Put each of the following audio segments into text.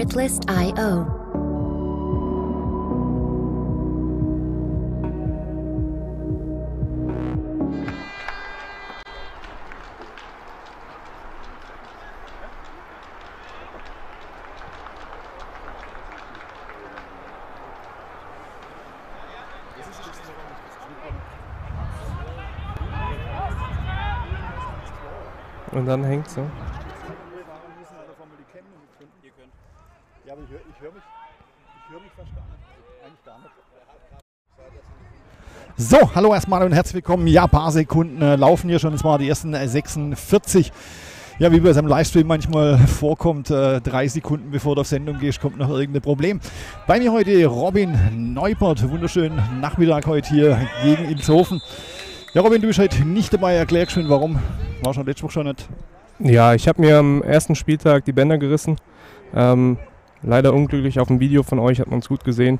Artlist.io. Und dann hängt es, ne? Ja, aber ich höre mich fast gar nicht. Eigentlich gar nicht. So, hallo erstmal und herzlich willkommen. Ja, ein paar Sekunden laufen hier schon. Es waren die ersten 46. Ja, wie bei es im Livestream manchmal vorkommt, 3 Sekunden bevor du auf Sendung gehst, kommt noch irgendein Problem. Bei mir heute Robin Neupert. Wunderschönen Nachmittag heute hier gegen Ilshofen. Ja, Robin, du bist heute nicht dabei. Erklär schön, warum. War schon letzte Woche schon nicht. Ja, ich habe mir am ersten Spieltag die Bänder gerissen. Leider unglücklich. Auf dem Video von euch hat man es gut gesehen.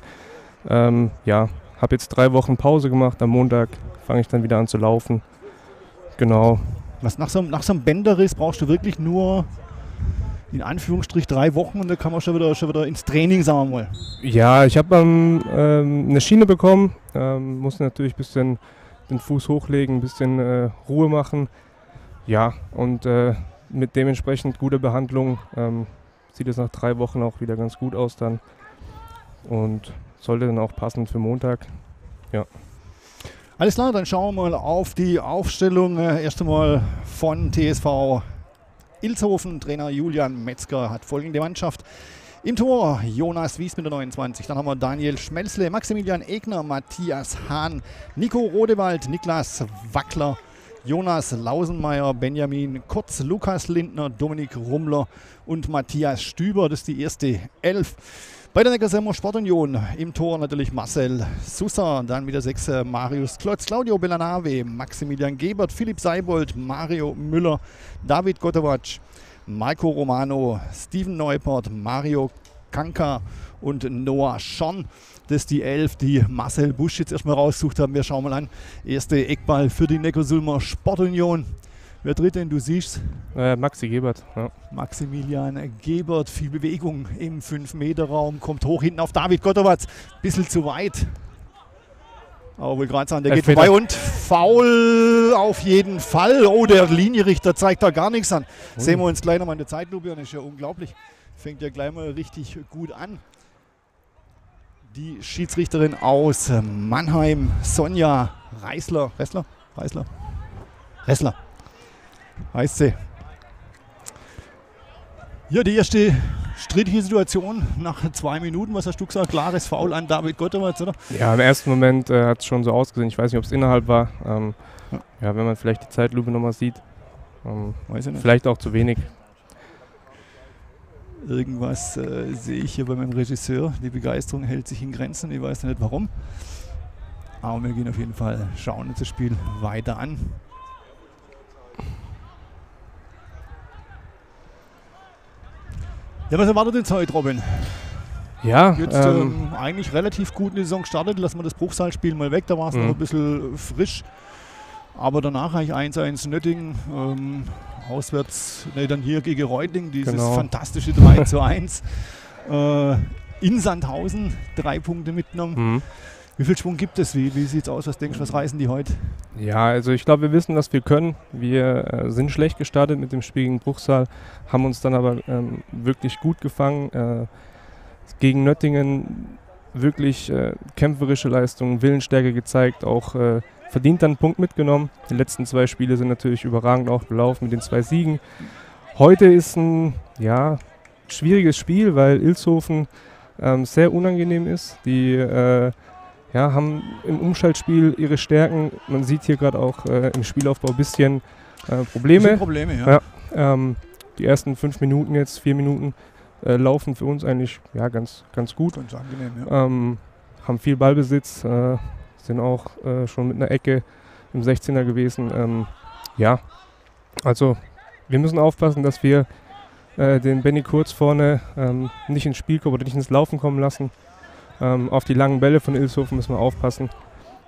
Ja, habe jetzt 3 Wochen Pause gemacht. Am Montag fange ich dann wieder an zu laufen. Genau. Was nach so einem Bänderriss brauchst du wirklich nur in Anführungsstrich 3 Wochen und da kann man schon wieder ins Training, sagen wir mal. Ja, ich habe eine Schiene bekommen. Musste natürlich ein bisschen den Fuß hochlegen, ein bisschen Ruhe machen. Ja, und mit dementsprechend guter Behandlung sieht es nach 3 Wochen auch wieder ganz gut aus dann. Und sollte dann auch passen für Montag. Ja. Alles klar, dann schauen wir mal auf die Aufstellung. Erst einmal von TSV Ilshofen. Trainer Julian Metzger hat folgende Mannschaft. Im Tor Jonas Wies mit der 29. Dann haben wir Daniel Schmelzle, Maximilian Egner, Matthias Hahn, Nico Rodewald, Niklas Wackler, Jonas Lausenmeier, Benjamin Kurz, Lukas Lindner, Dominik Rummler und Matthias Stüber. Das ist die erste 11. Bei der Neckarsulmer Sportunion im Tor natürlich Marcel Sousa, dann mit der 6 Marius Klotz, Claudio Bellanave, Maximilian Gebert, Philipp Seibold, Mario Müller, David Gotovac, Marco Romano, Steven Neupert, Mario Kanka und Noah Schorn. Das ist die 11, die Marcel Busch jetzt erstmal rausgesucht haben. Wir schauen mal an. Erste Eckball für die Neckarsulmer Sportunion. Wer tritt denn? Du siehst Maxi Gebert. Ja. Maximilian Gebert, viel Bewegung im 5-Meter-Raum, kommt hoch hinten auf David Gotovac. Bisschen zu weit. Aber wohl gerade sagen, der geht vorbei und Foul auf jeden Fall. Oh, der Linienrichter zeigt da gar nichts an. Sehen wir uns gleich nochmal in der Zeitlupe an, das ist ja unglaublich. Fängt ja gleich mal richtig gut an. Die Schiedsrichterin aus Mannheim, Sonja Reisler. Ressler heißt sie. Ja, die erste strittige Situation nach 2 Minuten. Was hast du gesagt? Klares Foul an David Gotovac, oder? Ja, im ersten Moment hat es schon so ausgesehen. Ich weiß nicht, ob es innerhalb war. Ja, wenn man vielleicht die Zeitlupe nochmal sieht. Weiß ich nicht. Vielleicht auch zu wenig. Irgendwas sehe ich hier bei meinem Regisseur. Die Begeisterung hält sich in Grenzen. Ich weiß nicht warum. Aber wir gehen auf jeden Fall, schauen uns das Spiel weiter an. Ja, was erwartet jetzt heute, Robin? Ja, jetzt eigentlich relativ gut in die Saison gestartet. Lassen wir das Bruchsal-Spiel mal weg. Da war es noch ein bisschen frisch. Aber danach eigentlich 1-1 Nöttingen. Auswärts, dann hier gegen Reutlingen, dieses fantastische 3:1. In Sandhausen 3 Punkte mitgenommen. Wie viel Schwung gibt es? Wie sieht es aus? Was denkst du, was reißen die heute? Ja, also ich glaube, wir wissen, was wir können. Wir sind schlecht gestartet mit dem Spiel gegen Bruchsal, haben uns dann aber wirklich gut gefangen. Gegen Nöttingen wirklich kämpferische Leistung, Willensstärke gezeigt, auch verdient dann einen Punkt mitgenommen. Die letzten 2 Spiele sind natürlich überragend auch gelaufen mit den 2 Siegen. Heute ist ein schwieriges Spiel, weil Ilshofen sehr unangenehm ist. Die haben im Umschaltspiel ihre Stärken. Man sieht hier gerade auch im Spielaufbau ein bisschen Probleme. Die ersten 5 Minuten jetzt, 4 Minuten laufen für uns eigentlich ganz gut. Ganz angenehm, haben viel Ballbesitz. Sind auch schon mit einer Ecke im 16er gewesen. Also wir müssen aufpassen, dass wir den Benny Kurz vorne nicht ins Spiel kommen oder nicht ins Laufen kommen lassen. Auf die langen Bälle von Ilshofen müssen wir aufpassen.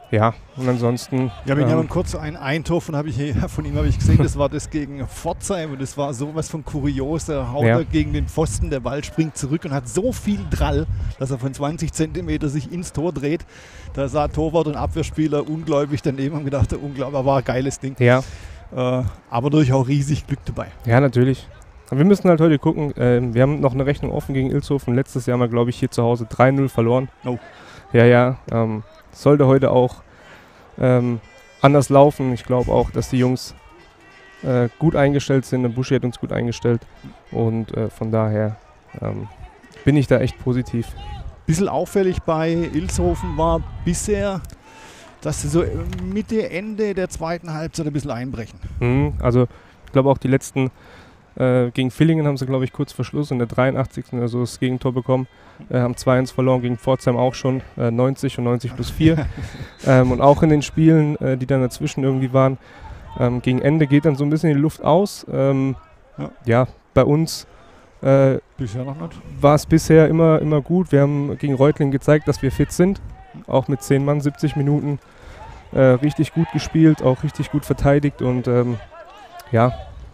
Ja, und ansonsten... Ja, wir haben kurz ein Tor von ihm habe ich gesehen, das war das gegen Pforzheim und das war sowas von kurios. Der haut er gegen den Pfosten, der Ball springt zurück und hat so viel Drall, dass er von 20 Zentimeter sich ins Tor dreht. Da sah Torwart und Abwehrspieler ungläubig daneben und gedacht, unglaublich, war ein geiles Ding. Ja. Aber durch auch riesig Glück dabei. Ja, natürlich. Aber wir müssen halt heute gucken, wir haben noch eine Rechnung offen gegen Ilshofen. Letztes Jahr haben wir, glaube ich, hier zu Hause 3-0 verloren. Oh. Ja, sollte heute auch anders laufen. Ich glaube auch, dass die Jungs gut eingestellt sind. Der Buschi hat uns gut eingestellt. Und von daher bin ich da echt positiv. Bisschen auffällig bei Ilshofen war bisher, dass sie so Mitte, Ende der zweiten Halbzeit ein bisschen einbrechen. Also ich glaube auch die letzten gegen Villingen haben sie, glaube ich, kurz vor Schluss in der 83. oder so das Gegentor bekommen. Haben 2-1 verloren, gegen Pforzheim auch schon 90 und 90 plus 4. Und auch in den Spielen, die dann dazwischen irgendwie waren, gegen Ende geht dann so ein bisschen die Luft aus. Ja, bei uns bisher noch nicht. War es bisher immer gut. Wir haben gegen Reutlingen gezeigt, dass wir fit sind. Auch mit 10 Mann, 70 Minuten richtig gut gespielt, auch richtig gut verteidigt und ja.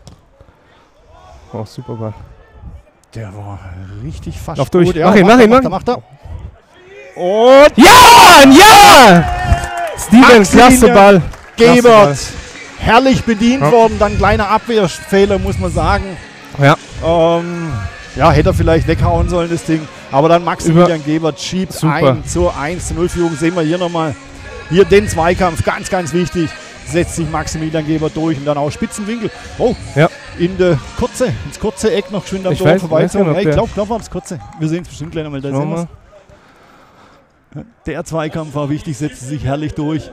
Oh, super Ball. Der war richtig fast Lauf durch. Gut. Ja, macht er. Und ja! Steven, klasse Ball. Gebert, herrlich bedient worden. Dann kleiner Abwehrfehler, muss man sagen. Ja. Hätte er vielleicht weghauen sollen, das Ding. Aber dann Maximilian Gebert schiebt ein zur 1-0-Führung. Sehen wir hier nochmal. Hier den Zweikampf, ganz, ganz wichtig. Setzt sich Maximilian Gebert durch und dann auch Spitzenwinkel. Oh, ja. Ins kurze Eck noch geschwind am Tor vorbeizogen. Ich glaube, war das kurze. Wir sehen es bestimmt gleich nochmal. Da sehen wir's. Der Zweikampf war wichtig, setzte sich herrlich durch.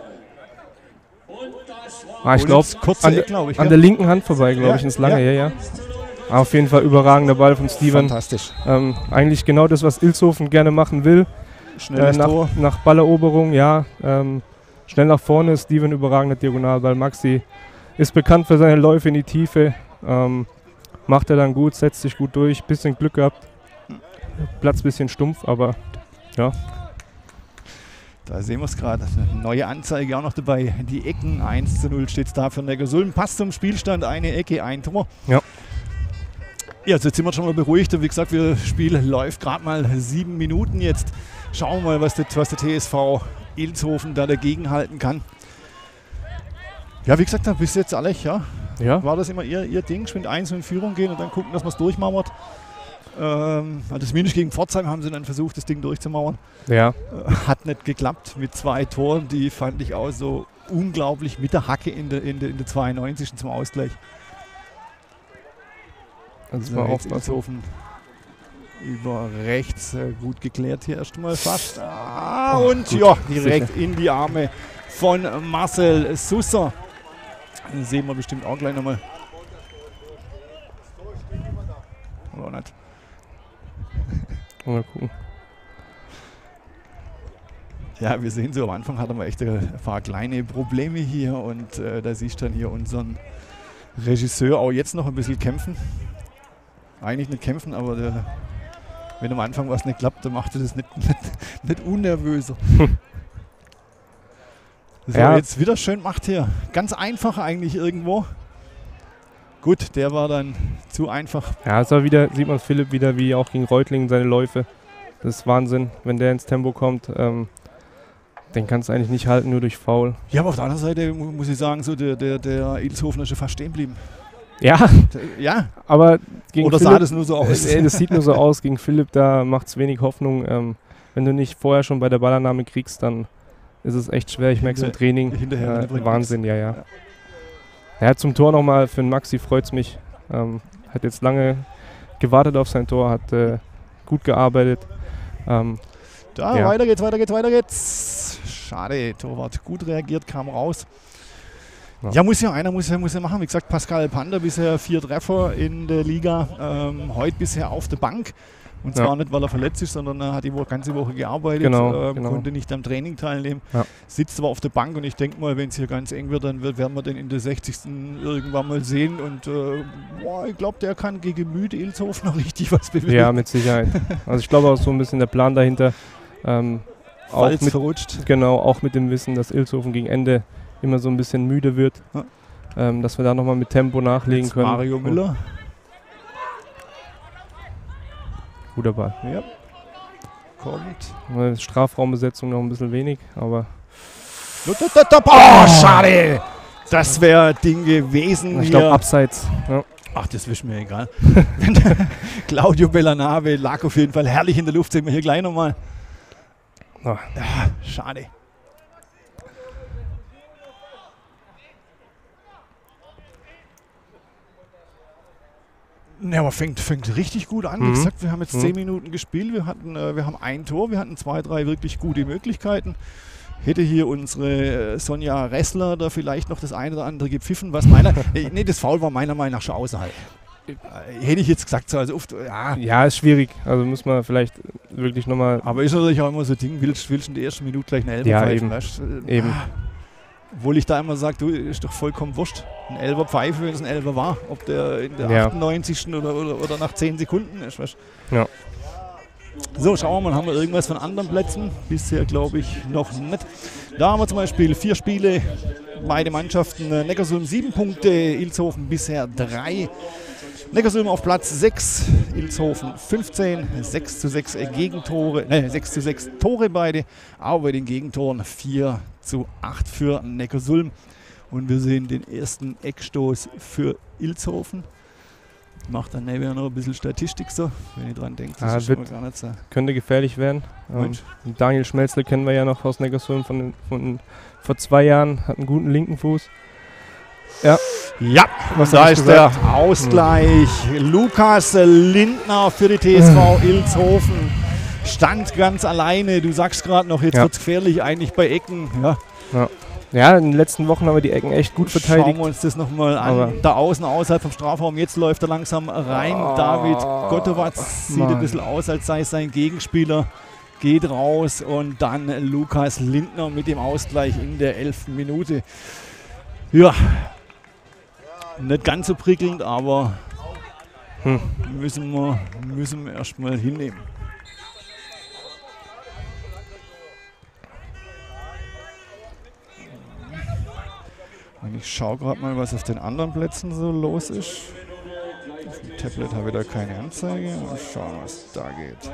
Ich glaube, an der linken Hand vorbei, glaube ich, ins Lange. Ja. Auf jeden Fall überragender Ball von Steven. Fantastisch. Eigentlich genau das, was Ilshofen gerne machen will. Schnelles Tor. Nach Balleroberung, ja. Schnell nach vorne, Steven überragender Diagonalball. Maxi ist bekannt für seine Läufe in die Tiefe. Macht er dann gut, setzt sich gut durch. Bisschen Glück gehabt. Platz bisschen stumpf, aber ja. Da sehen wir es gerade. Neue Anzeige auch noch dabei. Die Ecken 1:0 steht es da für Neckarsulm. Passt zum Spielstand. Eine Ecke, ein Tor. Ja. Ja, also jetzt sind wir schon mal beruhigt. Wie gesagt, das Spiel läuft gerade mal 7 Minuten jetzt. Schauen wir mal, was der TSV Ilshofen da dagegen halten kann. Ja, wie gesagt, bis jetzt Alech, ja. War das immer ihr Ding, schwind 1 in Führung gehen und dann gucken, dass man es durchmauert. Das Minus gegen Pforzheim haben sie dann versucht, das Ding durchzumauern. Ja. Hat nicht geklappt mit 2 Toren, die fand ich auch so unglaublich mit der Hacke in der 92. zum Ausgleich. Das war auch Ilshofen über rechts gut geklärt hier erstmal fast. Und gut, ja, direkt sicher in die Arme von Marcel Susser. Das sehen wir bestimmt auch gleich nochmal. Oder nicht? Mal gucken. Ja, wir sehen so, am Anfang hatten wir echt ein paar kleine Probleme hier und da siehst du dann hier unseren Regisseur auch jetzt noch ein bisschen kämpfen. Eigentlich nicht kämpfen, aber wenn am Anfang was nicht klappt, dann macht er das nicht unnervöser. So, jetzt wieder schön gemacht hier. Ganz einfach eigentlich irgendwo. Gut, der war dann zu einfach. Ja, es war wieder, sieht man Philipp wieder, wie auch gegen Reutlingen seine Läufe. Das ist Wahnsinn, wenn der ins Tempo kommt. Den kannst du eigentlich nicht halten, nur durch Foul. Ja, aber auf der anderen Seite muss ich sagen, so der Ilshofener ist schon fast stehen geblieben. Ja, aber gegen oder Philipp, sah das nur so aus? Das sieht nur so aus. Gegen Philipp, da macht es wenig Hoffnung. Wenn du nicht vorher schon bei der Ballannahme kriegst, dann ist es echt schwer. Ich merke es im Training. Wahnsinn, ja. Ja, zum Tor nochmal für den Maxi freut es mich. Hat jetzt lange gewartet auf sein Tor, hat gut gearbeitet. Weiter geht's. Schade, Torwart gut reagiert, kam raus. Ja, einer muss ja machen. Wie gesagt, Pascal Pander bisher 4 Treffer in der Liga. Heute bisher auf der Bank. Und zwar nicht, weil er verletzt ist, sondern er hat die ganze Woche gearbeitet, genau. Konnte nicht am Training teilnehmen, sitzt aber auf der Bank und ich denke mal, wenn es hier ganz eng wird, dann werden wir den in der 60. irgendwann mal sehen und ich glaube, der kann gegen Müde Ilshofen noch richtig was bewegen. Ja, mit Sicherheit. Also ich glaube auch so ein bisschen der Plan dahinter. falls verrutscht. Genau, auch mit dem Wissen, dass Ilshofen gegen Ende immer so ein bisschen müde wird. Ja. Dass wir da nochmal mit Tempo nachlegen jetzt können. Mario Müller. Guter Ball. Ja. Kommt. Strafraumbesetzung noch ein bisschen wenig, aber... Oh, schade! Das wäre Ding gewesen. Ich glaube, abseits. Ja. Ach, das ist mir egal. Claudio Bellanave lag auf jeden Fall herrlich in der Luft. Sehen wir hier gleich nochmal. Oh. Ja, schade. Ja, aber fängt richtig gut an. Wie gesagt, wir haben jetzt 10 Minuten gespielt. Wir haben ein Tor, wir hatten 2, 3 wirklich gute Möglichkeiten. Hätte hier unsere Sonja Ressler da vielleicht noch das eine oder andere gepfiffen, was meiner... nee, das Foul war meiner Meinung nach schon außerhalb. Hätte ich jetzt gesagt, so, also oft, ja, ist schwierig. Also muss man vielleicht wirklich nochmal... Aber ist natürlich auch immer so ein Ding, willst in der ersten Minute gleich eine Elfer pfeifen? Eben. Eben. Obwohl ich da immer sage, du, ist doch vollkommen wurscht. Ein Elfer pfeife, wenn es ein Elfer war. Ob der in der 98. oder nach 10 Sekunden ist. Weißt? Ja. So, schauen wir mal, haben wir irgendwas von anderen Plätzen? Bisher glaube ich noch nicht. Da haben wir zum Beispiel 4 Spiele, beide Mannschaften. Neckarsulm 7 Punkte, Ilshofen bisher 3. Neckarsulm auf Platz 6, Ilshofen 15, 6:6 Gegentore, 6:6 Tore beide, aber bei den Gegentoren 4:8 für Neckarsulm. Und wir sehen den ersten Eckstoß für Ilshofen. Macht dann nebenher noch ein bisschen Statistik so, wenn ihr dran denkt. Das ist schon mal gar nicht so. Könnte gefährlich werden. Daniel Schmelzle kennen wir ja noch aus Neckarsulm von vor 2 Jahren, hat einen guten linken Fuß. Ja, da ist der Ausgleich. Lukas Lindner für die TSV Ilshofen stand ganz alleine. Du sagst gerade noch, jetzt wird es gefährlich eigentlich bei Ecken. Ja, in den letzten Wochen haben wir die Ecken echt gut verteidigt. Schauen wir uns das nochmal an. Da außen, außerhalb vom Strafraum, jetzt läuft er langsam rein. David Gottowatz sieht ein bisschen aus, als sei es sein Gegenspieler. Geht raus und dann Lukas Lindner mit dem Ausgleich in der 11. Minute. Ja, nicht ganz so prickelnd, aber müssen wir erstmal hinnehmen. Und ich schaue gerade mal, was auf den anderen Plätzen so los ist. Auf dem Tablet habe ich da keine Anzeige. Mal schauen, was da geht.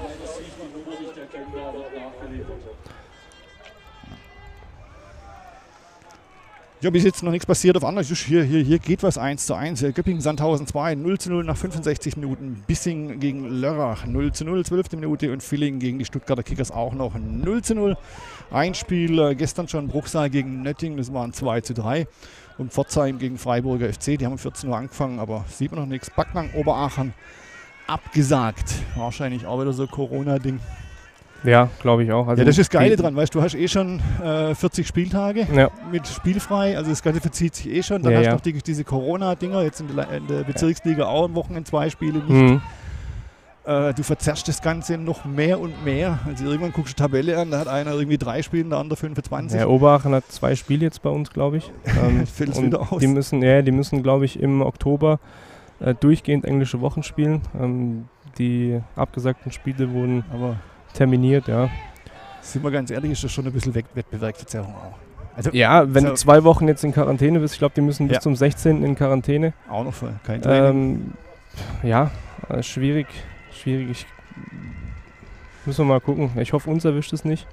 Ja, bis jetzt noch nichts passiert auf anderen. Hier geht was 1:1. Göppingen Sandhausen 2, 0:0 nach 65 Minuten. Bissing gegen Lörrach 0:0, 12. Minute. Und Villingen gegen die Stuttgarter Kickers auch noch 0:0. Ein Spiel gestern schon Bruchsal gegen Nöttingen, das waren 2:3. Und Pforzheim gegen Freiburger FC, die haben um 14 Uhr angefangen, aber sieht man noch nichts. Backnang Oberaachen abgesagt. Wahrscheinlich auch wieder so Corona-Ding. Ja, glaube ich auch. Also ja, das ist das Geile dran, weißt du, hast eh schon 40 Spieltage mit spielfrei, also das Ganze verzieht sich eh schon. Dann hast du noch diese Corona-Dinger, jetzt in der Bezirksliga auch am Wochenende 2 Spiele nicht. Du verzerrst das Ganze noch mehr und mehr. Also irgendwann guckst du die Tabelle an, da hat einer irgendwie 3 Spiele, der andere 25. Ja, Oberaachen hat 2 Spiele jetzt bei uns, glaube ich. Fällt es wieder aus. Die müssen, glaube ich, im Oktober durchgehend englische Wochen spielen. Die abgesagten Spiele wurden aber terminiert, ja. Sind wir ganz ehrlich, ist das schon ein bisschen Wettbewerbsverzerrung auch. Also, ja, wenn du 2 Wochen jetzt in Quarantäne bist, ich glaube, die müssen bis zum 16. in Quarantäne. Auch noch voll, kein Training. Schwierig. Müssen wir mal gucken. Ich hoffe, uns erwischt es nicht.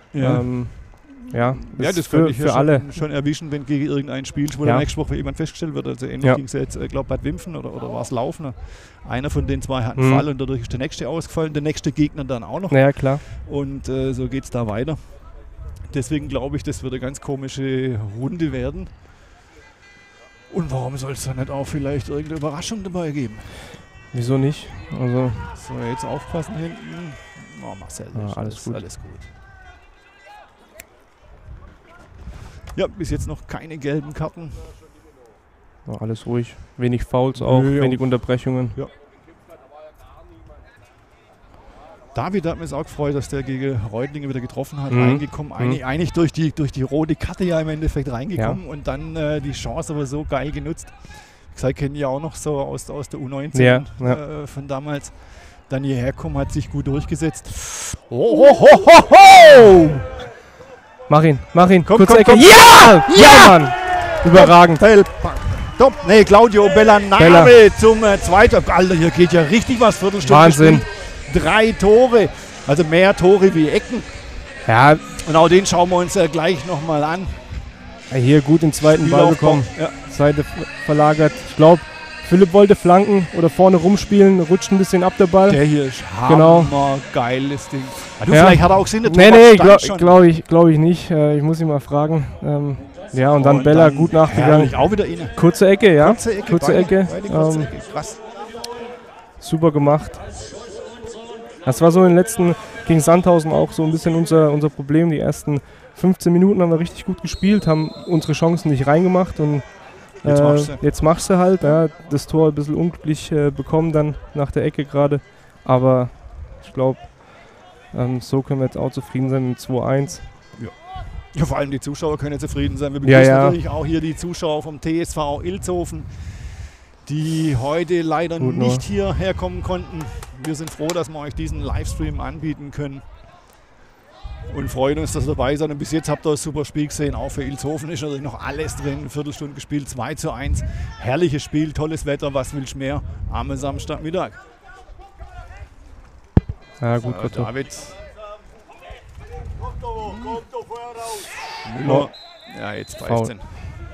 Das könnte ich für alle schon erwischen, wenn gegen irgendein Spiel, wo nächste Woche jemand festgestellt wird. Also ähnlich ging es jetzt, glaube Bad Wimpfen oder war es Laufen. Einer von den 2 hat einen Fall und dadurch ist der nächste ausgefallen, der nächste Gegner dann auch noch. Ja, klar. Und so geht es da weiter. Deswegen glaube ich, das wird eine ganz komische Runde werden. Und warum soll es da nicht auch vielleicht irgendeine Überraschung dabei geben? Wieso nicht? Also so, jetzt aufpassen hinten. Oh, Marcel, alles gut. Ja, bis jetzt noch keine gelben Karten. Alles ruhig. Wenig Fouls auch, wenig Unterbrechungen. Ja. David hat mich auch gefreut, dass der gegen Reutlingen wieder getroffen hat, reingekommen. Eigentlich durch die rote Karte ja im Endeffekt reingekommen und dann die Chance aber so geil genutzt. Ich kenne ja auch noch so aus der U19 von damals. dann hierher kommen, hat sich gut durchgesetzt. Oh. Mach ihn. Komm, Kurze Ecke. komm. Ja! Ja, Mann! Überragend. Top. Nee, Claudio Bellanave zum zweiten. Alter, hier geht ja richtig was. Viertelstunde Wahnsinn. gespielt. 3 Tore. Also mehr Tore wie Ecken. Ja, Und auch den schauen wir uns gleich nochmal an. hier gut den zweiten Ball Spielaufbau. bekommen. Ja. Seite verlagert. Ich glaube, Philipp wollte flanken oder vorne rumspielen, rutscht ein bisschen ab der Ball. Der hier ist Genau. hammergeiles Ding. Du, Ja. vielleicht hat er auch gesehen, der Nee, Torwart stand schon. glaube ich nicht. Ich muss ihn mal fragen. Ja, und dann Bella gut nachgegangen. Herrlich, auch wieder inne. Kurze Ecke, ja. Kurze Ecke. Kurze Ecke. Krass. Super gemacht. Das war so in den letzten, gegen Sandhausen auch so ein bisschen unser Problem. Die ersten 15 Minuten haben wir richtig gut gespielt, haben unsere Chancen nicht reingemacht und jetzt machst du halt. Ja, das Tor ein bisschen unglücklich bekommen dann nach der Ecke gerade. Aber ich glaube, so können wir jetzt auch zufrieden sein mit 2-1. Ja, vor allem die Zuschauer können zufrieden sein. Wir begrüßen natürlich auch hier die Zuschauer vom TSV Ilshofen, die heute leider Gut, nicht hierher kommen konnten. Wir sind froh, dass wir euch diesen Livestream anbieten können und freuen uns, dass ihr dabei seid. Und bis jetzt habt ihr ein super Spiel gesehen. Auch für Ilshofen ist natürlich noch alles drin. Eine Viertelstunde gespielt, 2:1. Herrliches Spiel, tolles Wetter, was willst du mehr am Samstagmittag. Ja, gut, David. Müller. Ja, jetzt pfeift es.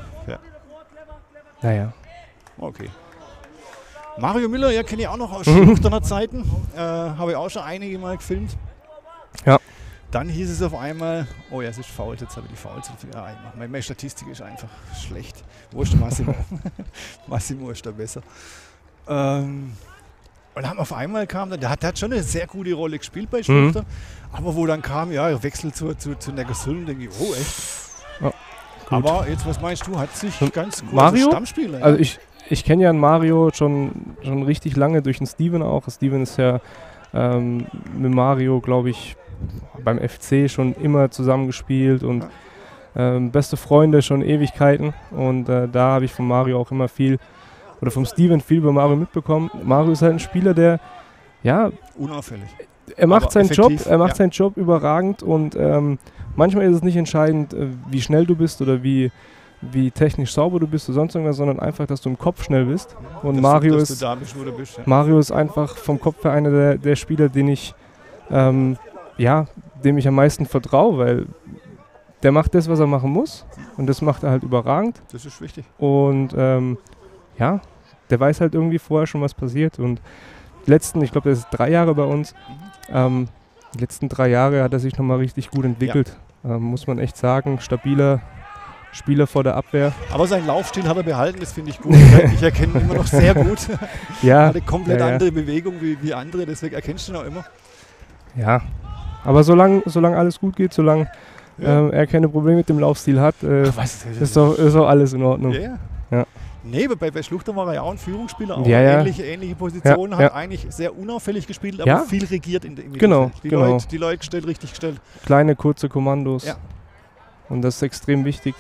Naja. Okay. Mario Müller, ja, kenne ich auch noch aus Schluchterner Zeiten. Habe ich auch schon einige Mal gefilmt. Ja. Dann hieß es auf einmal, oh ja, es ist faul, jetzt habe ich die Fouls. Ja, meine Statistik ist einfach schlecht. Wo ist der Massimo? Massimo ist da besser. Und dann auf einmal kam, der hat schon eine sehr gute Rolle gespielt bei Schluchter. Aber wo dann kam, ja, Wechsel zu Neckarsulm, denke ich, oh echt. Ja, aber jetzt, was meinst du, hat sich ganz gut Mario? Stammspieler. Ja. Also ich kenne ja einen Mario schon richtig lange durch den Steven auch. Steven ist ja mit Mario, glaube ich, beim FC schon immer zusammengespielt und beste Freunde schon Ewigkeiten. Und da habe ich von Mario auch immer viel, oder vom Steven viel über Mario mitbekommen. Mario ist halt ein Spieler, der, ja, unauffällig. Er macht seinen Job überragend und manchmal ist es nicht entscheidend, wie schnell du bist oder wie technisch sauber du bist oder sonst irgendwas, sondern einfach, dass du im Kopf schnell bist. Und Mario ist einfach vom Kopf her einer der Spieler, dem ich am meisten vertraue, weil der macht das, was er machen muss und das macht er halt überragend. Das ist wichtig. Und der weiß halt irgendwie vorher schon, was passiert und ich glaube, der ist 3 Jahre bei uns. Die letzten 3 Jahre hat er sich nochmal richtig gut entwickelt. Muss man echt sagen. Stabiler Spieler vor der Abwehr. Aber seinen Laufstil hat er behalten, das finde ich gut. Ich erkenne ihn immer noch sehr gut. Ja. Hat eine komplett andere Bewegung wie andere, deswegen erkennst du ihn auch immer. Ja, aber solange alles gut geht, solange er keine Probleme mit dem Laufstil hat, ist doch alles in Ordnung. Ja. Nee, bei Schluchter war er ja auch ein Führungsspieler, auch ähnliche Positionen, hat eigentlich sehr unauffällig gespielt, aber viel regiert im Genau, Die Leute gestellt, richtig gestellt. Kleine, kurze Kommandos. Ja. Und das ist extrem wichtig.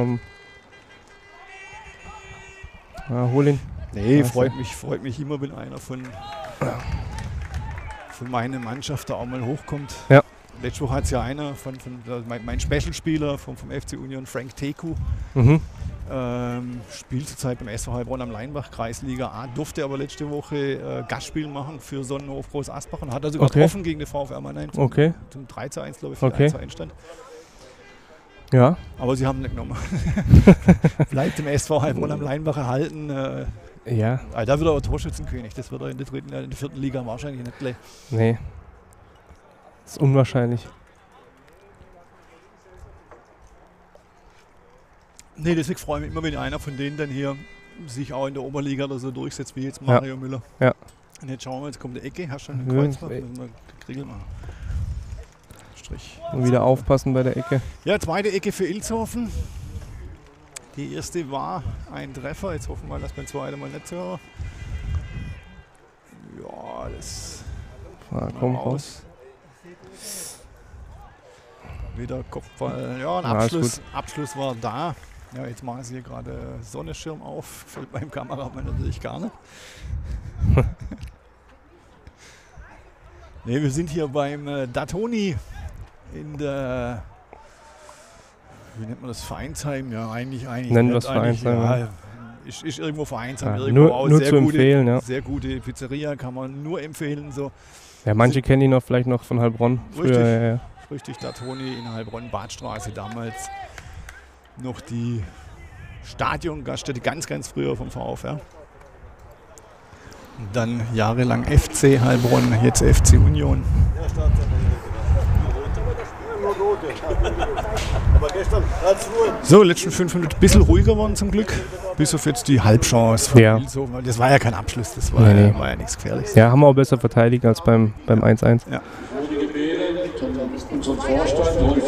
Hol ihn. Nee, freut mich immer, wenn einer von meiner Mannschaft da auch mal hochkommt. Ja. Letzte Woche hat es ja einer mein Special-Spieler vom FC Union, Frank Teku. Spielt zurzeit beim SV Heilbronn am Leinbach, Kreisliga A, durfte aber letzte Woche Gastspiel machen für Sonnenhof Groß Asbach und hat also getroffen gegen den VfR Mannheim zum 3:1, glaube ich, für 1:1 stand. Ja. Aber sie haben ihn nicht genommen. Bleibt dem SV Heilbronn am Leinbach erhalten. Da wird er aber Torschützenkönig. Das wird er in der 4. Liga wahrscheinlich nicht gleich. Nee. Das ist unwahrscheinlich. Nee, deswegen freue ich mich immer, wenn einer von denen dann hier sich auch in der Oberliga oder so durchsetzt, wie jetzt Mario Müller. Ja. Und jetzt schauen wir, jetzt kommt die Ecke. Hast du schon einen Kreuzbach? Müssen wir Kriegel machen. Strich. Und wieder aufpassen bei der Ecke. Ja, zweite Ecke für Ilshofen. Die erste war ein Treffer. Jetzt hoffen wir, dass beim zweiten Mal nicht so. Ja, das kommt raus. Wieder Kopfball. Ja, ein Abschluss war da. Ja, jetzt machen sie hier gerade Sonnenschirm auf. Fällt beim Kameramann natürlich gar nicht. Ne, wir sind hier beim Datoni in der, wie nennt man das, Vereinsheim? Ja, eigentlich Nennen wir es Vereinsheim. Ja, ist irgendwo Vereinsheim. Ja, irgendwo nur zu empfehlen, ja. Sehr gute Pizzeria, kann man nur empfehlen. So. Ja, manche kennen ihn noch vielleicht noch von Heilbronn. Früher, richtig, Datoni in Heilbronn, Badstraße, damals noch die Stadiongaststätte, ganz, ganz früher vom VfR. Und dann jahrelang FC Heilbronn, jetzt FC Union. So, letzten 5 Minuten ein bisschen ruhiger geworden zum Glück. Bis auf jetzt die Halbchance von Ilshofen. Das war ja kein Abschluss, das war, war ja nichts Gefährliches. Ja, haben wir auch besser verteidigt als beim 1-1. Ja. Unser Vorstand Rolf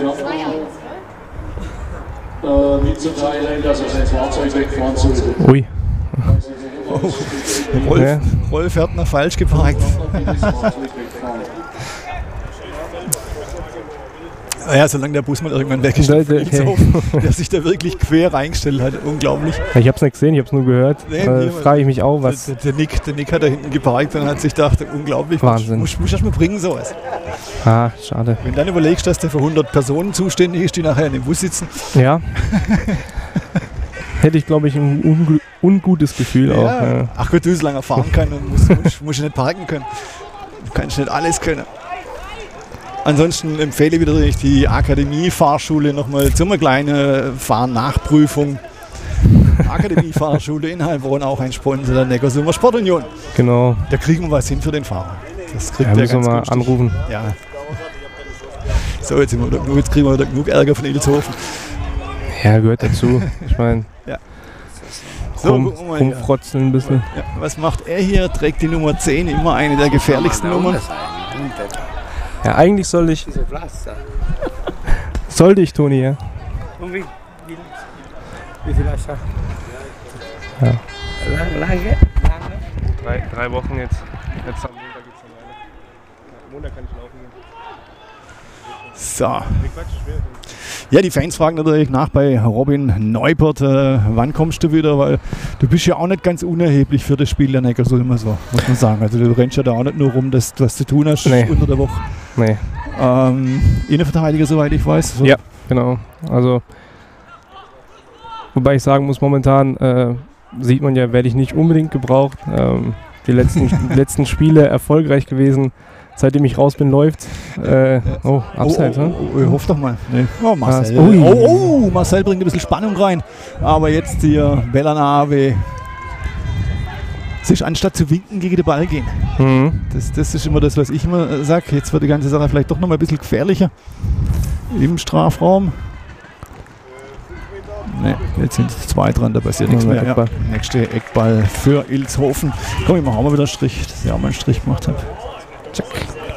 mitzuteilen, dass er sein Fahrzeug wegfahren sollte. Ui. Oh, Rolf hat noch falsch geparkt. Ja, solange der Bus mal irgendwann weg ist, der sich da wirklich quer reingestellt hat. Unglaublich. Ja, ich habe es nicht gesehen, ich habe es nur gehört. Frage ich mich auch, was... Der Nick hat da hinten geparkt und hat sich gedacht, unglaublich. Wahnsinn. Muss erst mal bringen sowas. Ah, schade. Wenn du dann überlegst, dass der für 100 Personen zuständig ist, die nachher in dem Bus sitzen. Ja. Hätte ich, glaube ich, ein ungutes Gefühl auch. Ja. Ach gut, du so lange fahren können und musst nicht parken können. Du kannst nicht alles können. Ansonsten empfehle ich wieder die Akademie-Fahrschule nochmal zu einer kleinen Fahrnachprüfung. Akademie-Fahrschule in Heilbronn, auch ein Sponsor der Neckarsulmer Sportunion. Genau. Da kriegen wir was hin für den Fahrer. Das kriegt der müssen wir mal anrufen. Ja. So, jetzt kriegen wir wieder genug Ärger von Ilshofen. Ja, gehört dazu. Ich meine, ja. So, rumfrotzeln ein bisschen. Ja, was macht er hier? Trägt die Nummer 10, immer eine der gefährlichsten Nummern. Ja, eigentlich sollte ich, Toni, ja. Und wie viel hast du? Ja. Lange? 3 Wochen jetzt. Jetzt am Montag geht's dann weiter. Montag kann ich laufen gehen. So. Ja, die Fans fragen natürlich nach bei Robin Neupert, wann kommst du wieder, weil du bist ja auch nicht ganz unerheblich für das Spiel der Neckarsulmer, so muss man sagen. Also du rennst ja da auch nicht nur rum, dass du was zu tun hast unter der Woche. Nee. Innenverteidiger, soweit ich weiß. So. Ja, genau. Also, wobei ich sagen muss, momentan sieht man ja, werde ich nicht unbedingt gebraucht. Die letzten Spiele erfolgreich gewesen. Seitdem ich raus bin, läuft. Abseits, ne? Ich hoffe doch mal. Nee. Oh, Marcel. Marcel bringt ein bisschen Spannung rein. Aber jetzt hier Bellanave. Sich anstatt zu winken gegen den Ball gehen. Mhm. Das ist immer das, was ich immer sage. Jetzt wird die ganze Sache vielleicht doch noch mal ein bisschen gefährlicher im Strafraum. Ne, jetzt sind 2 dran, da passiert nichts mehr. Ja. Nächste Eckball für Ilshofen. Komm, ich mache auch mal wieder einen Strich, dass ich auch mal einen Strich gemacht habe. Check.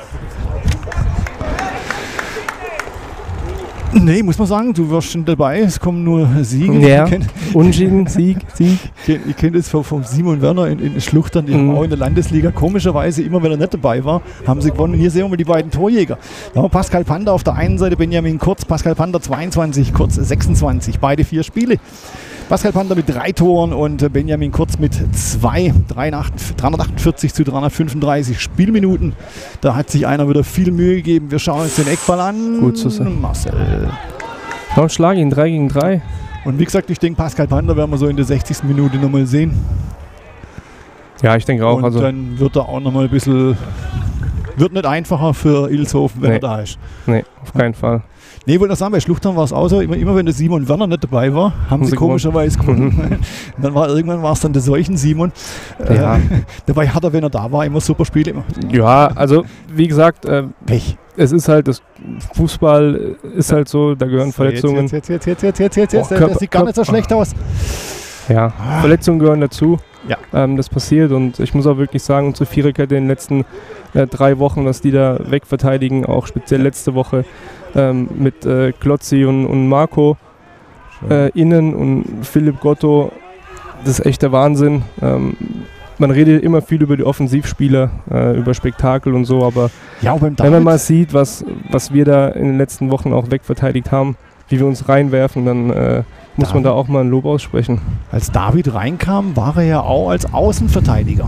Nee, muss man sagen, du warst schon dabei, es kommen nur Siege. Ja, Unschieden, Sieg. Ich kenne das vom Simon Werner in Schluchtern, die haben auch in der Landesliga, komischerweise, immer wenn er nicht dabei war, haben sie gewonnen. Hier sehen wir mal die beiden Torjäger. Da haben wir Pascal Pander auf der einen Seite, Benjamin Kurz, Pascal Pander 22, Kurz 26, beide 4 Spiele. Pascal Pander mit 3 Toren und Benjamin Kurz mit 2, 348 zu 335 Spielminuten. Da hat sich einer wieder viel Mühe gegeben. Wir schauen uns den Eckball an. Gut zu sein. Marcel. Komm, schlag ihn, 3 gegen 3. Und wie gesagt, ich denke, Pascal Pander werden wir so in der 60. Minute nochmal sehen. Ja, ich denke auch. Und also dann wird er auch nochmal ein bisschen... Wird nicht einfacher für Ilshofen, wenn er da ist. Nee, auf keinen Fall. Nee, ich wollte noch sagen, bei Schluchtern war es auch so, immer wenn der Simon Werner nicht dabei war, haben sie komischerweise gewonnen. Dann irgendwann war es dann der solchen Simon. Ja. Dabei hat er, wenn er da war, immer super Spiele gemacht. Ja, also wie gesagt, Pech. Es ist halt, das Fußball ist halt so, da gehören Verletzungen. Jetzt. Das sieht gar nicht so schlecht aus. Ja, Verletzungen gehören dazu. Ja. Das passiert und ich muss auch wirklich sagen, unsere Viererkette in den letzten 3 Wochen, dass die da wegverteidigen, auch speziell letzte Woche mit Klotzi und Marco innen und Philipp Gotto, das ist echt der Wahnsinn. Man redet immer viel über die Offensivspieler, über Spektakel und so, aber wenn man mal sieht, was wir da in den letzten Wochen auch wegverteidigt haben, wie wir uns reinwerfen, dann muss man da auch mal ein Lob aussprechen. Als David reinkam, war er ja auch als Außenverteidiger.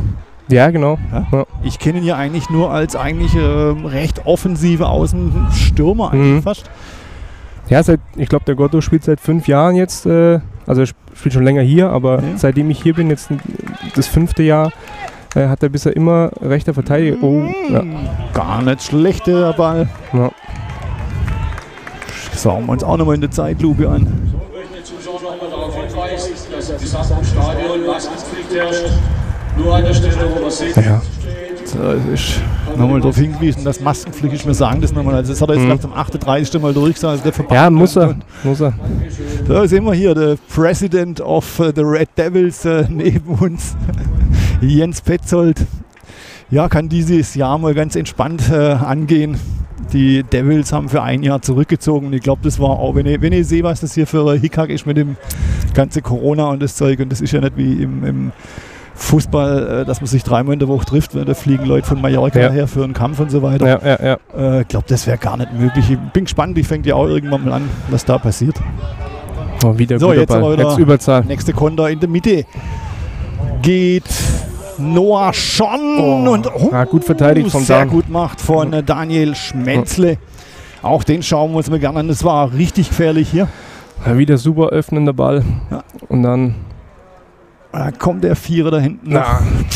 Ja, genau. Ja? Ja. Ich kenne ihn ja eigentlich nur als recht offensive Außenstürmer eigentlich fast. Ja, ich glaube, der Gotto spielt seit 5 Jahren jetzt, also er spielt schon länger hier, aber seitdem ich hier bin, jetzt das 5. Jahr, hat er bisher immer rechter Verteidiger. Oh, ja. Gar nicht schlecht, der Ball. Ja. Schauen wir uns auch nochmal in der Zeitlupe an. So möchten die Zuschauer noch einmal darauf hinweisen, dass im gesamten Stadion Maskenpflicht herrscht. Nur an der Stelle, wo man sieht, Ja. So, ich nochmal darauf hingewiesen, dass Maskenpflicht ist. Wir sagen das nochmal. Also das hat er jetzt nach dem 38. Mal durch. Also der Verband Ja, muss er. Da sehen wir hier, der President of the Red Devils neben uns, Jens Petzold. Ja, kann dieses Jahr mal ganz entspannt angehen. Die Devils haben für 1 Jahr zurückgezogen. Ich glaube, das war auch, wenn ich sehe, was das hier für ein Hickhack ist mit dem ganzen Corona und das Zeug. Und das ist ja nicht wie im Fußball, dass man sich 3-mal in der Woche trifft, da fliegen Leute von Mallorca her für einen Kampf und so weiter. Ja. Ich glaube, das wäre gar nicht möglich. Ich bin gespannt, ich fängt ja auch irgendwann mal an, was da passiert. Oh, wieder So, guter jetzt Ball. aber wieder Jetzt Überzahl. Nächste Konter in der Mitte geht Noah Schon und gut verteidigt vom sehr Dan. gut gemacht von Daniel Schmetzle. Auch den schauen wir uns mal gerne an. Das war richtig gefährlich hier. Ja, wieder super öffnender Ball. Ja. Und dann Da kommt der Vierer da hinten noch.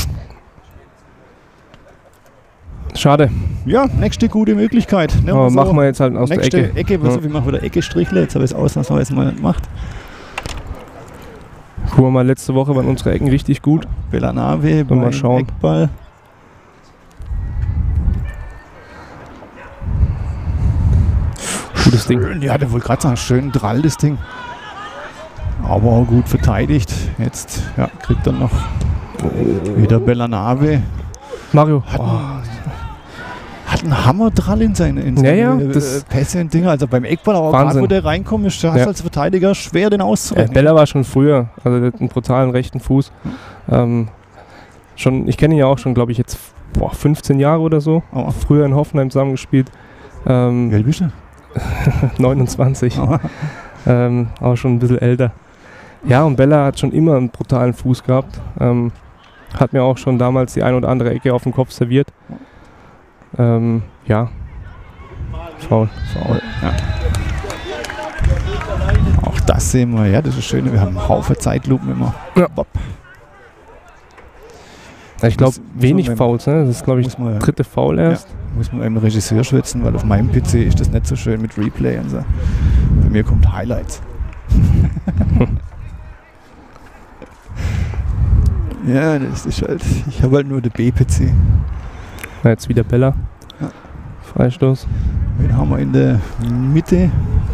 schade. Ja, nächste gute Möglichkeit. Ne, Aber machen wir jetzt halt aus der nächste Ecke. Ecke. Wir machen wieder Ecke-Strichle. Jetzt habe ich es ausnahmsweise mal gemacht. Gucken wir mal, letzte Woche waren unsere Ecken richtig gut. Bellanave Mal beim schauen. Eckball. Gutes Ding. Schön, ja, der wollte gerade sagen, schön Drall das Ding. Aber auch gut verteidigt. Jetzt kriegt er noch wieder Bellanave. Mario. Hat einen Hammer-Drall in seine Pässe und Dinger. Also beim Eckball, aber gerade wo der reinkommt, ist das als Verteidiger schwer, den auszurennen. Bella war schon früher, also der hat einen brutalen rechten Fuß. Ich kenne ihn ja auch schon, glaube ich, jetzt 15 Jahre oder so. Oh. Früher in Hoffenheim zusammengespielt. Wie alt bist du? 29. Auch schon ein bisschen älter. Ja, und Bella hat schon immer einen brutalen Fuß gehabt. Hat mir auch schon damals die ein oder andere Ecke auf dem Kopf serviert. Ja. Foul. Ja. Auch das sehen wir, ja, das ist schön. Wir haben einen Haufen Zeitlupen immer. Ja. Ich glaube, wenig Fouls, ne? Das ist, glaube ich, das 3. Foul erst. Ja, muss man einem Regisseur schwätzen, weil auf meinem PC ist das nicht so schön mit Replay und so. Bei mir kommt Highlights. Ja, das ist halt, ich habe halt nur den B-PC. Ja, jetzt wieder Bella. Ja. Freistoß. Den haben wir in der Mitte.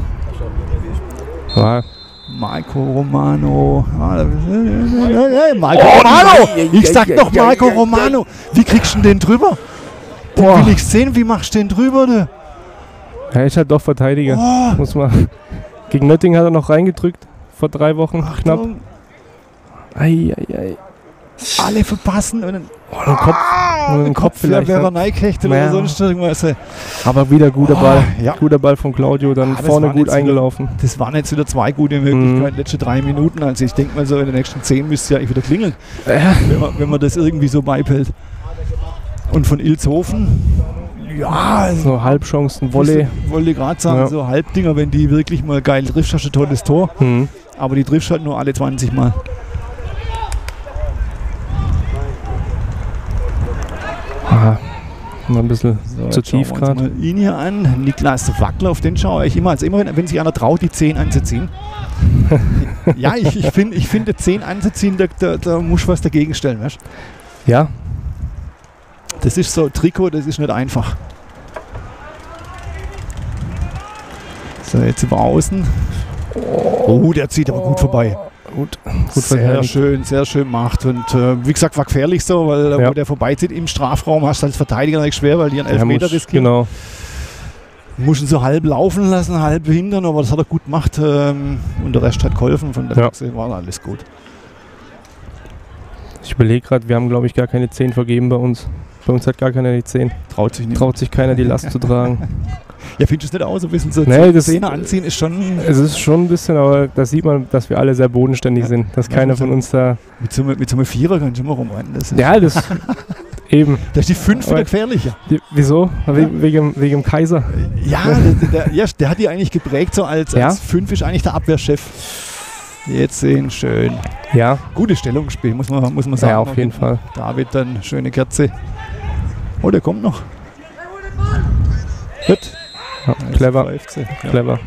Ja. Marco Romano. Marco Romano! Ich sag doch Marco Romano! Wie kriegst du denn den drüber? Den will ich sehen, wie machst du den drüber? Du? Er ist halt doch Verteidiger. Muss man. Gegen Nöttingen hat er noch reingedrückt. Vor 3 Wochen. Achtung. Knapp. Ei. Alle verpassen und den Kopf vielleicht. Wer Neikecht oder sonst irgendwas. Aber wieder guter Ball. Ja. Guter Ball von Claudio, dann vorne gut eingelaufen. Das waren jetzt wieder 2 gute Möglichkeiten, letzte 3 Minuten. Also ich denke mal so, in den nächsten 10 müsste ja eigentlich wieder klingeln, wenn man das irgendwie so beibehält. Und von Ilshofen, ja, so Halbchancen, Volley. Wollte gerade sagen, so Halbdinger, wenn die wirklich mal geil triffst, hast du ein tolles Tor. Aber die triffst halt nur alle 20 Mal. Mal ein bisschen zu tief gerade. Mal ihn hier an. Niklas Wackler, auf den schaue ich immer. Also immer, wenn sich einer traut, die 10 anzuziehen. Ja, ich finde 10 anzuziehen, da muss was dagegen stellen, weißt du? Ja. Das ist so Trikot, das ist nicht einfach. So, jetzt über außen. Oh, der zieht aber gut vorbei. Gut sehr schön gemacht. Und wie gesagt, war gefährlich so, weil wo der vorbeizieht im Strafraum, hast du als Verteidiger nicht schwer, weil die einen Elfmeter riskieren. Genau. Muss ihn so halb laufen lassen, halb hindern, aber das hat er gut gemacht. Und der Rest hat geholfen, von der war alles gut. Ich überlege gerade, wir haben, glaube ich, gar keine 10 vergeben bei uns. Bei uns hat gar keiner die 10. Traut sich nicht. Traut sich keiner, die Last zu tragen. Ja, findest du es nicht auch so ein bisschen so Nee, das- Zähne anziehen ist schon Es ist schon ein bisschen, aber da sieht man, dass wir alle sehr bodenständig sind. Dass keiner von uns da... mit so einem Vierer kannst du immer rumrennen. Das ist, Ja, das... eben. das ist die 5 wieder Aber- gefährlicher. Wieso? Wegen dem Kaiser. Ja, der hat die eigentlich geprägt, so als 5 ist eigentlich der Abwehrchef. Jetzt sehen, schön. Ja, Gutes Stellungsspiel, muss man sagen. ja, auf jeden Fall. David dann, schöne Kerze. Oh, der kommt noch. Gut. Ja, clever, FC. Ja. clever.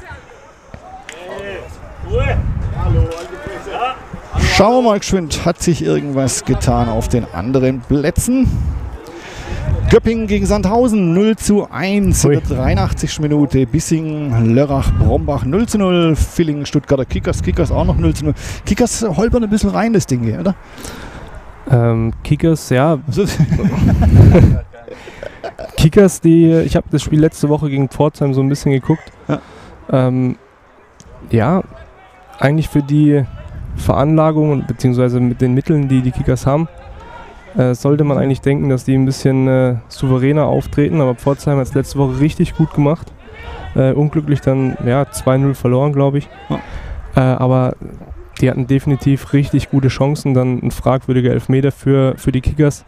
Schauen wir mal geschwind, hat sich irgendwas getan auf den anderen Plätzen. Göppingen gegen Sandhausen 0:1 in der 83. Minute. Bissingen, Lörrach, Brombach 0:0. Villingen, Stuttgarter Kickers auch noch 0:0. Kickers holpern ein bisschen rein, das Ding hier, oder? Kickers, ja. Also, Kickers, ich habe das Spiel letzte Woche gegen Pforzheim so ein bisschen geguckt. Ja, eigentlich für die Veranlagung beziehungsweise mit den Mitteln, die die Kickers haben, sollte man eigentlich denken, dass die ein bisschen souveräner auftreten, aber Pforzheim hat es letzte Woche richtig gut gemacht. Unglücklich dann 2:0 verloren, glaube ich. Aber die hatten definitiv richtig gute Chancen, dann ein fragwürdiger Elfmeter für die Kickers.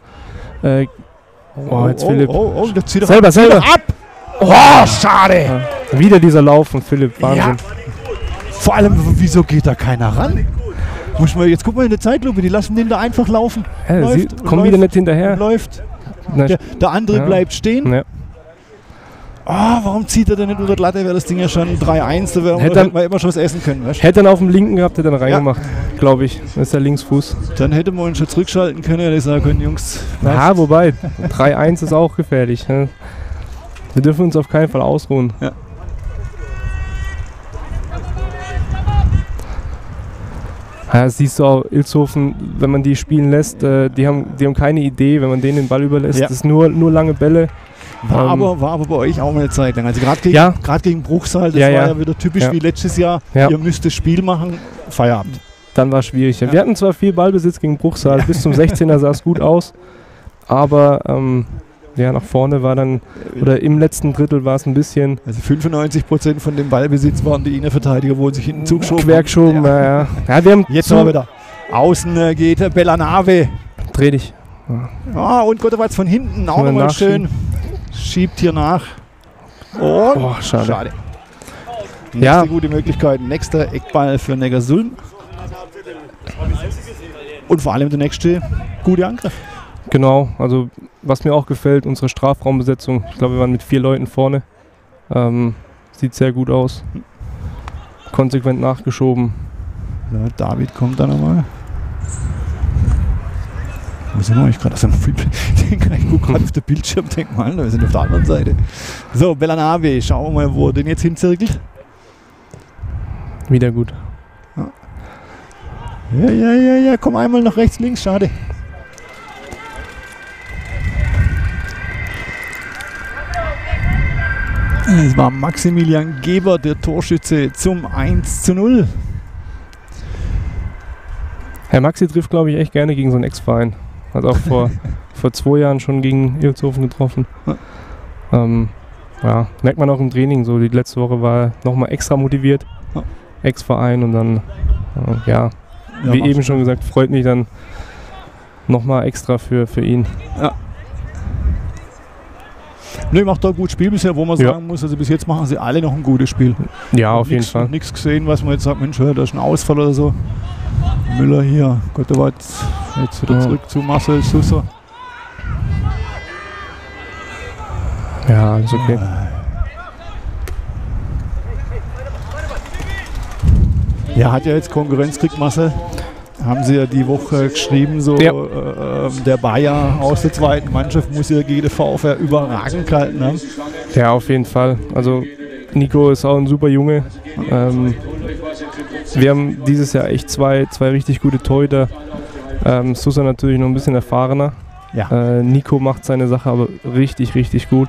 Jetzt Philipp. das zieht Selber. ab! Oh, schade! Wieder dieser Lauf von Philipp, Wahnsinn. Ja. Vor allem, wieso geht da keiner ran? Jetzt guck mal in der Zeitlupe, die lassen den da einfach laufen. Sie kommen wieder nicht hinterher. Läuft. Na, Der andere bleibt stehen. Ja. Warum zieht er denn nicht unter die Latte? Wäre das Ding ja schon 3:1, da hätte man immer schon was essen können. Weißt? Hätte dann auf dem linken gehabt, hätte dann reingemacht, glaube ich. Das ist der Linksfuß. Dann hätte man uns schon zurückschalten können, hätte ich sagen können, Jungs. Ja, wobei, 3:1 ist auch gefährlich. Ne? Wir dürfen uns auf keinen Fall ausruhen. Ja. Ja, siehst du auch, Ilshofen, wenn man die spielen lässt, die haben keine Idee, wenn man denen den Ball überlässt. Ja. Das ist nur lange Bälle. War aber bei euch auch mal eine Zeit lang. Also gerade gegen Bruchsal, das war ja wieder typisch wie letztes Jahr. Ja. Ihr müsst das Spiel machen, Feierabend. Dann war es schwierig. Wir hatten zwar viel Ballbesitz gegen Bruchsal, bis zum 16er sah es gut aus, aber nach vorne war dann, oder im letzten Drittel war es ein bisschen... Also 95% von dem Ballbesitz waren die Innenverteidiger, wo sich hinten zugeschoben quergeschoben, ja. Wir haben jetzt aber wieder. Außen geht Bellanave. Dreh dich. Und Gottewatz von hinten auch nochmal schön. Schiebt hier nach. Und schade. Nächste gute Möglichkeit. Nächster Eckball für Neckarsulm. Und vor allem der nächste gute Angriff. Genau, also was mir auch gefällt, unsere Strafraumbesetzung. Ich glaube, wir waren mit 4 Leuten vorne. Sieht sehr gut aus. Konsequent nachgeschoben. Ja, David kommt da nochmal. Wo sind wir? Ich gucke gerade auf den Bildschirm, denke mal, wir sind auf der anderen Seite. So, Bellanave, schauen wir mal, wo er den jetzt hinzirkelt. Wieder gut. Ja, komm einmal nach rechts, links, schade. Es war Maximilian Geber, der Torschütze zum 1:0. Herr Maxi trifft, glaube ich, echt gerne gegen so einen Ex-Verein. Hat auch vor 2 Jahren schon gegen Ilshofen getroffen. Merkt man auch im Training. So die letzte Woche war er nochmal extra motiviert. Ex-Verein und dann, wie eben schon gesagt, freut mich dann nochmal extra für ihn. Ja. Macht da ein gutes Spiel bisher, wo man sagen muss, also bis jetzt machen sie alle noch ein gutes Spiel. Ja, auf jeden Fall. Nichts gesehen, was man jetzt sagt, Mensch, da ist ein Ausfall oder so. Müller hier, Gottewatz, jetzt wieder zurück zu Marcel Susser. Ja, ist okay. Ja, hat ja jetzt Konkurrenz gekriegt, Marcel. Haben sie ja die Woche geschrieben, so der Bayer aus der zweiten Mannschaft muss ja gegen den VfR überragend gehalten haben. Ja, auf jeden Fall. Also Nico ist auch ein super Junge. Wir haben dieses Jahr echt zwei richtig gute Torhüter. Susa natürlich noch ein bisschen erfahrener. Ja. Nico macht seine Sache aber richtig, richtig gut.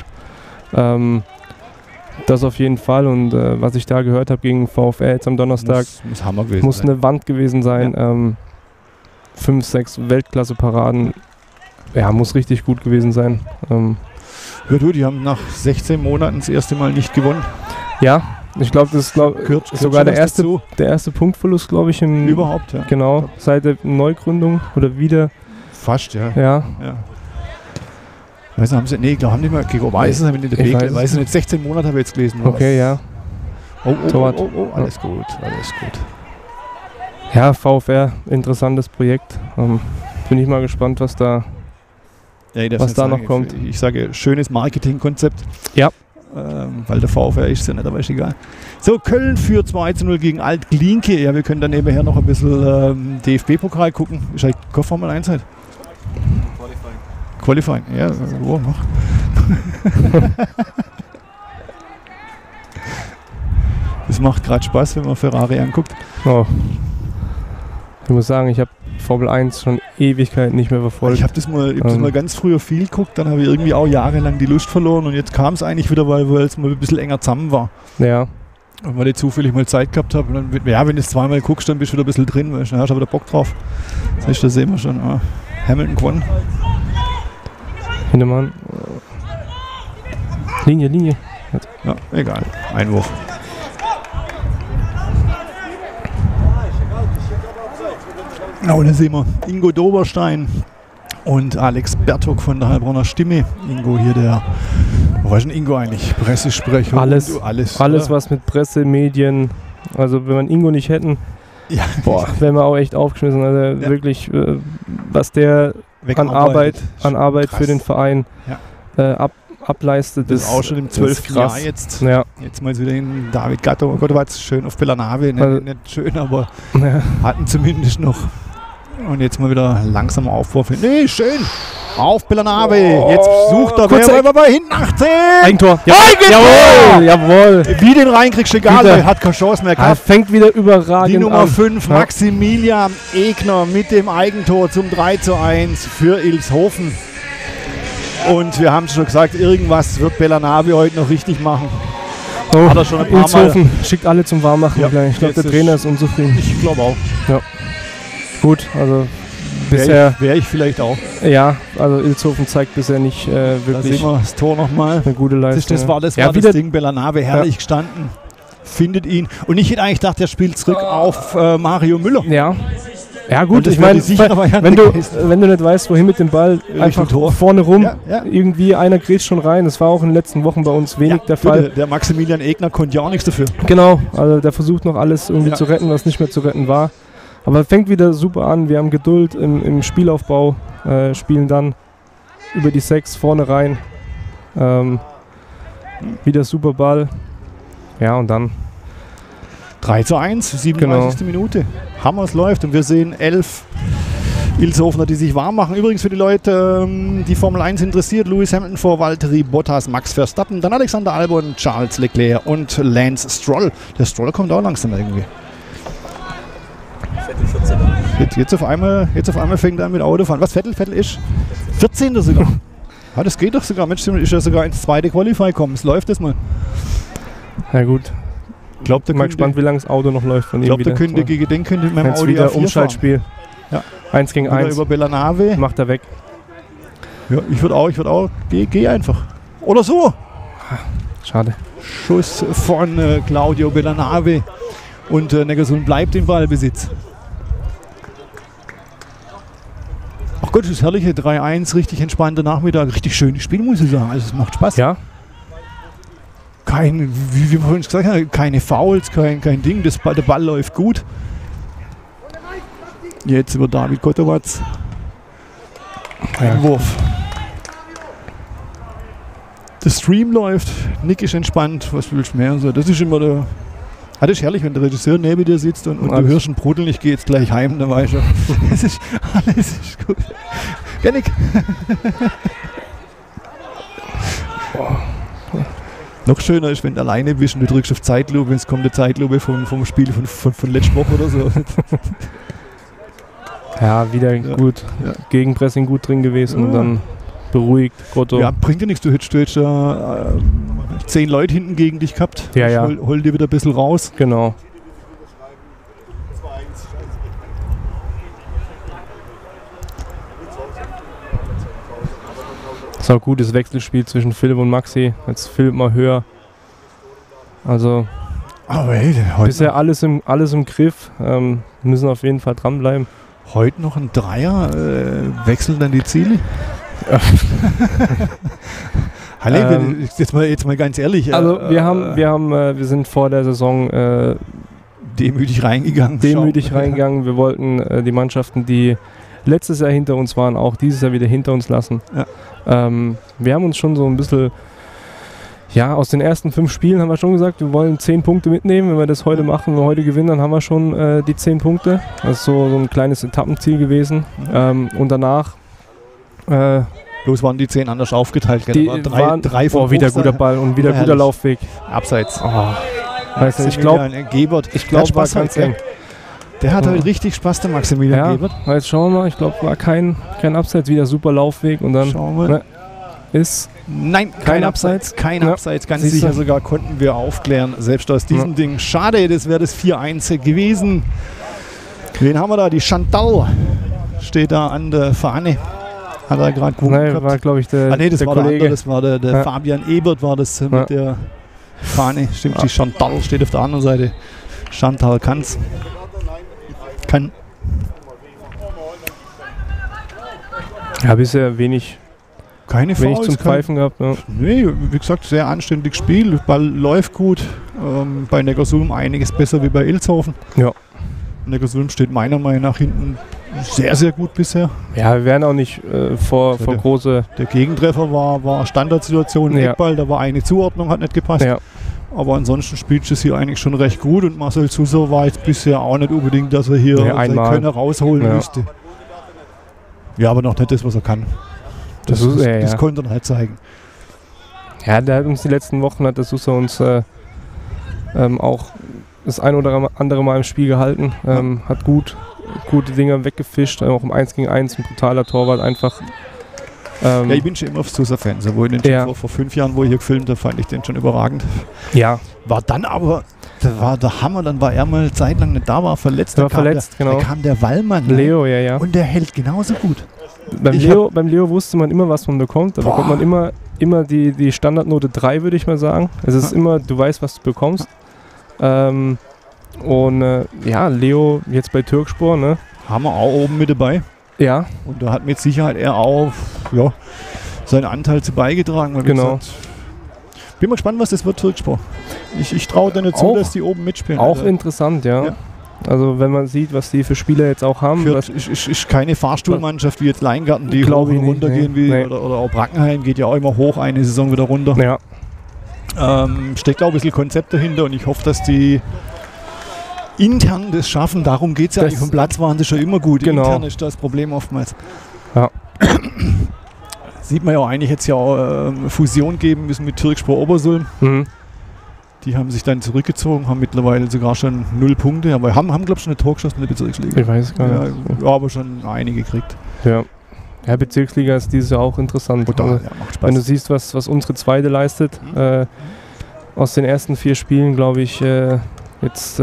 Das auf jeden Fall. Und was ich da gehört habe gegen VfR jetzt am Donnerstag, muss Hammer gewesen muss eine Wand gewesen sein. 5, 6 Weltklasse-Paraden. Ja, muss richtig gut gewesen sein. Ja, du, die haben nach 16 Monaten das erste Mal nicht gewonnen. Ja, ich glaube, das ist Gehört sogar der schon was dazu. erste Punktverlust, glaube ich, im Überhaupt, ja. Genau, seit der Neugründung oder wieder. Fast, ja. Ja, Weiß nicht, haben sie, nee, haben die mal gegen Weißen, haben die nicht Ich weiß ich nicht, 16 Monate habe ich jetzt gelesen. oder okay, ja. was? Torwart. Alles gut, alles gut. Ja, VfR, interessantes Projekt. Bin ich mal gespannt, was da. Ja, das Was nicht da noch sagen. kommt. Ich sage, schönes Marketingkonzept. Ja. Weil der VfR ist ja nicht, aber ist egal. So, Köln führt 2:0 gegen Alt-Glienke. Ja, wir können dann nebenher noch ein bisschen DFB-Pokal gucken. Ist eigentlich keine Formel 1 heute? Qualifying, ja, wo noch? Es macht gerade Spaß, wenn man Ferrari anguckt. Oh. Ich muss sagen, ich habe Formel 1 schon Ewigkeiten nicht mehr verfolgt. Ich habe das mal ganz früher viel geguckt, dann habe ich irgendwie auch jahrelang die Lust verloren und jetzt kam es eigentlich wieder, weil es mal ein bisschen enger zusammen war. Ja, Und weil ich zufällig mal Zeit gehabt habe. Und dann, ja, wenn du es zweimal guckst, dann bist du wieder ein bisschen drin, weil dann hast du wieder Bock drauf. Das heißt, da sehen wir schon. Hamilton gewonnen. Hintermann. Linie. Ja, egal. Einwurf. Na, und dann sehen wir Ingo Doberstein und Alex Bertok von der Heilbronner Stimme. Ingo hier, wo ist denn Ingo eigentlich? Pressesprecher? Alles, und alles Alles oder? was mit Presse, Medien. Also, wenn wir Ingo nicht hätten, Ja, wären wir auch echt aufgeschmissen. Also, wirklich, was der an Arbeit Krass. für den Verein ableistet, Das ist auch schon im 12. Jahr krass. jetzt. Ja. Jetzt mal wieder den David Gatto. Gott, war jetzt schön auf Belanave. Also- Nicht schön, aber Ja. hatten zumindest noch. Und jetzt mal wieder langsam Aufwurf. Nee, schön. Auf Belanave. Jetzt sucht er. Kurzer Wer war hinten 18? Eigentor. Eigentor! Jawohl. Wie den reinkriegst, egal. Wieder. Er hat keine Chance mehr Er gehabt. fängt wieder überragend Die Nummer an. 5, Ja. Maximilian Egner mit dem Eigentor zum 3:1 für Ilshofen. Und wir haben schon gesagt, irgendwas wird Belanave heute noch richtig machen. Oh, Hat er schon ein paar Ilshofen schickt alle zum Warmmachen Ja, gleich. Ich glaube, jetzt der Trainer ist unzufrieden. Ich glaube auch. Gut, also Wäre bisher, ich vielleicht auch. ja, also Ilshofen zeigt bisher nicht Da sehen wirklich wir das Tor nochmal. eine gute Leistung. Das war das wieder, Ding. Belanave herrlich gestanden. Findet ihn. Und ich hätte eigentlich gedacht, der spielt zurück auf Mario Müller. Ja. Ja Und gut, das ich wäre meine, die sichere Variante wenn du gewesen. nicht weißt, wohin mit dem Ball, einfach Tor. vorne rum, Ja. irgendwie einer grätscht schon rein. Das war auch in den letzten Wochen bei uns wenig der Fall. Der Maximilian Egner konnte ja auch nichts dafür. Genau, also der versucht noch alles irgendwie Ja. zu retten, was nicht mehr zu retten war. Aber fängt wieder super an, wir haben Geduld im Spielaufbau, spielen dann über die 6 vorne rein. Wieder super Ball. Ja, und dann 3:1, 37. Minute. Hammers läuft und wir sehen 11 Ilshofener, die sich warm machen. Übrigens für die Leute, die Formel 1 interessiert, Lewis Hamilton vor Valtteri Bottas, Max Verstappen, dann Alexander Albon, Charles Leclerc und Lance Stroll. Der Stroll kommt auch langsam irgendwie. Jetzt auf einmal fängt er an mit Autofahren. Was Vettel ist? 14. sogar. Ja, das geht doch sogar. Mensch, ist ja sogar ins zweite Qualify gekommen. Es läuft das mal. na gut, Ich glaube, bin mal gespannt, wie lange das Auto noch läuft von ihm der wieder. könnte gegen den könnte mit meinem Jetzt Audi wieder A4 Umschaltspiel. Ja. 1 gegen fahren. Wieder 1. über Belanave. Macht er weg. Ja, ich würde auch. Geh einfach. Oder so. Schade. Schuss von Claudio Belanave. Und Neckarsulm bleibt im Ballbesitz. Ach Gott, das herrliche 3:1, richtig entspannter Nachmittag, richtig schönes Spiel, muss ich sagen. Also es macht Spaß. Ja, Wie wir vorhin gesagt haben, keine Fouls, kein Ding, der Ball läuft gut. Jetzt über David Kotowatz. Einwurf. Der Stream läuft, Nick ist entspannt, was willst du mehr? So, das ist immer der. Das ist herrlich, wenn der Regisseur neben dir sitzt und du hörst einen Bruddeln, ich gehe jetzt gleich heim, dann weißt du, alles ist gut. Ja, Nick. Noch schöner ist, wenn du alleine bist und du drückst auf Zeitlupe, es kommt eine Zeitlupe vom Spiel von letzter Woche oder so. ja, wieder gut. Ja. Gegenpressing gut drin gewesen Ja. und dann beruhigt. Grotto. Ja, bringt dir nichts, du hättest 10 Leute hinten gegen dich gehabt. Ja, ja. Hol dir wieder ein bisschen raus. Genau. Das war ein gutes Wechselspiel zwischen Philipp und Maxi. Jetzt Philipp mal höher. Also Aber hey, bisher alles im Griff. Müssen auf jeden Fall dranbleiben. heute noch ein Dreier. Wechseln dann die Ziele? Halle, jetzt mal ganz ehrlich. Also wir sind vor der Saison demütig reingegangen. Wir wollten die Mannschaften, die letztes Jahr hinter uns waren, auch dieses Jahr wieder hinter uns lassen. Ja. Wir haben uns schon so ein bisschen, ja, aus den ersten 5 Spielen haben wir schon gesagt, wir wollen 10 Punkte mitnehmen. Wenn wir das heute machen, wenn wir heute gewinnen, dann haben wir schon die 10 Punkte. Das ist so ein kleines Etappenziel gewesen. Und danach bloß waren die 10 anders aufgeteilt. die Waren drei von wieder Buchsal. guter Ball und wieder guter Herrlich. Laufweg. Abseits. Weiß nicht, ich glaube, Gebert. ich glaub, war ganz eng. Der hat halt richtig Spaß, der Maximilian Ja, Gebert. jetzt schauen wir mal. Ich glaube, war kein Abseits, wieder super Laufweg und dann Schauen wir. ne, ist Nein, kein Abseits. Kein Ja. Abseits. Ganz Siehst du? sicher sogar konnten wir aufklären, selbst aus diesem Ding. Schade, das wäre das 4-1 gewesen. Wen haben wir da? Die Chantal steht da an der Fahne. Hat er gerade gewunken Nein, gehabt. war glaube ich der, Nee, das der war der Kollege. andere, das war der Ja. Fabian Ebert war das Ja. mit der Fahne. Stimmt, die Chantal steht auf der anderen Seite. Chantal kann. Ja, bisher wenig Keine zum Fouls, Pfeifen gehabt. Ne? Nee, wie gesagt, sehr anständiges Spiel. Ball läuft gut. Bei Neckarsulm einiges besser wie bei Ilshofen. Ja. Neckarsulm steht meiner Meinung nach hinten sehr, sehr gut bisher. Ja, wir werden auch nicht vor der- große. Der Gegentreffer war Standardsituation, Ja. Eckball, da war eine Zuordnung, hat nicht gepasst. Ja. Aber ansonsten spielt es hier eigentlich schon recht gut und Marcel Sousa war jetzt bisher auch nicht unbedingt, dass er hier Nee, seinen einmal. Könner rausholen Ja. müsste. Ja, aber noch nicht das, was er kann. Das ist- ja, das ja. konnte er halt zeigen. Ja, der hat uns die letzten Wochen, hat der Susa uns auch das ein oder andere Mal im Spiel gehalten. Hat gute Dinge weggefischt, auch im 1 gegen 1, ein brutaler Torwart einfach. Ja, ich bin schon immer auf Sousa-Fan. Sowohl den Ja. vor 5 Jahren, wo ich hier gefilmt habe, fand ich den schon überragend. Ja, War dann aber, da war der Hammer, dann war er mal zeitlang nicht da, war verletzt. Der war Da kam verletzt, genau. Da kam der Wallmann rein Leo, ja. und der hält genauso gut. Beim Ich Leo wusste man immer, was man bekommt. Da Boah. bekommt man immer die Standardnote 3, würde ich mal sagen. Es ist immer, du weißt, was du bekommst. Ja, Leo jetzt bei Türkspor, ne? Haben wir auch oben mit dabei. Ja, Und da hat mit Sicherheit er auch seinen Anteil zu beigetragen. Weil wie Genau. gesagt, bin mal gespannt, was das wird, Türkspor. Ich traue denen zu, Auch- dass die oben mitspielen. auch Also, interessant, ja. Ja. Also wenn man sieht, was die für Spieler jetzt auch haben. Fürth ist keine Fahrstuhlmannschaft wie jetzt Leingarten, die Glaub hoch ich und runter nicht, gehen, nee. Nee. oder auch Brackenheim geht ja auch immer hoch, eine Saison wieder runter. Ja, Steckt auch ein bisschen Konzept dahinter und ich hoffe, dass die intern das schaffen. Darum geht es ja Das- eigentlich. Vom Platz waren sie schon immer gut. Genau. Intern ist das Problem oftmals. Ja. Sieht man ja auch eigentlich jetzt ja auch Fusion geben müssen mit Türkspor Obersulm. mhm. Die haben sich dann zurückgezogen, haben mittlerweile sogar schon 0 Punkte, aber haben glaube ich schon eine Tor geschossen in der Bezirksliga. Ich weiß es gar nicht. Ja, aber schon einige gekriegt. Ja. Ja, Bezirksliga ist dieses Jahr auch interessant. Brutal, Also, ja, macht wenn du Spaß. siehst, was unsere Zweite leistet, aus den ersten 4 Spielen, glaube ich, jetzt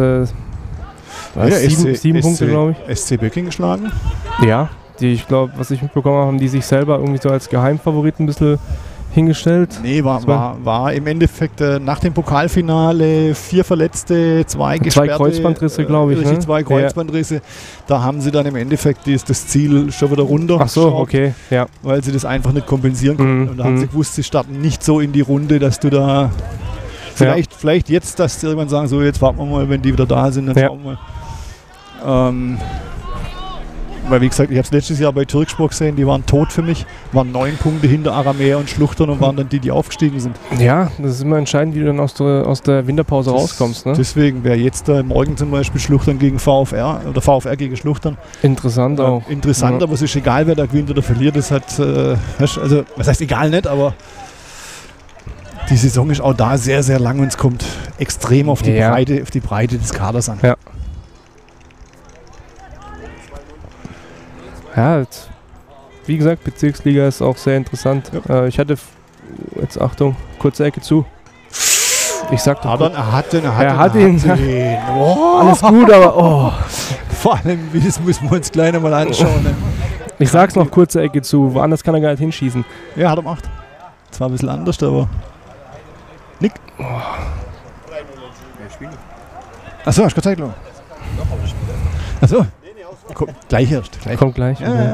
sieben Punkte, glaube ich. SC Böcking geschlagen. Ja, die, ich glaube, was ich mitbekommen habe, haben die sich selber irgendwie so als Geheimfavorit ein bisschen hingestellt. Nee, war im Endeffekt nach dem Pokalfinale 4 Verletzte, 2 gesperrte. Kreuzbandrisse, glaube ich, richtig, ne? 2 Kreuzbandrisse. Da haben sie dann im Endeffekt das Ziel schon wieder runter. Ach so, okay, ja. Weil sie das einfach nicht kompensieren konnten. Und da haben sie gewusst, sie starten nicht so in die Runde, dass du da vielleicht jetzt, dass sie irgendwann sagen, so jetzt warten wir mal, wenn die wieder da sind, dann Ja. schauen wir mal. Weil wie gesagt, ich habe es letztes Jahr bei Türkspor gesehen, die waren tot für mich, waren 9 Punkte hinter Aramäer und Schluchtern und waren dann die aufgestiegen sind. Ja, das ist immer entscheidend, wie du dann aus der Winterpause rauskommst. Ne? Deswegen wäre jetzt da morgen zum Beispiel Schluchtern gegen VfR oder VfR gegen Schluchtern Interessant auch. interessant, Ja. aber es ist egal, wer da gewinnt oder verliert. Das hat, also was heißt egal nicht, aber die Saison ist auch da sehr, sehr lang und es kommt extrem auf die, Ja. Breite des Kaders an. Ja. Ja, wie gesagt, Bezirksliga ist auch sehr interessant. Ich hatte, jetzt Achtung, kurze Ecke zu. Ich sag doch, Er hat ihn. Oh, alles gut, aber oh. vor allem, das müssen wir uns gleich noch mal anschauen. Ne? Ich sag's noch, kurze Ecke zu, woanders kann er gar nicht hinschießen. Ja, hat er gemacht. Zwar ein bisschen anders, aber... Nick. Oh. Achso, hast du gezeigt, Lo? Achso. Gleich erst. Gleich. Kommt gleich. Ja, Okay. ja.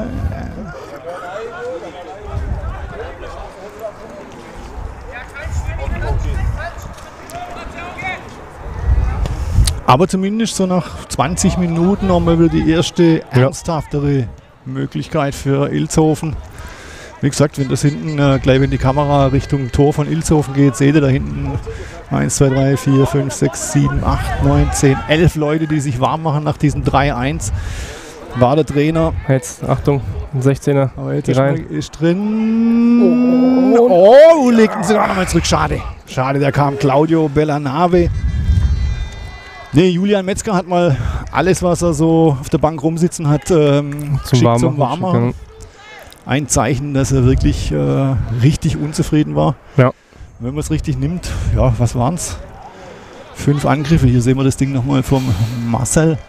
Aber zumindest so nach 20 Minuten haben wir wieder die erste ernsthaftere Möglichkeit für Ilshofen. Wie gesagt, wenn das hinten gleich wenn die Kamera Richtung Tor von Ilshofen geht, seht ihr da hinten 1, 2, 3, 4, 5, 6, 7, 8, 9, 10, 11 Leute, die sich warm machen nach diesem 3-1. War der Trainer. Jetzt, Achtung, ein 16er. Aber jetzt rein. ist drin. Oh, legt ihn sogar nochmal zurück. Schade. Schade, da kam Claudio Bellanave. Nee, Julian Metzger hat mal alles, was er so auf der Bank rumsitzen hat, zum Warmmachen. Ein Zeichen, dass er wirklich richtig unzufrieden war. Ja. Wenn man es richtig nimmt, ja, was waren es? 5 Angriffe. Hier sehen wir das Ding nochmal vom Marcel.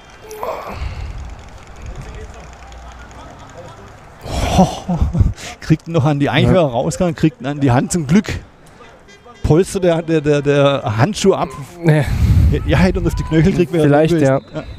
Kriegt ihn noch an die Einhörer rausgegangen, kriegt ihn an die Hand. Zum Glück polstert der Handschuh ab. Nee. Ja, hätte uns auf die Knöchel kriegt. Vielleicht, ja.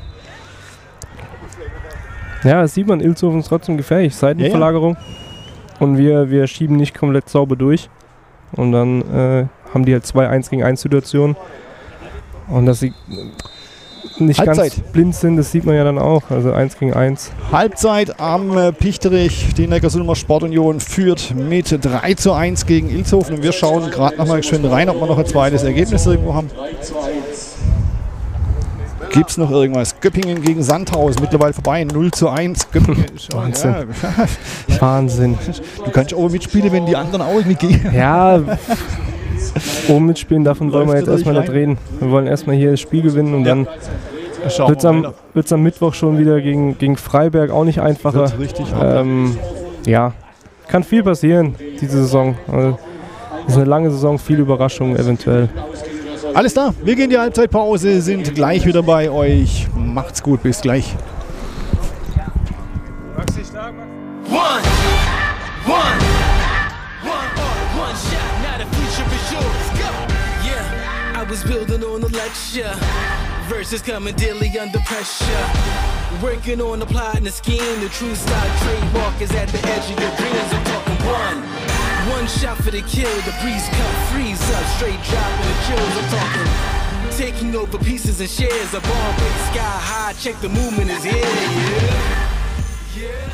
Ja, das sieht man, Ilshofen ist trotzdem gefährlich. Seitenverlagerung. Und wir schieben nicht komplett sauber durch. Und dann haben die halt 2 1 gegen 1 Situationen. Und dass sie nicht Halbzeit. ganz blind sind, das sieht man ja dann auch. Also 1 gegen 1. Halbzeit am Pichterich. Die Neckarsulmer Sportunion führt mit 3:1 gegen Ilshofen. Und wir schauen gerade nochmal schön rein, ob wir noch ein zweites Ergebnis irgendwo haben. Gibt es noch irgendwas? Göppingen gegen Sandhaus, mittlerweile vorbei, 0:1. Göppingen ist Wahnsinn. Ja. Wahnsinn. Du kannst auch mitspielen, wenn die anderen auch mitgehen. Ja, oben mitspielen, davon wollen wir jetzt Läuft erstmal nicht reden. Wir wollen erstmal hier das Spiel gewinnen und dann Schauen wird es am Mittwoch schon wieder gegen Freiberg auch nicht einfacher. Wird's richtig ja, kann viel passieren diese Saison. Also, ist eine lange Saison, viele Überraschungen eventuell. Alles klar, wir gehen in die Halbzeitpause, sind gleich wieder bei euch. Macht's gut, bis gleich. I was building on a lecture, verses coming daily under pressure. Working on the plot and the scheme, the true style trademark is at the edge of your dreams. I'm talking one shot for the kill, the breeze cut, freeze up, straight dropping the chills. I'm talking taking over pieces and shares, a bomb break sky high, check the movement is here, yeah.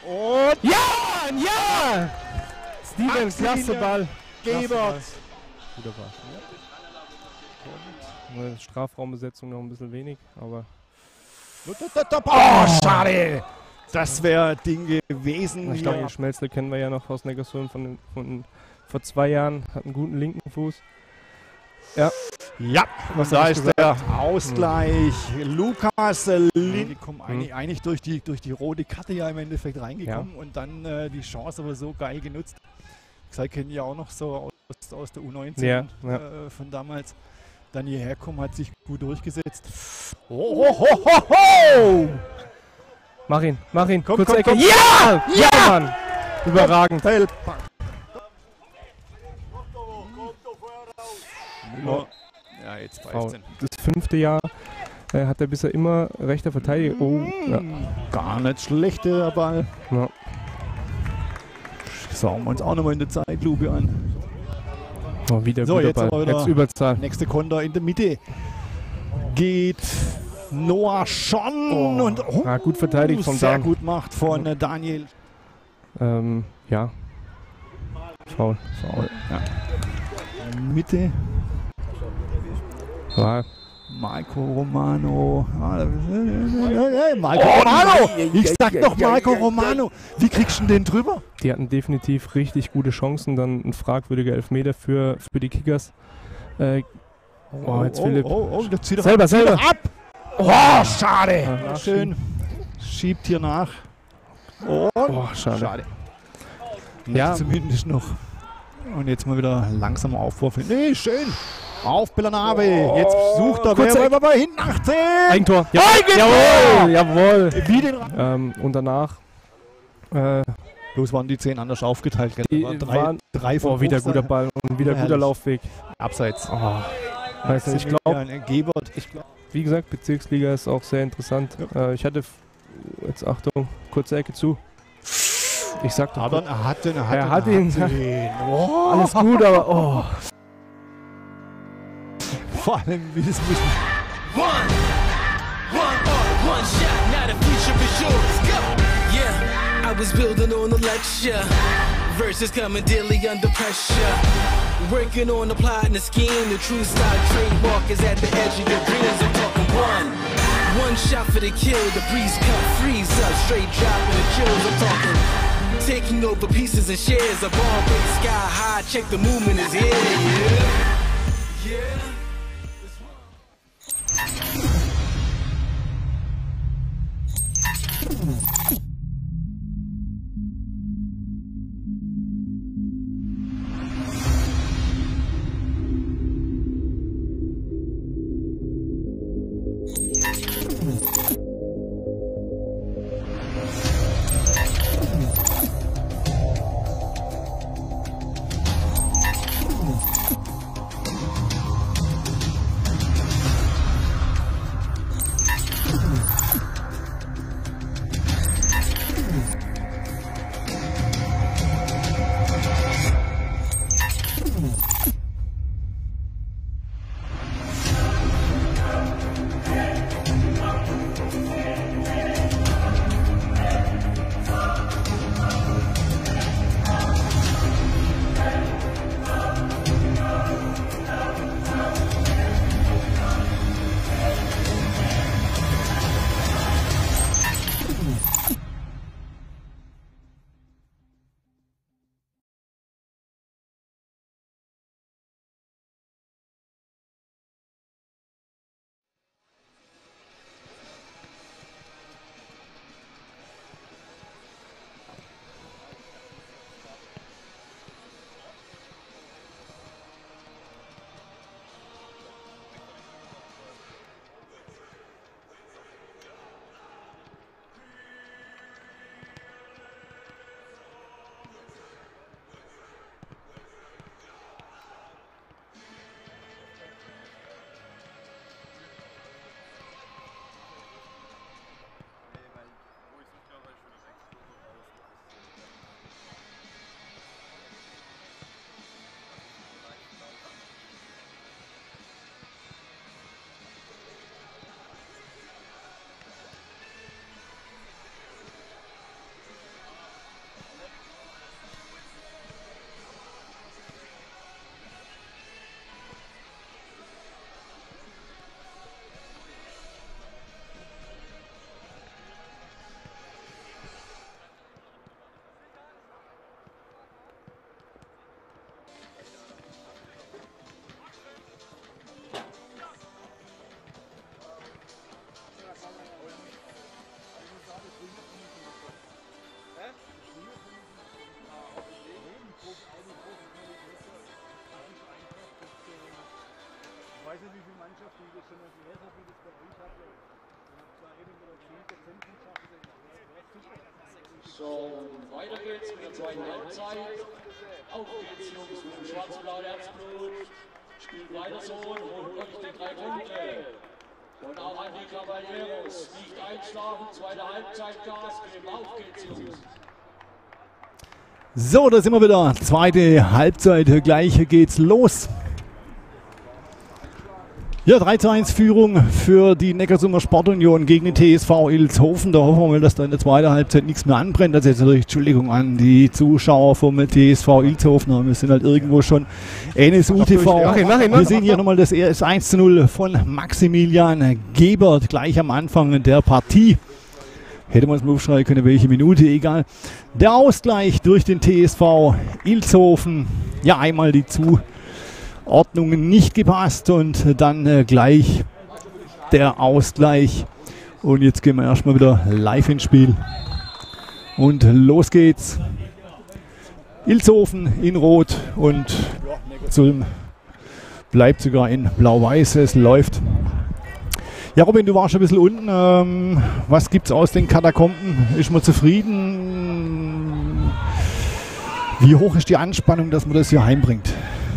Und Ja! Steven, klasse Ball. Gebert. Guter Ball. Strafraumbesetzung noch ein bisschen wenig, aber Oh, schade. Das wäre Ding gewesen. ich glaube, Schmelzle kennen wir ja noch aus Neckarsulm von vor 2 Jahren, hat einen guten linken Fuß. Ja, Ja, was da hab ich ist der Ausgleich. Lukas Lind, die kommen Mhm. eigentlich durch die rote Karte ja im Endeffekt reingekommen und dann die Chance aber so geil genutzt. Ich kenne ja auch noch so aus der U19 Ja. von damals. Dann hierher kommen, hat sich gut durchgesetzt. Oh. Mach ihn, Komm, kurze komm, Ecke. komm. Ja! Ja, Mann! Überragend. Müller. Ja, jetzt Foul. 15. Das 5. Jahr hat er bisher immer rechter Verteidiger. Oh, ja. Gar nicht schlecht, der Ball. Ja. Schauen wir uns auch nochmal in der Zeitlupe an. Oh, wieder So, guter jetzt Ball. aber wieder- Jetzt Überzahl. Nächste Konter in der Mitte. Geht Noah schon und Gut verteidigt vom sehr Dan. gut macht von Daniel. Ja. Foul. Foul. Ja. Mitte. Ja. Marco Romano. Marco Romano! Ich sag doch Marco Romano. Wie kriegst du denn den drüber? Die hatten definitiv richtig gute Chancen. Dann ein fragwürdiger Elfmeter für die Kickers. Jetzt Philipp. Das zieht Selber. ab. Oh, schade. Ja, Schön. Schiebt hier nach. Und Schade. Nicht Ja. zumindest noch. Und jetzt mal wieder langsamer Aufwurf. Nee, schön. Auf Bellanave. Jetzt sucht er. Kurze Wer war hinten? 18. Eigentor. Jawohl. Wie den Und danach Bloß waren die 10 anders aufgeteilt. Gell? Die Da waren- drei von wieder Buchsal. guter Ball und wieder guter Herrlich. Laufweg. Abseits. Weiß nicht, ich glaube, Gebert. wie gesagt, Bezirksliga ist auch sehr interessant. Ich hatte jetzt Achtung, kurze Ecke zu. Ich sag doch, Aber er hat ihn. Er hat ihn. Oh. alles gut, aber Vor allem, wie es müssen. One shot, now the future is yours. Go! Yeah, I was building on a lecture. Verses coming daily under pressure. Working on the plot and the scheme. The true style trademark is at the edge of your dreams. I'm talking one shot for the kill. The breeze cut, freeze up, straight dropping the chills. I'm talking taking over pieces and shares. A ball break sky high. Check the movement is here. Yeah. So, weiter geht's mit der zweiten Halbzeit. Auf geht's, Jungs, mit dem schwarz-blauen Herzblut. Spielt weiter so und holt wirklich die 3 Punkte. Und auch an die Caballeros. Nicht einschlafen, zweite Halbzeit Gas geben. Auf geht's, Jungs. So, da sind wir wieder. Zweite Halbzeit, gleich geht's los. Ja, 3:1 Führung für die Neckarsulmer Sportunion gegen den TSV Ilshofen. Da hoffen wir mal, dass da in der zweiten Halbzeit nichts mehr anbrennt. Also jetzt natürlich Entschuldigung an die Zuschauer vom TSV Ilshofen. Wir sind halt irgendwo schon NSU-TV. Wir sehen hier nochmal das 1:0 von Maximilian Gebert gleich am Anfang der Partie. Hätte man es mal aufschreiben können, welche Minute, egal. Der Ausgleich durch den TSV Ilshofen. Ja, einmal die Zuordnungen nicht gepasst und dann gleich der Ausgleich. Und jetzt gehen wir erstmal wieder live ins Spiel. Und los geht's. Ilshofen in Rot und Neckarsulm bleibt sogar in Blau-Weiß. Es läuft. Ja, Robin, du warst schon ein bisschen unten. Was gibt's aus den Katakomben? Ist man zufrieden? Wie hoch ist die Anspannung, dass man das hier heimbringt?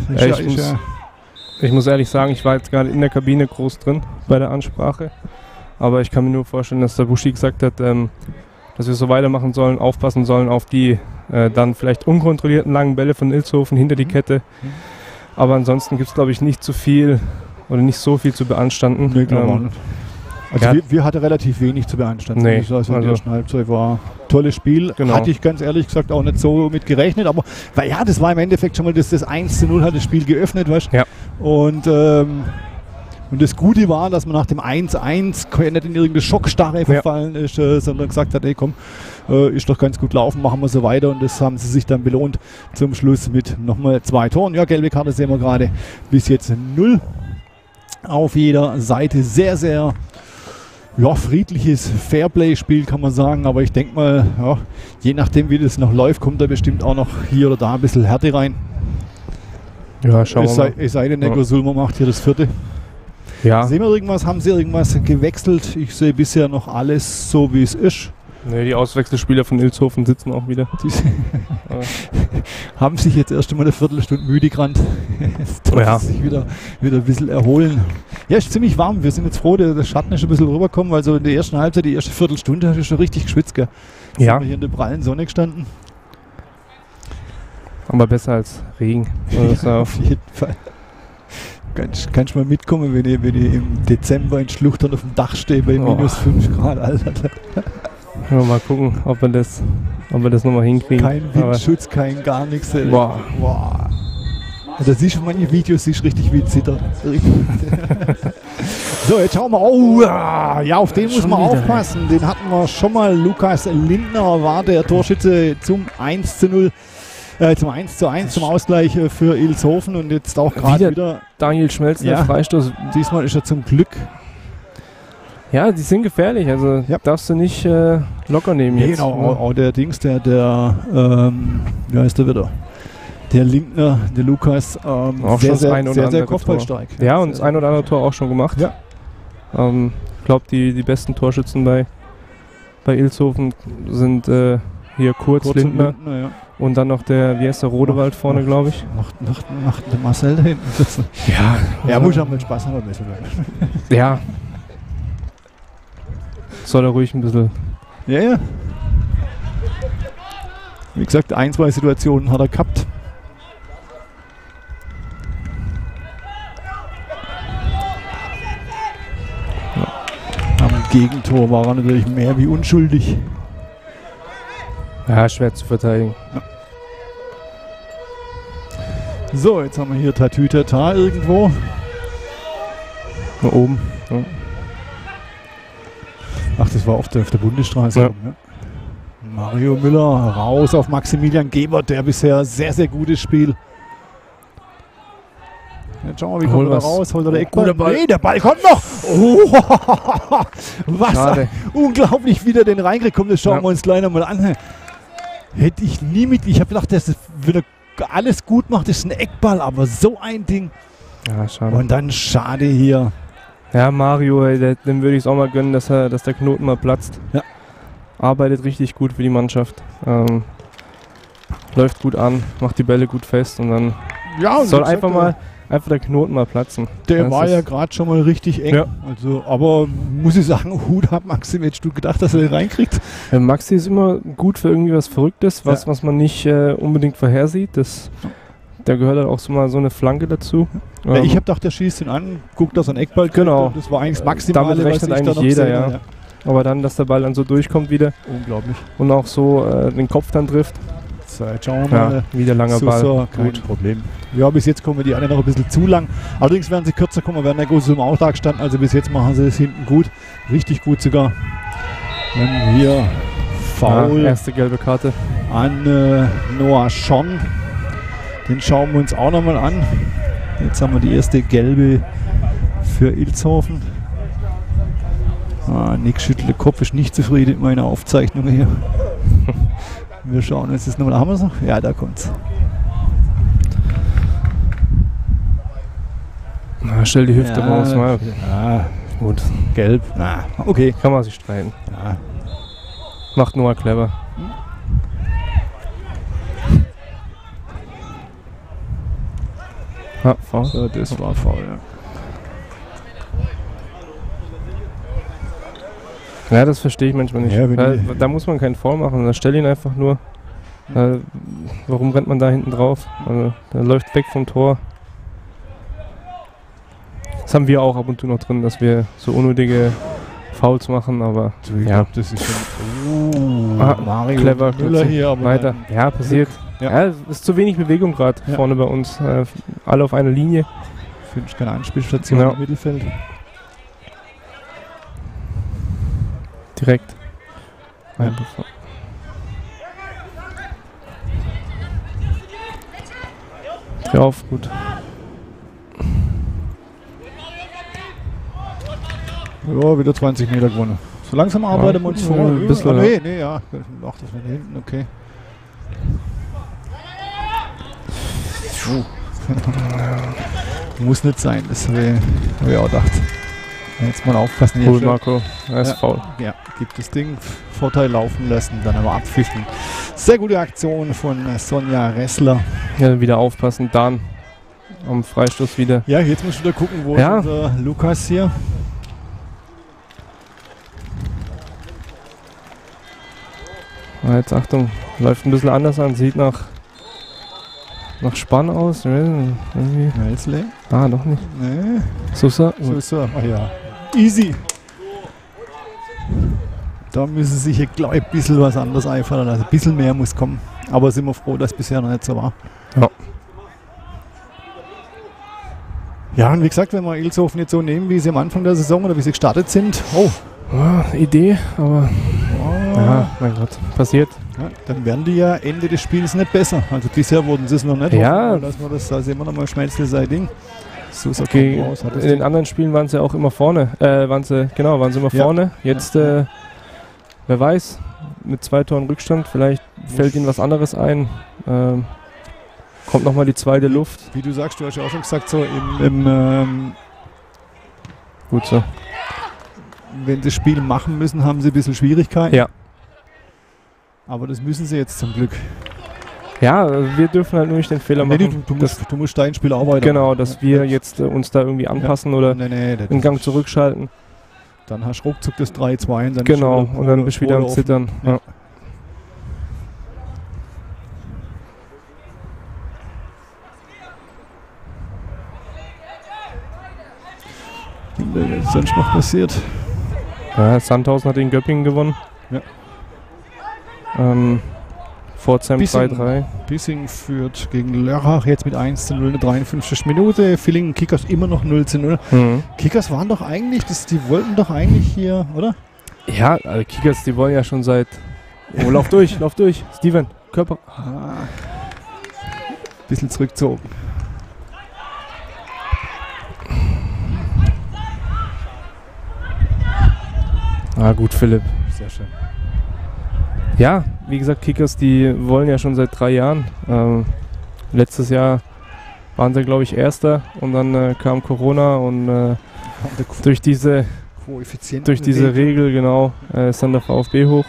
Ich muss ehrlich sagen, ich war jetzt gerade in der Kabine groß drin bei der Ansprache. Aber ich kann mir nur vorstellen, dass der Buschi gesagt hat, dass wir so weitermachen sollen, aufpassen sollen auf die dann vielleicht unkontrollierten langen Bälle von Ilshofen hinter die Kette. Aber ansonsten gibt es, glaube ich, nicht so viel oder nicht so viel zu beanstanden. Nee, glaube auch nicht. Also ja, wir hatten relativ wenig zu beanstanden. Nee, also in der ersten Halbzeit war ein tolles Spiel. Genau. Hatte ich ganz ehrlich gesagt auch nicht so mit gerechnet. Aber weil, ja, das war im Endeffekt schon mal das 1:0 hat das Spiel geöffnet. Weißt? Ja. Und das Gute war, dass man nach dem 1:1 nicht in irgendeine Schockstarre verfallen ist, sondern gesagt hat, hey komm, ist doch ganz gut laufen, machen wir so weiter. Und das haben sie sich dann belohnt zum Schluss mit nochmal 2 Toren. Ja, gelbe Karte sehen wir gerade. Bis jetzt 0 auf jeder Seite. Sehr, sehr friedliches Fairplay-Spiel kann man sagen. Aber ich denke mal, ja, je nachdem wie das noch läuft, kommt da bestimmt auch noch hier oder da ein bisschen Härte rein. Ja, schauen wir mal. Es sei denn, Neckarsulmer macht hier das 4. Ja. Sehen wir irgendwas? Haben sie irgendwas gewechselt? Ich sehe bisher noch alles so, wie es ist. Nee, die Auswechselspieler von Ilshofen sitzen auch wieder. Haben sich jetzt erst einmal eine Viertelstunde müde gerannt. Jetzt dürfen sie sich wieder ein bisschen erholen. Ja, ist ziemlich warm. Wir sind jetzt froh, der Schatten ist ein bisschen rübergekommen, weil so in der ersten Halbzeit, die erste Viertelstunde, hast du schon richtig geschwitzt. Gell? Sind wir hier in der prallen Sonne gestanden. Aber besser als Regen. Ja, auf jeden Fall. Kannst du mal mitkommen, wenn ich im Dezember in Schluchtern auf dem Dach stehe bei minus 5 Grad, Alter. Ja, mal gucken, ob wir das nochmal hinkriegen. Kein Windschutz, kein gar nichts. Boah. Boah. Da siehst du manche Videos, siehst richtig wie zittert. So, jetzt schauen wir. Oh, ja, auf den muss man aufpassen. Den hatten wir schon mal. Lukas Lindner war der Torschütze zum 1:0. Zum 1:1 zum Ausgleich für Ilshofen und jetzt auch gerade wieder Daniel Schmelz, der Freistoß. Diesmal ist er zum Glück. Ja, die sind gefährlich, also darfst du nicht locker nehmen jetzt. Genau, auch der Dings, wie heißt der wieder? Der Lindner, der Lukas, sehr kopfballstark. Ja, und das ein oder andere Tor auch schon gemacht. Ja. Ich glaube, die besten Torschützen bei Ilshofen sind hier Kurz Lindner ja. Und dann noch der, wie heißt der, Rodewald vorne, glaube ich. Noch der Marcel da hinten sitzen. Ja. Er muss auch mit Spaß haben. Ja. Soll er ruhig ein bisschen. Ja. Wie gesagt, 1-2 Situationen hat er gehabt. Am Gegentor war er natürlich mehr wie unschuldig. Ja, schwer zu verteidigen. Ja. So, jetzt haben wir hier Tatütata irgendwo. Da oben. Ja. Ach, das war auf der Bundesstraße. Ja. Mario Müller raus auf Maximilian Gebert, der bisher sehr, sehr gutes Spiel. Jetzt schauen wir, wie kommt er da raus? Holt er den Eckball? Nee, der Ball kommt noch! Oh, was? Unglaublich, wie der den reingekommen ist. Schauen wir uns gleich nochmal an. Hätte ich nie mit. Ich habe gedacht, wenn er alles gut macht, ist ein Eckball, aber so ein Ding. Ja, schade. Und dann schade hier. Ja, Mario, ey, dem würde ich es auch mal gönnen, dass der Knoten mal platzt. Ja. Arbeitet richtig gut für die Mannschaft. Läuft gut an, macht die Bälle gut fest und dann Ja, und soll wie gesagt, einfach der Knoten mal platzen. der Das war ist- ja gerade schon mal richtig eng. Ja. Also, aber muss ich sagen, Hut ab, Maxim, hättest du gedacht, dass er den reinkriegt? Maxi ist immer gut für irgendwie was Verrücktes, was man nicht unbedingt vorhersieht. Da gehört halt auch so mal so eine Flanke dazu. Ja, ich habe gedacht, der schießt ihn an, guckt, dass er einen Eckball kriegt. Genau. Und das war eigentlich das Maximale, Damit rechnet was ich eigentlich da noch jeder, gesehen ja. habe. Aber dann, dass der Ball dann so durchkommt wieder Unglaublich. und auch so den Kopf dann trifft. So, jetzt schauen wir Ja, mal. wieder langer Ball. So, kein Problem. Ja, bis jetzt kommen die alle noch ein bisschen zu lang. Allerdings werden sie kürzer kommen, werden der große im Auftrag standen. Also bis jetzt machen sie das hinten gut. Richtig gut sogar. Dann hier Foul Erste gelbe Karte. an Noah Schorn. Den schauen wir uns auch nochmal an. Jetzt haben wir die erste gelbe für Ilshofen. Nick schüttelt den Kopf, ist nicht zufrieden mit meiner Aufzeichnung hier. Wir schauen uns das nochmal an. Haben wir es noch? Ja, da kommt's. Na, stell die Hüfte raus. Mal. Ja, Gut, gelb. Na, okay. kann man sich streiten. Ja. Macht Noah clever. Foul. So, das war faul, ja. Ja, das verstehe ich manchmal nicht. Ja, wenn Da muss man keinen Foul machen, dann stell ihn einfach nur. Warum rennt man da hinten drauf? Also, der läuft weg vom Tor. Das haben wir auch ab und zu noch drin, dass wir so unnötige Fouls machen, aber Ich ja, glaub, das ist schon Mario clever. Müller hier, aber weiter. dann Ja, passiert. Ja. Ja, ist zu wenig Bewegung gerade Ja. vorne bei uns. Alle auf einer Linie. finde ich keine Anspielstation Ja. im Mittelfeld. Direkt. Ja. Dreh auf, gut. Ja, wieder 20 Meter gewonnen. So langsam arbeiten wir uns vor. ein bisschen, Nee, ja. Ach, das war da hinten, okay. Muss nicht sein, das habe ich auch gedacht. Jetzt mal aufpassen. Cool, Hier Marco. Er ist Ja. faul. Ja, gibt das Ding, Vorteil laufen lassen, dann aber abpfiffen. Sehr gute Aktion von Sonja Ressler. Ja, wieder aufpassen. Dan am Freistoß wieder. Ja, jetzt muss ich wieder gucken, wo Ja. ist unser Lukas hier. Jetzt Achtung, läuft ein bisschen anders an. Sieht nach Spann aus. Irgendwie. Melsley? Noch nicht. Nee. Susa. So ist er. Ach ja. Easy. Da müssen sie sich, glaube ich, ein bisschen was anderes einfallen. Also ein bisschen mehr muss kommen. Aber sind wir froh, dass es bisher noch nicht so war. Ja. Ja, und wie gesagt, wenn wir Ilshofen jetzt so nehmen, wie sie am Anfang der Saison oder wie sie gestartet sind, Idee, aber ja, mein Gott, passiert. ja, dann werden die ja Ende des Spiels nicht besser. Also bisher wurden sie es noch nicht. Ja. Hoffen wir, dass wir das, da sehen wir nochmal Schmelzle sein Ding. So ist Okay, raus, hat das in den Ding. anderen Spielen waren sie auch immer vorne. Waren sie immer Ja. vorne. Jetzt, wer weiß, mit 2 Toren Rückstand, vielleicht fällt ihnen was anderes ein. Kommt nochmal die zweite Luft. Wie du sagst, du hast ja auch schon gesagt, so im Gut so. wenn sie das Spiel machen müssen, haben sie ein bisschen Schwierigkeiten. Ja. Aber das müssen sie jetzt zum Glück. Ja, wir dürfen halt nur nicht den Fehler Nee, machen. du musst dein Spiel arbeiten. Genau, dass wir jetzt uns da irgendwie anpassen oder Nee, einen Gang zurückschalten. Dann hast du ruckzuck das 3-2 und dann Genau, bist du und dann bist du wieder am offen. Zittern. Ja. Was ist sonst noch passiert? Ja, Sandhausen hat in Göppingen gewonnen. Ja. Pforzheim Bissing. 3-3. Bissing führt gegen Lörrach jetzt mit 1:0 in der 53. Minute. Villingen Kickers immer noch 0:0. Mhm. Kickers waren doch eigentlich, die wollten doch eigentlich hier, oder? Ja, also Kickers, die wollen ja schon seit... Oh, lauf durch. Steven, Körper. Bisschen zurückgezogen. Gut, Philipp. Sehr schön. Ja, wie gesagt, Kickers, die wollen ja schon seit 3 Jahren. Letztes Jahr waren sie, glaube ich, Erster und dann kam Corona und durch diese Regel, genau, ist dann der VfB hoch.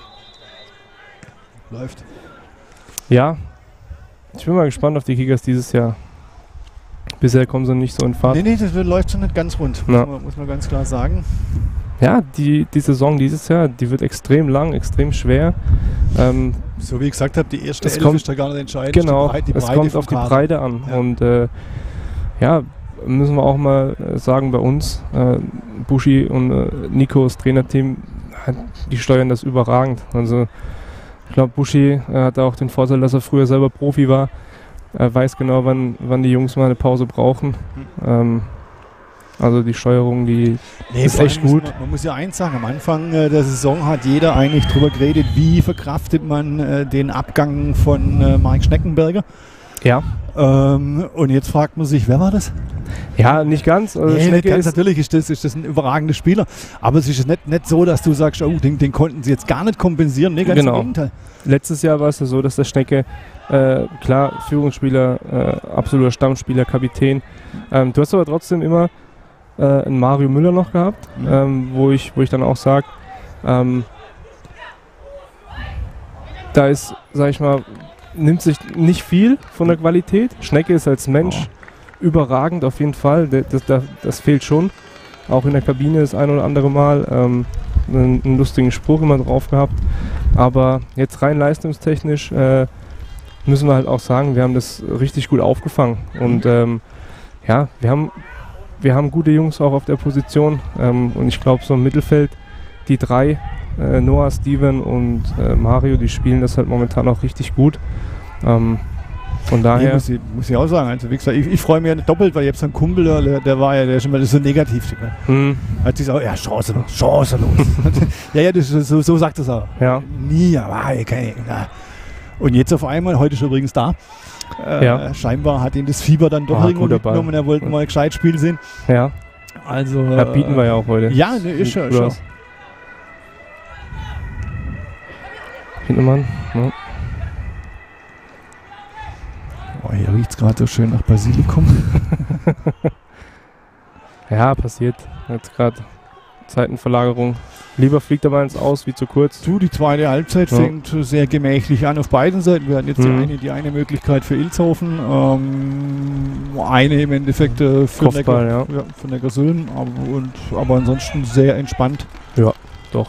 Läuft. Ja, ich bin mal gespannt auf die Kickers dieses Jahr. Bisher kommen sie nicht so in Fahrt. Nee, das läuft schon nicht ganz rund, muss man ganz klar sagen. Ja, die Saison dieses Jahr, die wird extrem lang, extrem schwer. So wie ich gesagt habe, die erste Elf ist da gar nicht entscheidend. Genau, es kommt auf die Breite an. Ja. Und ja, müssen wir auch mal sagen, bei uns, Buschi und Nikos Trainerteam, die steuern das überragend. Also ich glaube, Buschi hat auch den Vorteil, dass er früher selber Profi war. Er weiß genau, wann die Jungs mal eine Pause brauchen. Also die Steuerung, die ist echt gut. Man muss ja eins sagen, am Anfang der Saison hat jeder eigentlich drüber geredet, wie verkraftet man den Abgang von Marc Schneckenberger. Ja. Und jetzt fragt man sich, wer war das? Ja, nicht ganz. Also natürlich ist das ein überragender Spieler. Aber es ist nicht so, dass du sagst, oh, den konnten sie jetzt gar nicht kompensieren. Nee, ganz im Gegenteil. Letztes Jahr war es ja so, dass der Schnecke, klar, Führungsspieler, absoluter Stammspieler, Kapitän. Du hast aber trotzdem immer einen Mario Müller noch gehabt, wo ich dann auch sage, da ist, sag ich mal, nimmt sich nicht viel von der Qualität. Schnecke ist als Mensch überragend auf jeden Fall. Das fehlt schon. Auch in der Kabine das ein oder andere Mal einen lustigen Spruch immer drauf gehabt. Aber jetzt rein leistungstechnisch müssen wir halt auch sagen, wir haben das richtig gut aufgefangen. Und ja, wir haben gute Jungs auch auf der Position. Und ich glaube, so im Mittelfeld, die drei, Noah, Steven und Mario, die spielen das halt momentan auch richtig gut. Von daher... Muss ich auch sagen, also wie gesagt, ich freue mich ja nicht doppelt, weil ich habe so einen Kumpel, der ist schon mal so negativ. Hat sich auch, chancenlos. ja, so sagt es auch. Ja. Nie, Und jetzt auf einmal, heute ist er übrigens da, scheinbar hat ihn das Fieber dann doch irgendwo mitgenommen, er wollte mal gescheit spielen sehen. Ja. Also... bieten wir ja auch heute. Ja, ne, ist schon. Hintermann, ja. Oh, hier riecht es gerade so schön nach Basilikum. Ja, passiert. Jetzt gerade Zeitenverlagerung. Lieber fliegt er mal ins Aus wie zu kurz. Die zweite Halbzeit fängt sehr gemächlich an auf beiden Seiten. Wir hatten jetzt die eine Möglichkeit für Ilshofen, eine im Endeffekt für Neckarsulm, aber ansonsten sehr entspannt. Ja, doch.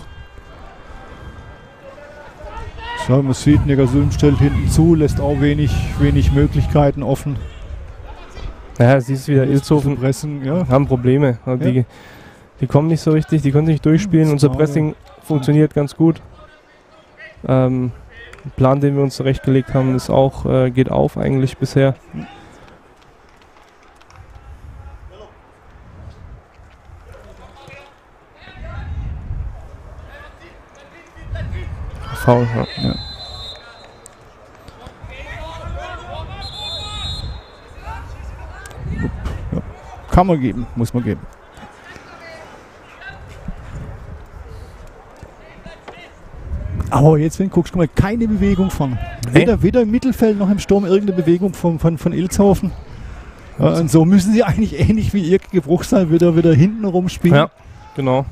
So, man sieht, Neckarsulm stellt hinten zu, lässt auch wenig Möglichkeiten offen. Naja, siehst du wieder, Ilshofen haben Probleme. Also die kommen nicht so richtig, die können sich nicht durchspielen. Unser Pressing funktioniert ganz gut. Plan, den wir uns zurechtgelegt haben, ist auch, geht auf eigentlich bisher. Foul, ja. Kann man geben, muss man geben. Aber jetzt, wenn du guckst, mal, keine Bewegung von. Weder im Mittelfeld noch im Sturm irgendeine Bewegung von Ilshofen. Und so müssen sie eigentlich ähnlich wie ihr Bruchsal wieder hinten rumspielen. Ja, genau.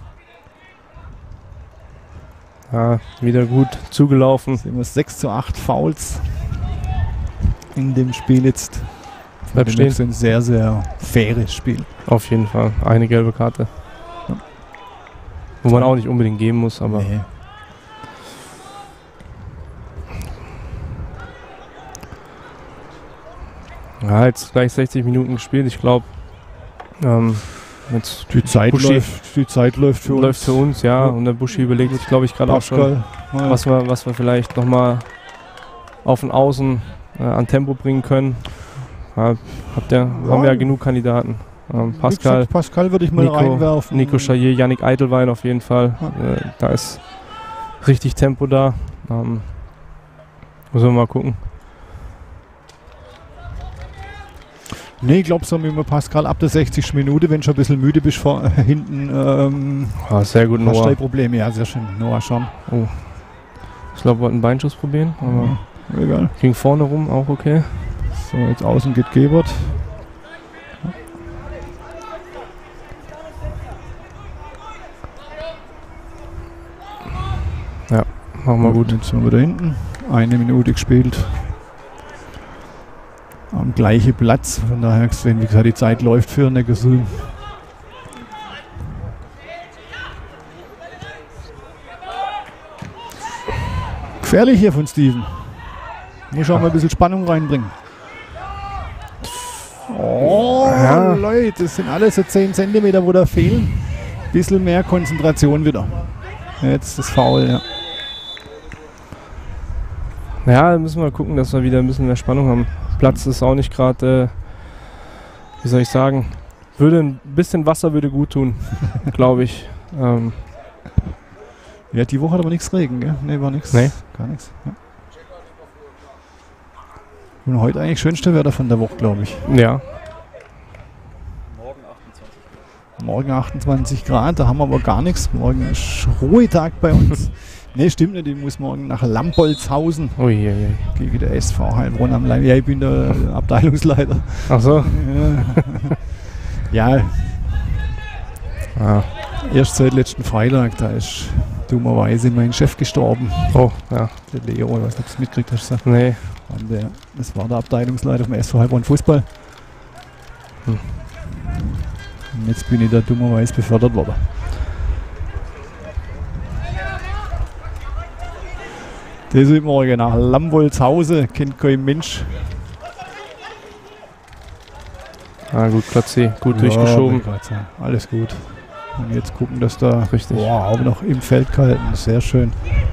Ja, wieder gut zugelaufen. Sehen wir 6:8 Fouls in dem Spiel jetzt. Bleibt stehen. Das ist ein sehr, sehr faires Spiel. Auf jeden Fall. Eine gelbe Karte. Ja. Wo man auch nicht unbedingt geben muss, aber... Nee. Ja, jetzt gleich 60 Minuten gespielt. Ich glaube, die Zeit läuft für uns. Ja. Und der Buschi überlegt sich, glaube ich, gerade auch schon, was wir vielleicht nochmal auf den Außen an Tempo bringen können. Ja, haben wir ja genug Kandidaten. Pascal würde ich mal reinwerfen. Nico Chaillet, Yannick Eitelwein auf jeden Fall. Da ist richtig Tempo da. Müssen wir mal gucken. Nee, ich glaube, so mit Pascal ab der 60. Minute, wenn du schon ein bisschen müde bist, hinten. Sehr gut, Noah. Hast du Probleme, ja, sehr schön. Noah schon. Oh. Ich glaube, wir wollten einen Beinschuss probieren, aber egal. Ging vorne rum, auch okay. So, jetzt außen geht Gebert. Machen wir gut. Jetzt sind wir da hinten. 1 Minute gespielt. Am gleichen Platz. Von daher gesehen, wie gesagt, die Zeit läuft für Neckarsulm. Gefährlich hier von Steven. Muss auch mal ein bisschen Spannung reinbringen. Oh, Ja. Leute, das sind alles so 10 cm, wo da fehlen. Bisschen mehr Konzentration wieder. Jetzt das Foul, ja. Ja, da müssen wir gucken, dass wir wieder ein bisschen mehr Spannung haben. Platz ist auch nicht gerade, wie soll ich sagen, ein bisschen Wasser würde gut tun, glaube ich. Ja, die Woche hat aber nichts Regen, gell? Ne, war nichts. Nee. Gar nichts. Ja. Und heute eigentlich schönste Wetter von der Woche, glaube ich. Ja. Morgen 28 Grad, da haben wir aber gar nichts. Morgen ist Ruhetag bei uns. Ne, stimmt nicht, ich muss morgen nach Lambolzhausen Uiuiui. gegen der SV Heilbronn am Leim. Ja, ich bin der Abteilungsleiter. Ach so. Ja, Ah. erst seit letzten Freitag, da ist dummerweise mein Chef gestorben. Oh, ja. Der Leo, ich weiß nicht, ob du es mitgekriegt hast. Nee. Und das war der Abteilungsleiter vom SV Heilbronn Fußball. Hm. Und jetzt bin ich da dummerweise befördert worden. Deshalb morgen nach Lambolzhausen, kennt kein Mensch. Ah, gut, Platz C. Gut Ja, durchgeschoben. mein Gott, ja, alles gut. Und jetzt gucken, dass da Richtig. boah, auch noch im Feld gehalten. Sehr schön.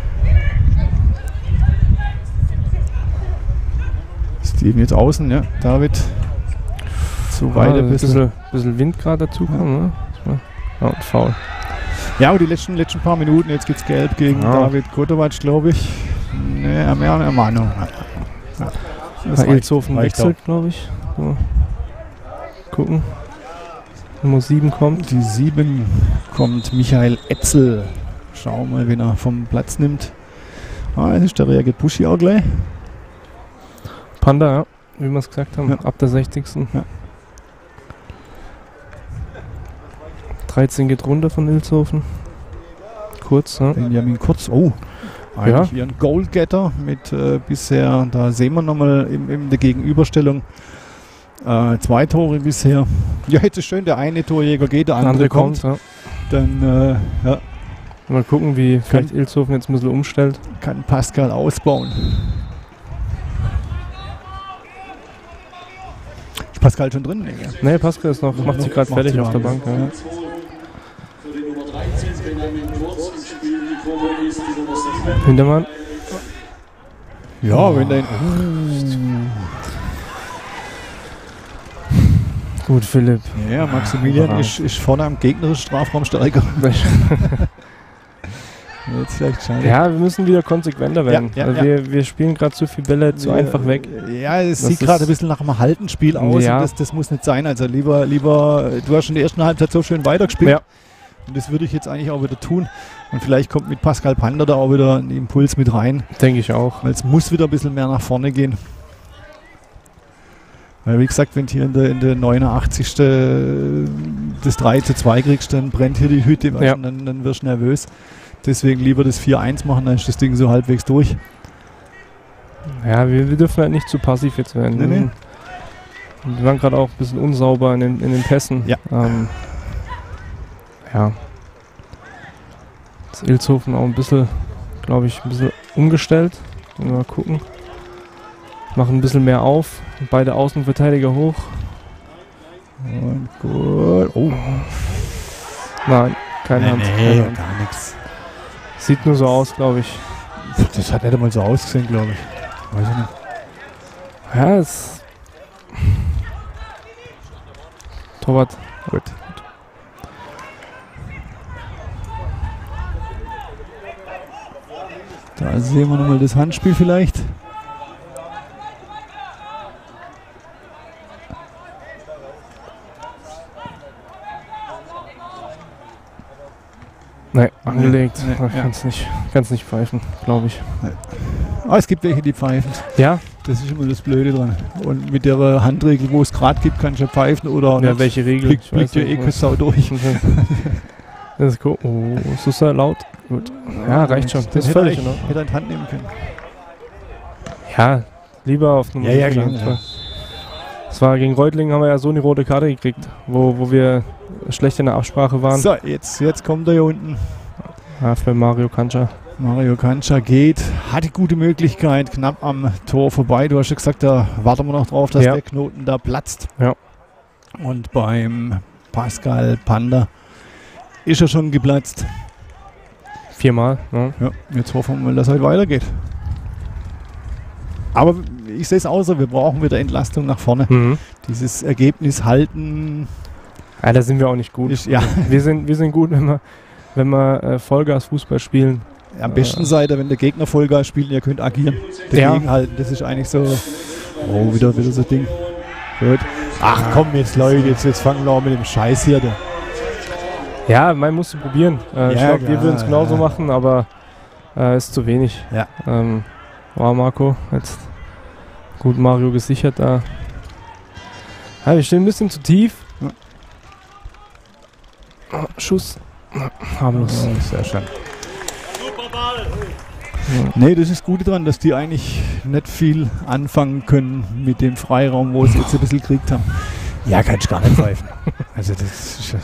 Steven jetzt außen, ja. David zu weit ein ein bisschen. bisschen Wind gerade dazu kam, ne? Ja, und Foul. Ja, aber die letzten paar Minuten, jetzt geht's gelb gegen Ja. David Kotovac, glaube ich. Ne, mehr Ermahnung. Ja. Das Ilshofen reicht wechselt, glaube ich. So. Gucken. Nummer 7 kommt. Die 7 kommt Michael Etzel. Schauen wir mal, wen er vom Platz nimmt. Ah, jetzt ist der reagiert Buschi auch gleich. Panda, ja, wie wir es gesagt haben, Ja. ab der 60. Ja. 13 geht runter von Ilshofen. Kurz, ja. Benjamin Kurz. Oh, eigentlich wie ein Goalgetter mit bisher, da sehen wir nochmal in der Gegenüberstellung 2 Tore bisher. Ja, jetzt ist schön, der eine Torjäger geht, der andere kommt. Ja. Dann ja, Mal gucken, wie vielleicht Ilshofen jetzt ein bisschen umstellt. kann Pascal ausbauen. Ist Pascal schon drin? Nee, Ne, Pascal ist noch, macht sich gerade Macht fertig sie auf der warm. Bank. Ja. Für die Nummer 13, Benjamin Kurz im Spiel gekommen ist, die Nummer 7. Hintermann. Ja, wenn dein. Gut, Philipp. Ja, Maximilian Ja. ist vorne am gegnerischen Strafraum stärker. Jetzt vielleicht schade. Ja, wir müssen wieder konsequenter werden. Ja, Also wir spielen gerade zu viele Bälle zu einfach weg. Ja, es Das sieht ist- gerade ein bisschen nach einem Haltenspiel aus. Ja. Und das muss nicht sein. Also lieber, du hast in der ersten Halbzeit so schön weitergespielt. Ja. Und das würde ich jetzt eigentlich auch wieder tun. Und vielleicht kommt mit Pascal Panda da auch wieder ein Impuls mit rein. Denke ich auch. Weil es muss wieder ein bisschen mehr nach vorne gehen. Weil wie gesagt, wenn du hier in der 89. das 3:2 kriegst, dann brennt hier die Hütte. Weißt Ja. du, dann wirst du nervös. Deswegen lieber das 4-1 machen, dann ist das Ding so halbwegs durch. Ja, wir dürfen halt nicht zu passiv jetzt werden. Nee, nee. Wir waren gerade auch ein bisschen unsauber in den Pässen. Ja. Ja. Das Ilshofen auch ein bisschen, glaube ich, ein bisschen umgestellt. Mal gucken. Machen ein bisschen mehr auf. Beide Außenverteidiger hoch. Und gut. Oh, Nein, keine Hand. Keine Hand. gar nichts. Sieht nur so aus, glaube ich. Das hat nicht einmal so ausgesehen, glaube ich. Weiß ich nicht. Ja, es. Torwart. Gut. Da sehen wir nochmal das Handspiel vielleicht. Nein, angelegt. Nee, Ach, ja. Kann's nicht pfeifen, glaube ich. Ah, es gibt welche, die pfeifen. Ja? Das ist immer das Blöde dran. Und mit der Handregel, wo es gerade gibt, kannst du pfeifen oder Ja, nicht. welche Regel? Blickt Ich weiß ja nicht, eh keine was- Sau durch. Das ist cool. Oh, Susa laut. Gut. Ja, reicht schon. Das ist völlig, ne? Hätte er in die Hand nehmen können. Ja, lieber auf Nummer 5 gehen. Ja. Das war gegen Reutlingen, haben wir ja so eine rote Karte gekriegt, wo wir schlecht in der Absprache waren. So, jetzt kommt er hier unten. Ja, für Mario Kancha. Mario Kancha geht, hat die gute Möglichkeit, knapp am Tor vorbei. Du hast ja gesagt, da warten wir noch drauf, dass der Knoten da platzt. Ja. Und beim Pascal Panda ist er schon geplatzt. 4-mal. Ne? Ja, jetzt hoffen wir mal, dass es heute weitergeht. Aber ich sehe es auch so, wir brauchen wieder Entlastung nach vorne. Mhm. Dieses Ergebnis halten. Ja, da sind wir auch nicht gut. Ja. Wir sind gut, wenn wir Vollgas Fußball spielen. Am besten seid ihr, wenn der Gegner Vollgas spielt, ihr könnt agieren. Dagegen halten. Das ist eigentlich so. Oh, wieder so ein Ding. Gut. Ach komm jetzt Leute, jetzt fangen wir auch mit dem Scheiß hier. Ja, man muss es probieren. Ich glaube, wir würden es genauso machen, aber ist zu wenig. Ja. Marco, jetzt gut Mario gesichert da. Ja, wir stehen ein bisschen zu tief. Schuss. Harmlos. Sehr schön. Nee, das ist gut dran, dass die eigentlich nicht viel anfangen können mit dem Freiraum, wo sie jetzt ein bisschen gekriegt haben. Ja, kann ich gar nicht pfeifen. Also das ist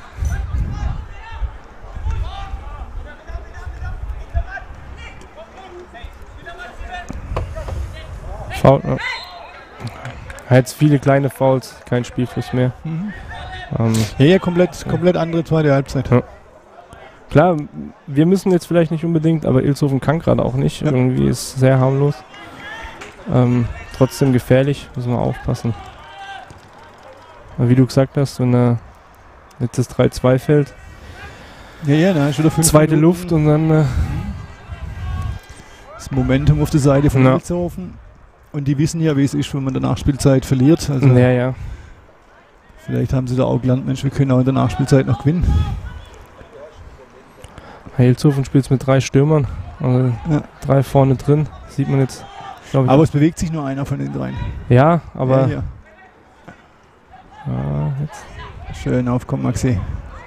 Foul, ne? Jetzt viele kleine Fouls, kein Spielfluss mehr. Mhm. Ja, komplett andere zweite Halbzeit. Ja. Klar, wir müssen jetzt vielleicht nicht unbedingt, aber Ilshofen kann gerade auch nicht. Ja. Irgendwie ist es sehr harmlos. Trotzdem gefährlich, müssen wir aufpassen. Aber wie du gesagt hast, wenn jetzt das 3-2 fällt, ja, da ist wieder 5 zweite Minuten. Luft und dann das Momentum auf der Seite von Ilshofen. Und die wissen ja, wie es ist, wenn man in der Nachspielzeit verliert. Also ja. Vielleicht haben sie da auch gelernt, Mensch, wir können auch in der Nachspielzeit noch gewinnen. Ilshofen spielt mit 3 Stürmern, also 3 vorne drin, sieht man jetzt. Aber es bewegt sich nur einer von den 3. Ja, aber... Ja. Jetzt. Schön aufkommen, Maxi.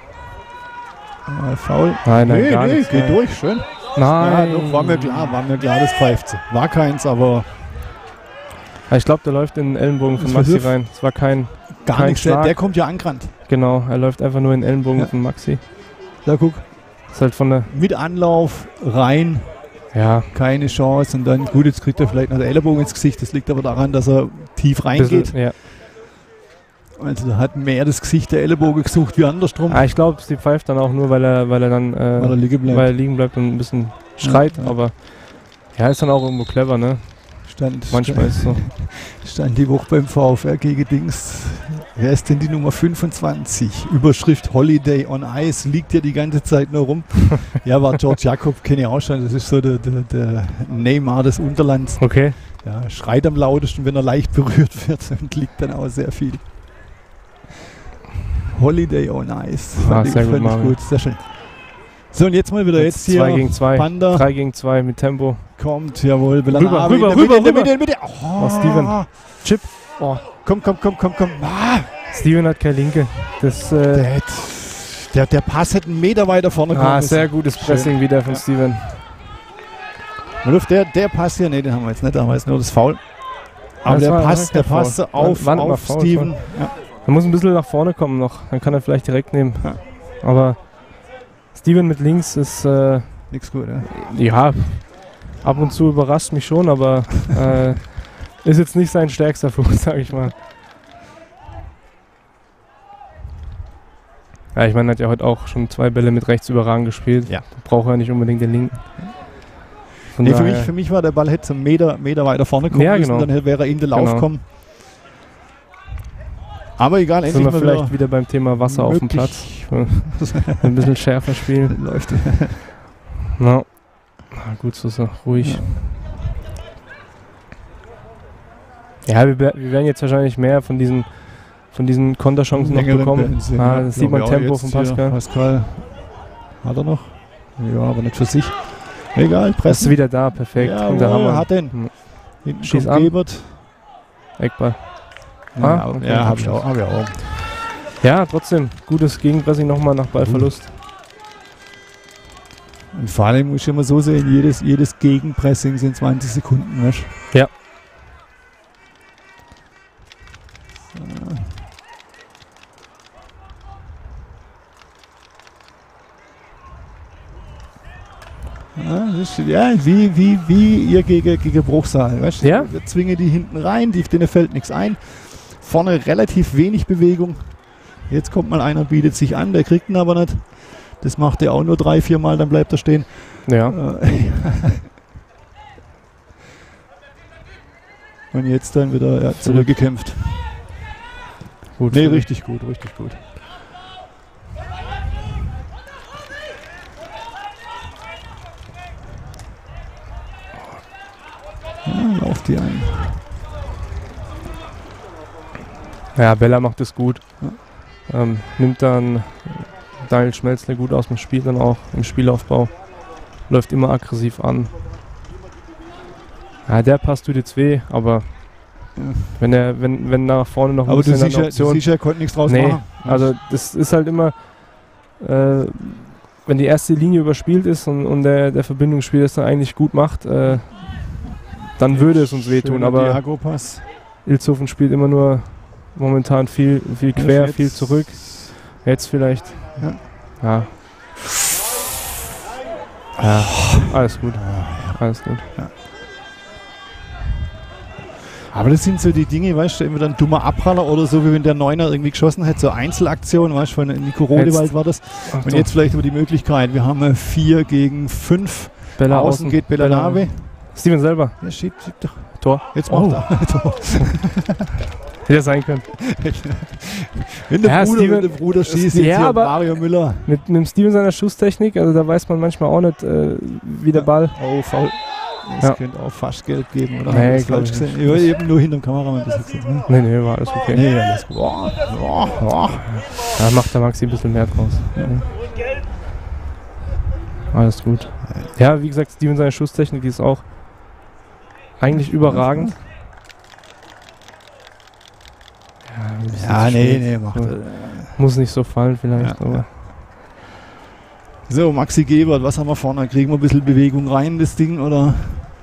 Foul. Nein, gar nichts. Geht durch, schön. Nein. Ja, doch, war mir klar, das pfeift sie. War keins, aber... Ich glaube, der läuft in den Ellenbogen von Maxi rein. Es war kein nichts, der kommt ja angerannt. Genau, er läuft einfach nur in den Ellenbogen von Maxi. Da guck. Ist halt von der mit Anlauf rein. Ja. Keine Chance. Und dann, gut, jetzt kriegt er vielleicht noch den Ellenbogen ins Gesicht. Das liegt aber daran, dass er tief reingeht. Ja. Also da hat mehr das Gesicht der Ellenbogen gesucht wie andersrum. Ich glaube, sie pfeift dann auch nur, weil er dann weil er liegen bleibt und ein bisschen schreit. Ja. Aber ja, ist dann auch irgendwo clever, ne? Manchmal ist es so. Stand die Woche beim VfR gegen Dings. Wer ist denn die Nummer 25? Überschrift Holiday on Ice, liegt ja die ganze Zeit nur rum. Ja, war George Jakob, kenne ich auch schon. Das ist so der Neymar des Unterlands. Okay. Ja, schreit am lautesten, wenn er leicht berührt wird und liegt dann auch sehr viel. Holiday on Ice. Sehr gut, sehr schön. So, und jetzt mal wieder jetzt hier 2 gegen 2, Panda. 3 gegen 2 mit Tempo. Kommt, jawohl. Rüber. Oh, Steven. Chip. Oh. Komm. Steven hat keine Linke. Der Pass hätte einen Meter weiter vorne kommen müssen. Sehr gutes Pressing wieder von Steven. Der Pass hier, den haben wir jetzt nicht, da haben wir jetzt nur das Foul. Aber der Pass auf Steven. Ja. Er muss ein bisschen nach vorne kommen noch, dann kann er vielleicht direkt nehmen. Ja. Aber Steven mit links ist nichts gut, ja? Ja, ab und zu überrascht mich schon, aber ist jetzt nicht sein stärkster Fuß, sag ich mal. Ja, ich meine, er hat ja heute auch schon 2 Bälle mit rechts überragend gespielt. Ja. Braucht er nicht unbedingt den linken. Nee, für mich war der Ball hätte so einen Meter weiter vorne kommen müssen, dann wäre er in den Lauf kommen. Aber egal, endlich sind wir vielleicht wieder beim Thema Wasser auf dem Platz. Ein bisschen schärfer spielen. Läuft. No. Gut, so ruhig. Ja, wir werden jetzt wahrscheinlich mehr von diesen Konterchancen noch bekommen. Das sieht man Tempo von Pascal. Pascal hat er noch? Ja, aber nicht für sich. Egal, Presse. Ist wieder da, perfekt. Ja, hat den. Hinten schießt an. Gebert. Eckball. Okay, hab ich auch. Ja, trotzdem. Gutes Gegenpressing nochmal nach Ballverlust. Und vor allem muss ich immer so sehen, jedes Gegenpressing sind 20 Sekunden, weißt du? Ja. Ja, wie ihr gegen Bruchsal. Weißt du? Ja. Wir zwingen die hinten rein, denen fällt nichts ein. Vorne relativ wenig Bewegung. Jetzt kommt mal einer, bietet sich an, der kriegt ihn aber nicht. Das macht er auch nur 3-4 Mal, dann bleibt er stehen. Ja. Und jetzt dann wieder zurückgekämpft. Gut. Nee, richtig gut, richtig gut. Ja, lauft die ein. Ja, Bella macht es gut. Nimmt dann Daniel Schmelzle gut aus dem Spiel, dann auch im Spielaufbau. Läuft immer aggressiv an. Ja, der passt tut jetzt weh, aber wenn nach vorne noch ein aber bisschen du siehst ja, konnte nichts draus machen. Also das ist halt immer, wenn die erste Linie überspielt ist und der Verbindungsspieler es dann eigentlich gut macht, dann würde es uns wehtun. Aber Diago-Pass. Ilshofen spielt immer nur momentan viel quer, viel zurück. Jetzt vielleicht. Ja. Ja, alles gut. Alles gut. Ja. Aber das sind so die Dinge, weißt du, entweder ein dummer Abpraller oder so, wie wenn der Neuner irgendwie geschossen hätte, so Einzelaktion, weißt du, von Nico Rodewald war das. Und jetzt vielleicht über die Möglichkeit, wir haben 4 gegen 5. Bella außen geht Bellanave. Steven selber. Ja, schiebt doch. Tor. Jetzt macht er Tor. Hätte sein können. Wenn der Bruder schießt, jetzt hier Mario Müller. Mit dem Steven seiner Schusstechnik, also da weiß man manchmal auch nicht, wie der Ball. Oh, faul. Das könnte auch fast Gelb geben, oder? Nee, ich falsch gesehen. Ich war eben nur hinterm Kameramann bis jetzt. Ne? Nee, war alles okay. Nee, alles gut. Da macht der Maxi ein bisschen mehr draus. Ja. Alles gut. Ja, wie gesagt, Steven seine Schusstechnik, die ist auch eigentlich überragend. Ja, nee, macht er. Muss nicht so fallen vielleicht, aber. Ja. So, Maxi Gebert, was haben wir vorne? Kriegen wir ein bisschen Bewegung rein, das Ding, oder?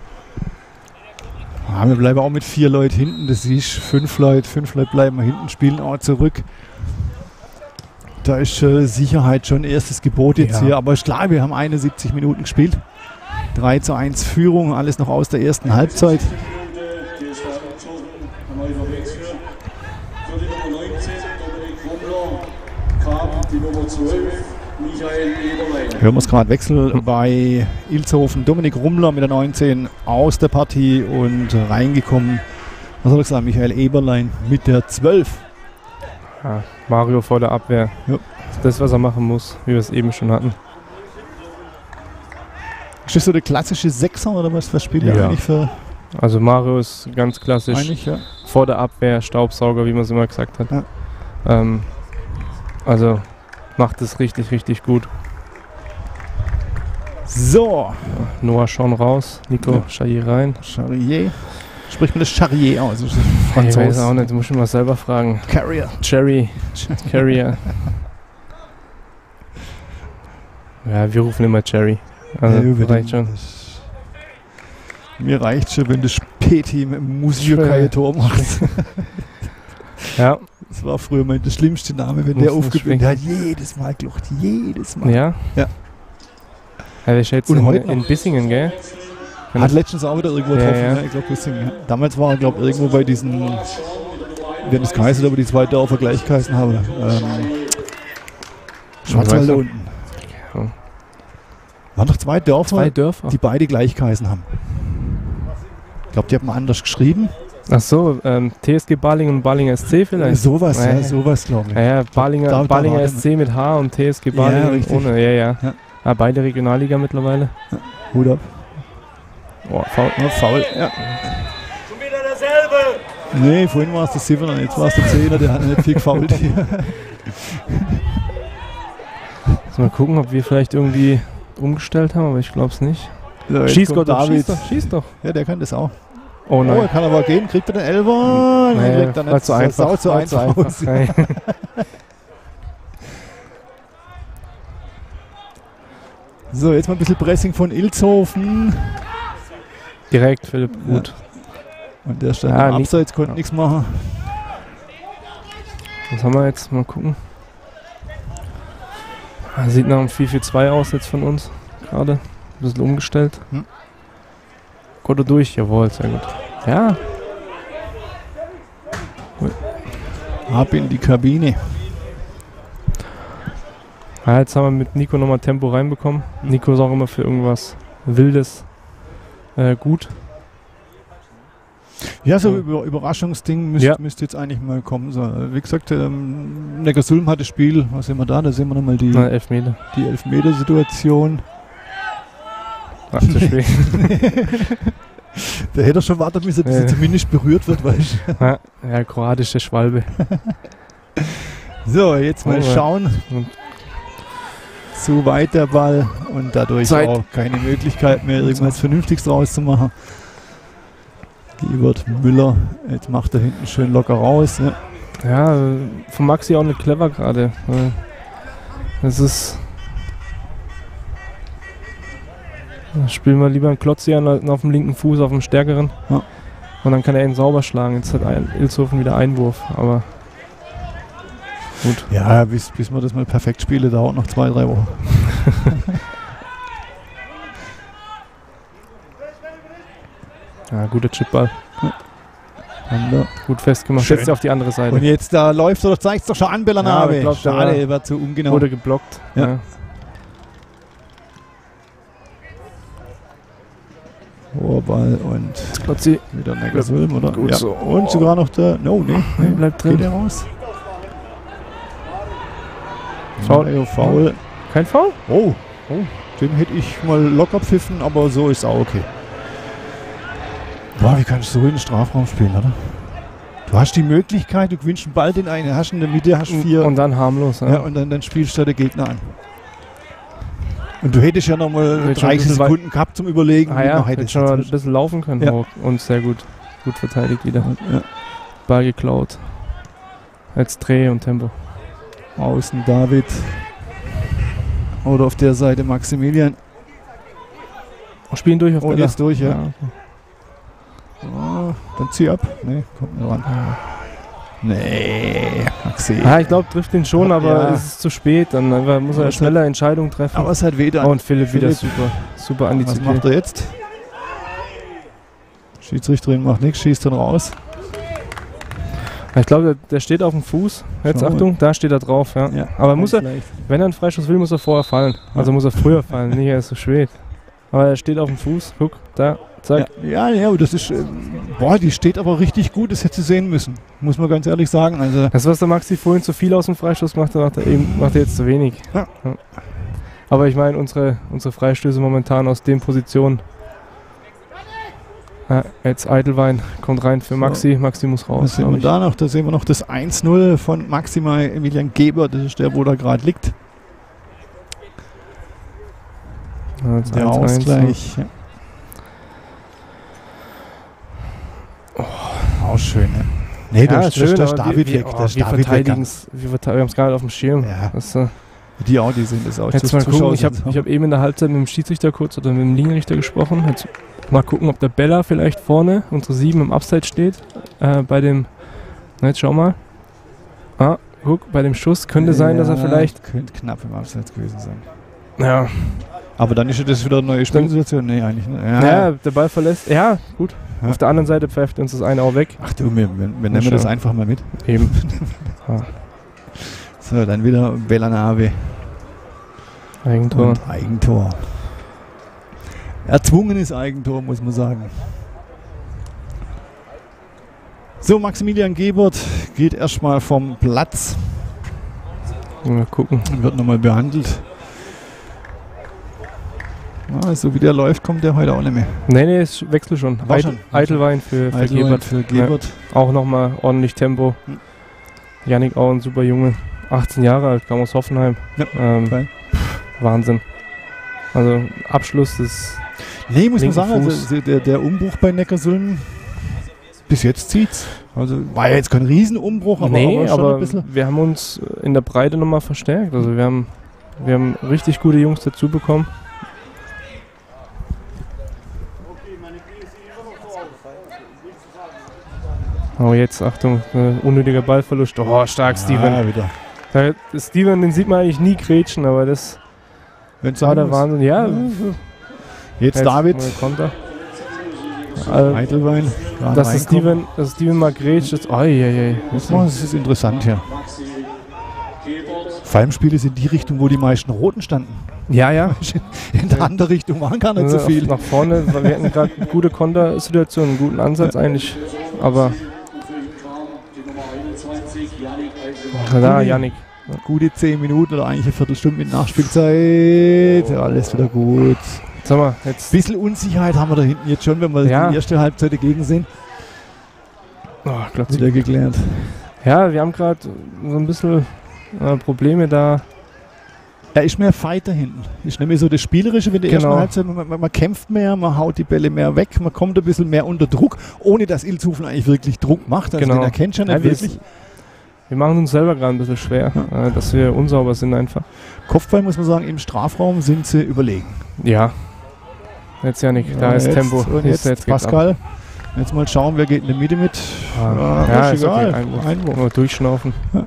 Ja, wir bleiben auch mit 4 Leuten hinten, das ist 5 Leute bleiben wir hinten, spielen auch zurück. Da ist Sicherheit schon erstes Gebot jetzt hier, aber ist klar, wir haben 71 Minuten gespielt. 3:1 Führung, alles noch aus der ersten Halbzeit. Für die Nummer 19, Dominik Rummler, kam die Nummer 12, Michael Eberlein. Hören wir es gerade, Wechsel bei Ilshofen. Dominik Rummler mit der 19 aus der Partie und reingekommen, was soll ich sagen, Michael Eberlein mit der 12. Ja, Mario vor der Abwehr. Ja. Das, was er machen muss, wie wir es eben schon hatten. Ist das so der klassische Sechser oder was spielt er eigentlich für? Also Mario ist ganz klassisch Eigentlich, ja. vor der Abwehr, Staubsauger, wie man es immer gesagt hat. Ja. Also macht es richtig, richtig gut. So. Noah schon raus, Nico Charrier rein. Charrier. Spricht man das Charrier aus? Das ist Ich weiß auch nicht, du musst ihn mal selber fragen. Carrier. Carrier. Ja, wir rufen immer Cherry. Also reicht schon. Mir reicht schon, wenn das Späti mit dem Musio kein Tor macht. Ja. Das war früher mal der schlimmste Name, wenn der aufgeblieben hat. Jedes Mal gelocht, jedes Mal. Ja? Ja. Ja, der ist jetzt in Bissingen, gell? Hat letztens auch wieder irgendwo getroffen, ja. Ich glaube Bissingen. Ja. Damals war er, glaube ich, irgendwo bei diesen, wenn es geheißen, aber die 2 Dörfer gleich geheißen haben. Schwarzwald da unten. Ja. Waren doch 2 Dörfer, die beide gleich geheißen haben. Ich glaube, die haben anders geschrieben. Ach so, TSG Balingen und Balingen SC vielleicht? Sowas, ja, sowas glaube ich. Ja, Balingen SC mit H und TSG Balingen ohne. Ja. Beide Regionalliga mittlerweile. Ja. Hut ab. Oh, faul. Ja, faul. Ja. Schon wieder derselbe! Nee, vorhin war es der 7er, jetzt war es der 10er, der hat nicht viel gefault hier. Mal gucken, ob wir vielleicht irgendwie umgestellt haben, aber ich glaube es nicht. So, schieß doch. Ja, der kann das auch. Oh nein. Oh, er kann aber gehen, kriegt er den Elfer? Nee, kriegt er nicht. zu einfach. Zu einfach. So, jetzt mal ein bisschen Pressing von Ilshofen. Direkt, Philipp, gut. Und der stand Ja, im Abseits, konnte nichts machen. Was haben wir jetzt? Mal gucken. Sieht nach einem 4-4-2 aus jetzt von uns. Gerade. Ein bisschen umgestellt. Gott durch, jawohl, sehr gut. Ja. Ab in die Kabine. Ja, jetzt haben wir mit Nico nochmal Tempo reinbekommen. Nico ist auch immer für irgendwas Wildes gut. Ja, so Überraschungsding müsste jetzt eigentlich mal kommen. So, wie gesagt, Neckarsulm hat das Spiel. Was sehen wir da? Da sehen wir nochmal die Elfmeter. Die Elfmeter-Situation. Ach, zu spät. Da hätte er schon warten müssen, bis er zumindest berührt wird, weißt du. Ja, kroatische Schwalbe. So, jetzt mal schauen. Zu weit der Ball und dadurch auch keine Möglichkeit mehr, irgendwas Vernünftiges draus zu machen. Gebert Müller, jetzt macht er hinten schön locker raus. Ne? Ja, von Maxi auch nicht clever gerade. Das ist. Spielen wir lieber einen Klotzi an auf dem linken Fuß, auf dem stärkeren. Ja. Und dann kann er ihn sauber schlagen. Jetzt hat Ilshofen wieder Einwurf, aber gut. Ja, bis wir das mal perfekt spielen, dauert noch 2-3 Wochen. Ja, guter Chipball. Ja. Gut festgemacht. Schön. Jetzt auf die andere Seite. Und jetzt da läuft er, zeigt es doch schon an, Bellanave. Ja, schade, er war zu ungenau. Wurde geblockt. Ja. Ball und Klotzi. Wieder Neckarsulm, oder? Gut ja. so. Und sogar noch der. No, nee. Bleibt drin. Geht er raus? Foul. Foul. Kein Foul? Oh. Den hätte ich mal locker pfiffen, aber so ist auch okay. Boah, wie kannst du so in den Strafraum spielen, oder? Du hast die Möglichkeit, du gewinnst einen Ball den einen, hast in der Mitte, hast 4. Und dann harmlos. Ja, und dann spielst du der Gegner an. Und du hättest ja nochmal 30 Sekunden gehabt zum Überlegen. Hätte schon ein bisschen laufen können. Ja. Und sehr gut verteidigt wieder. Ja. Ball geklaut. Jetzt Dreh und Tempo. Außen David. Oder auf der Seite Maximilian. Spielen durch auf der jetzt durch, ja. Okay. Oh, dann zieh ab. Nee, kommt nicht ran. Nee, Maxi. Ja, ich glaube, trifft ihn schon, aber es ist zu spät. Dann muss er schneller Entscheidungen treffen. Aber es hat weder. Und Philipp wieder super antizipiert. Was macht er jetzt? Schiedsrichterin macht nichts, schießt dann raus. Ich glaube, der steht auf dem Fuß. Jetzt Achtung, da steht er drauf. Ja. Aber muss er, wenn er einen Freistoß will, muss er vorher fallen. Also muss er früher fallen, nicht erst so spät. Aber er steht auf dem Fuß. Guck, da. Zack. Ja, das ist. Die steht aber richtig gut, das hätte sie sehen müssen. Muss man ganz ehrlich sagen. Also das, was der Maxi vorhin zu viel aus dem Freistoß macht, macht er jetzt zu wenig. Ja. Aber ich meine, unsere Freistöße momentan aus den Positionen. Ja, jetzt Eidelwein kommt rein für Maxi. Maxi muss raus. Da sehen wir noch das 1-0 von Maximilian Gebert. Das ist der, wo da gerade liegt. Der Ausgleich. Ja. Auch schön, ne? Nee, ja, schön, der David weg. Wir verteidigen es. Wir haben es gar nicht auf dem Schirm. Ja. Das, die sind es auch. Jetzt mal gucken, ich hab eben in der Halbzeit mit dem Schiedsrichter kurz oder mit dem Linienrichter gesprochen. Jetzt mal gucken, ob der Bella vielleicht vorne, unsere 7 im Abseits steht. Bei dem. Jetzt schau mal. Guck, bei dem Schuss könnte sein, dass er vielleicht. Könnte knapp im Abseits gewesen sein. Ja. Aber dann ist das wieder eine neue Spielsituation. Nee, eigentlich nicht. Ja, der Ball verlässt. Ja, gut. Auf der anderen Seite pfeift uns das eine auch weg. Ach du, wir nehmen das einfach mal mit. Eben. So, dann wieder Bellanave. Eigentor. Erzwungenes Eigentor, muss man sagen. So, Maximilian Gebert geht erstmal vom Platz. Mal gucken. Und wird nochmal behandelt. So wie der läuft, kommt der heute auch nicht mehr. Nee, es wechselt schon. Eidelwein für Gebert. Ja, auch nochmal ordentlich Tempo. Yannick auch ein super Junge. 18 Jahre alt, kam aus Hoffenheim. Ja, Wahnsinn. Also Abschluss des. Nee, muss man sagen, also der Umbruch bei Neckarsulm bis jetzt zieht's. Also war ja jetzt kein Riesenumbruch, aber aber wir haben uns in der Breite nochmal verstärkt. Also wir haben richtig gute Jungs dazu bekommen. Oh, jetzt, Achtung, unnötiger Ballverlust. Oh, stark, Steven. Wieder. Steven, den sieht man eigentlich nie grätschen, aber das war der Wahnsinn. Ja. Jetzt David. Konter. Eidelwein. Dass Steven mal grätscht. Das ist interessant, ja. Vor allem Spiele sind die Richtung, wo die meisten Roten standen. Ja, ja. In der anderen Richtung waren gar nicht so viel. Nach vorne, wir hatten gerade eine gute Kontersituation, einen guten Ansatz eigentlich, aber da, Yannick. Gute 10 Minuten oder eigentlich eine Viertelstunde mit Nachspielzeit. Ja, alles wieder gut. Sag mal, jetzt. Ein bisschen Unsicherheit haben wir da hinten jetzt schon, wenn wir die erste Halbzeit dagegen sind. Wieder geklärt. Ja, wir haben gerade so ein bisschen Probleme da. Er ist mehr Fight da hinten. Ist nämlich so das Spielerische, wenn die erste Halbzeit, man kämpft mehr, man haut die Bälle mehr weg, man kommt ein bisschen mehr unter Druck, ohne dass Ilshofen eigentlich wirklich Druck macht. Also den erkennt schon nicht wirklich. Wir machen uns selber gerade ein bisschen schwer, dass wir unsauber sind einfach. Kopfball muss man sagen, im Strafraum sind sie überlegen. Ja. Jetzt Janik, da ist Tempo. Und jetzt Pascal. Jetzt mal schauen, wer geht in der Mitte mit. Ja, ist egal. Okay. Einwurf. Nur durchschnaufen. Ja.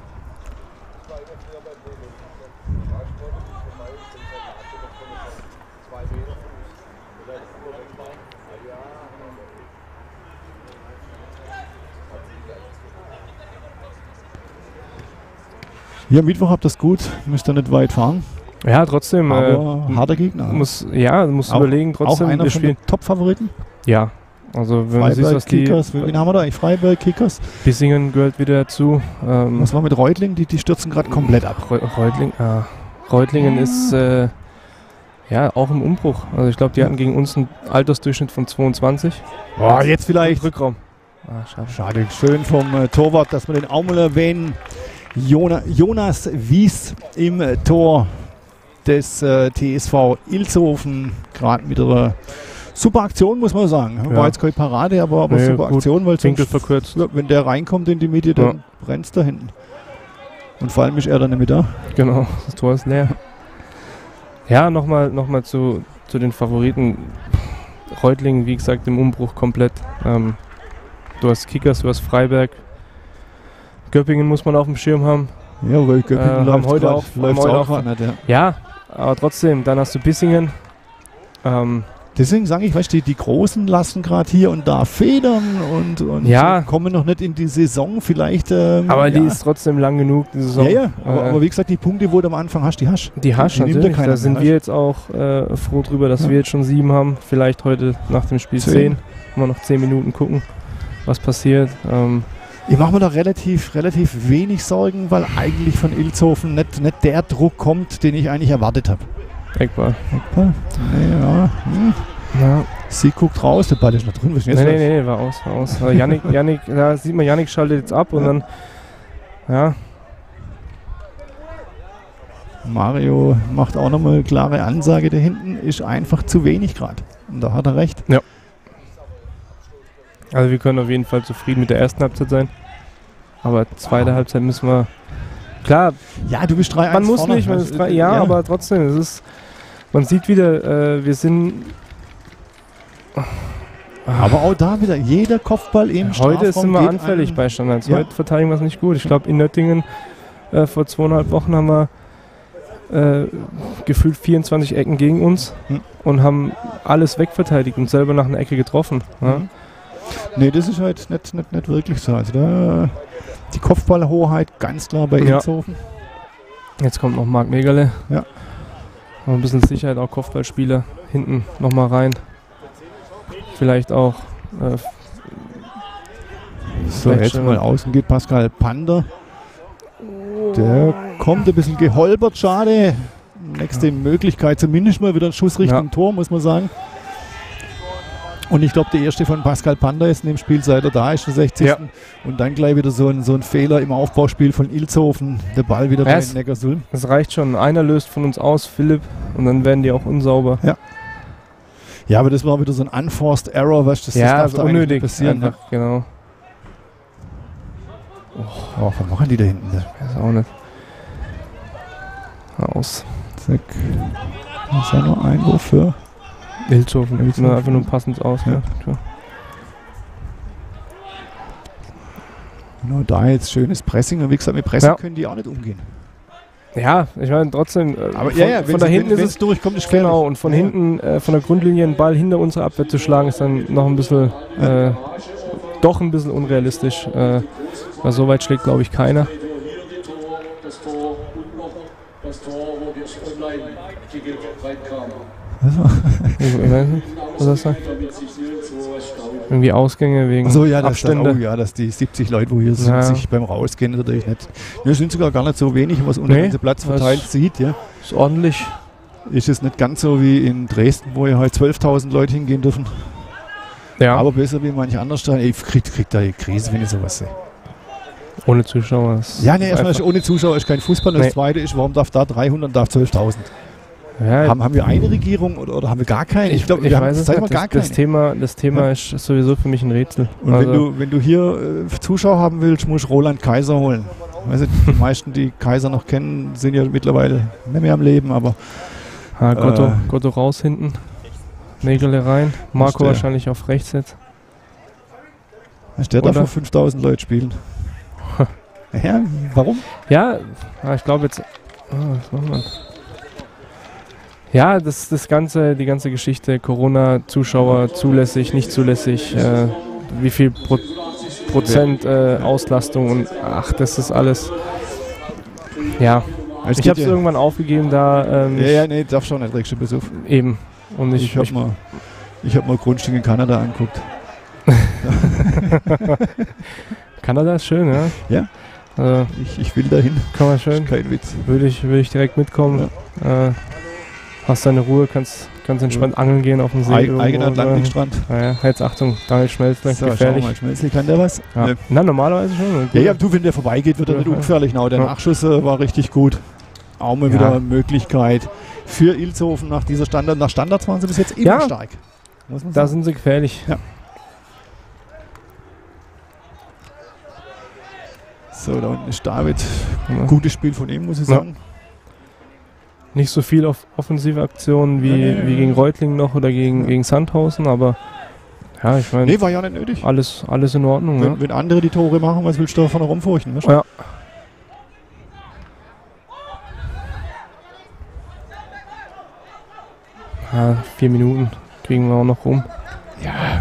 Ja, Mittwoch habt ihr das gut, müsst ihr nicht weit fahren. Ja, trotzdem. Aber harter Gegner. Musst überlegen, trotzdem. Auch einer von den Top-Favoriten? Ja. Also wenn man sieht, was Kickers, wen haben wir da eigentlich? Freiburg, Kickers? Bissingen gehört wieder dazu. Was war mit Reutlingen? Die stürzen gerade komplett ab. Reutlingen ist auch im Umbruch. Also ich glaube, die hatten gegen uns einen Altersdurchschnitt von 22. Boah, jetzt vielleicht. Rückraum. Schade. Schön vom Torwart, dass wir den auch mal erwähnen. Jonas Wies im Tor des TSV Ilshofen. Gerade mit einer super Aktion, muss man sagen. War jetzt keine Parade, aber super Aktion, weil sonst, verkürzt. Wenn der reinkommt in die Mitte, dann brennt es da hinten. Und vor allem ist er dann nicht mehr da. Genau, das Tor ist leer. Ja, nochmal zu den Favoriten. Reutlingen, wie gesagt, im Umbruch komplett. Du hast Kickers, du hast Freiburg. Göppingen muss man auf dem Schirm haben. Ja, weil Göppingen läuft heute auch nicht, ja, aber trotzdem, dann hast du Bissingen. Deswegen sage ich, weißt du, die Großen lassen gerade hier und da federn und kommen noch nicht in die Saison vielleicht. Aber die ist trotzdem lang genug, die Saison. Ja, aber wie gesagt, die Punkte, wo du am Anfang hast, die hast. Die hast natürlich, da sind wir jetzt auch froh drüber, dass wir jetzt schon 7 haben. Vielleicht heute nach dem Spiel 10. Mal noch 10 Minuten gucken, was passiert. Ich mache mir da relativ wenig Sorgen, weil eigentlich von Ilshofen nicht der Druck kommt, den ich eigentlich erwartet habe. Eckball. Nee, ja. Sie guckt raus, der Ball ist noch drin. Nee, war aus. Yannick, da sieht man, Yannick schaltet jetzt ab und dann, Mario macht auch nochmal eine klare Ansage, da hinten ist einfach zu wenig gerade. Und da hat er recht. Ja. Also wir können auf jeden Fall zufrieden mit der ersten Halbzeit sein. Aber zweite Halbzeit müssen wir... Klar, ja, du bist 3-1 man muss nicht, man ist aber trotzdem, es ist... Man sieht wieder, wir sind... Aber auch da wieder, jeder Kopfball im Strafraum. Heute sind wir anfällig bei Standards. Heute verteidigen wir es nicht gut. Ich glaube, in Nöttingen vor 2,5 Wochen haben wir gefühlt 24 Ecken gegen uns und haben alles wegverteidigt und selber nach einer Ecke getroffen. Ja. Nee, das ist halt nicht wirklich so. Also da, die Kopfballhoheit ganz klar bei Ilshofen. Jetzt kommt noch Marc Megerle. Ja. Und ein bisschen Sicherheit, auch Kopfballspieler hinten nochmal rein. Vielleicht auch. So, jetzt mal außen geht Pascal Pander. Der kommt ein bisschen geholpert, schade. Nächste Möglichkeit, zumindest mal wieder ein Schuss Richtung Tor, muss man sagen. Und ich glaube, der erste von Pascal Pander ist in dem Spiel, seit er da ist, der 60. Ja. Und dann gleich wieder so ein Fehler im Aufbauspiel von Ilshofen. Der Ball wieder bei Neckarsulm. Das reicht schon. Einer löst von uns aus, Philipp, und dann werden die auch unsauber. Ja, aber das war wieder so ein Unforced Error, was das darf da unnötig passieren. Einfach, genau. Oh, was machen die da hinten? Das ist auch nicht. Aus. Zack. Das ist ja nur Einwurf für Ilshofen. Einfach nur passend aus. Ja. Ja. Nur da jetzt schönes Pressing. Und wie gesagt, mit Pressing können die auch nicht umgehen. Ja, ich meine trotzdem, Aber von da hinten ist es durchkommt, ist gefährlich. genau, und von hinten, von der Grundlinie einen Ball hinter unserer Abwehr zu schlagen, ist dann noch ein bisschen, doch ein bisschen unrealistisch. Weil so weit schlägt, glaube ich, keiner. Das Tor und noch das Tor, wo das Online-Ticket reinkam. Ich weiß nicht, was das sagt. Irgendwie Ausgänge wegen So, ja, Abstände. dass die 70 Leute, wo hier sind, Ja. sich beim Rausgehen natürlich nicht. Wir sind sogar gar nicht so wenig, was unter Nee, dem Platz verteilt sieht. Ja. Ist ordentlich. Ist es nicht ganz so wie in Dresden, wo ja halt 12.000 Leute hingehen dürfen. Ja, Aber besser wie manche andere Stellen. Ich krieg da die Krise, wenn ich sowas sehe. ohne Zuschauer. Ist Ja, nee, erstmal einfach- ist ohne Zuschauer ist kein Fußball. Und Nee. das Zweite ist, warum darf da 300 und darf 12.000? Ja, Haben wir eine Regierung oder haben wir gar keine? Ich glaube, wir haben weiß es seit nicht. mal gar keine. Das Thema ist sowieso für mich ein Rätsel. Und Also, wenn du hier Zuschauer haben willst, musst du Roland Kaiser holen. Weißt du, die meisten, die Kaiser noch kennen, sind ja mittlerweile nicht mehr am Leben, aber Gotto raus hinten. Nägele rein. Marco der. wahrscheinlich auf rechts jetzt. der darf Oder? vor 5.000 Leute spielen. Ja, warum? Ja, ich glaube jetzt. Was machen wir? Ja, die ganze Geschichte, Corona, Zuschauer, zulässig, nicht zulässig, wie viel Prozent Auslastung und das ist alles. Ja, Es ich geht habe es irgendwann aufgegeben, da nee, darf schon nicht, kriegst du Besuch. eben. Und Ich habe mal Grundstück in Kanada angeguckt. Kanada ist schön, ja. Ja. Also, Ich will dahin. kann man schön. Kein Witz. Würde ich direkt mitkommen. Hast deine Ruhe, kannst entspannt angeln gehen auf dem See. Eigener Atlantikstrand. Ja, jetzt Achtung, Daniel Schmelzler, So, schau gefährlich. mal, Schmelzli, kann der was? Ja. Nee. Na, normalerweise schon. Ja, du, wenn der vorbeigeht, wird er nicht Ja. ungefährlich. Genau, der Ja. Nachschuss war richtig gut. Auch mal Ja. wieder eine Möglichkeit für Ilshofen nach dieser Standard. Nach Standards waren sie bis jetzt immer Ja. stark. Muss man Da sagen. sind sie gefährlich. Ja. So, da unten ist David. Ja. Gutes Spiel von ihm, muss ich Ja. sagen. Nicht so viel auf offensive Aktionen wie gegen Reutlingen noch oder gegen Sandhausen, aber ja, ich meine, Nee, war ja nicht nötig. alles in Ordnung. Ja. Wenn andere die Tore machen, was willst du davon rumfurchten? Weißt du? Ja. Ja, 4 Minuten kriegen wir auch noch rum. Ja.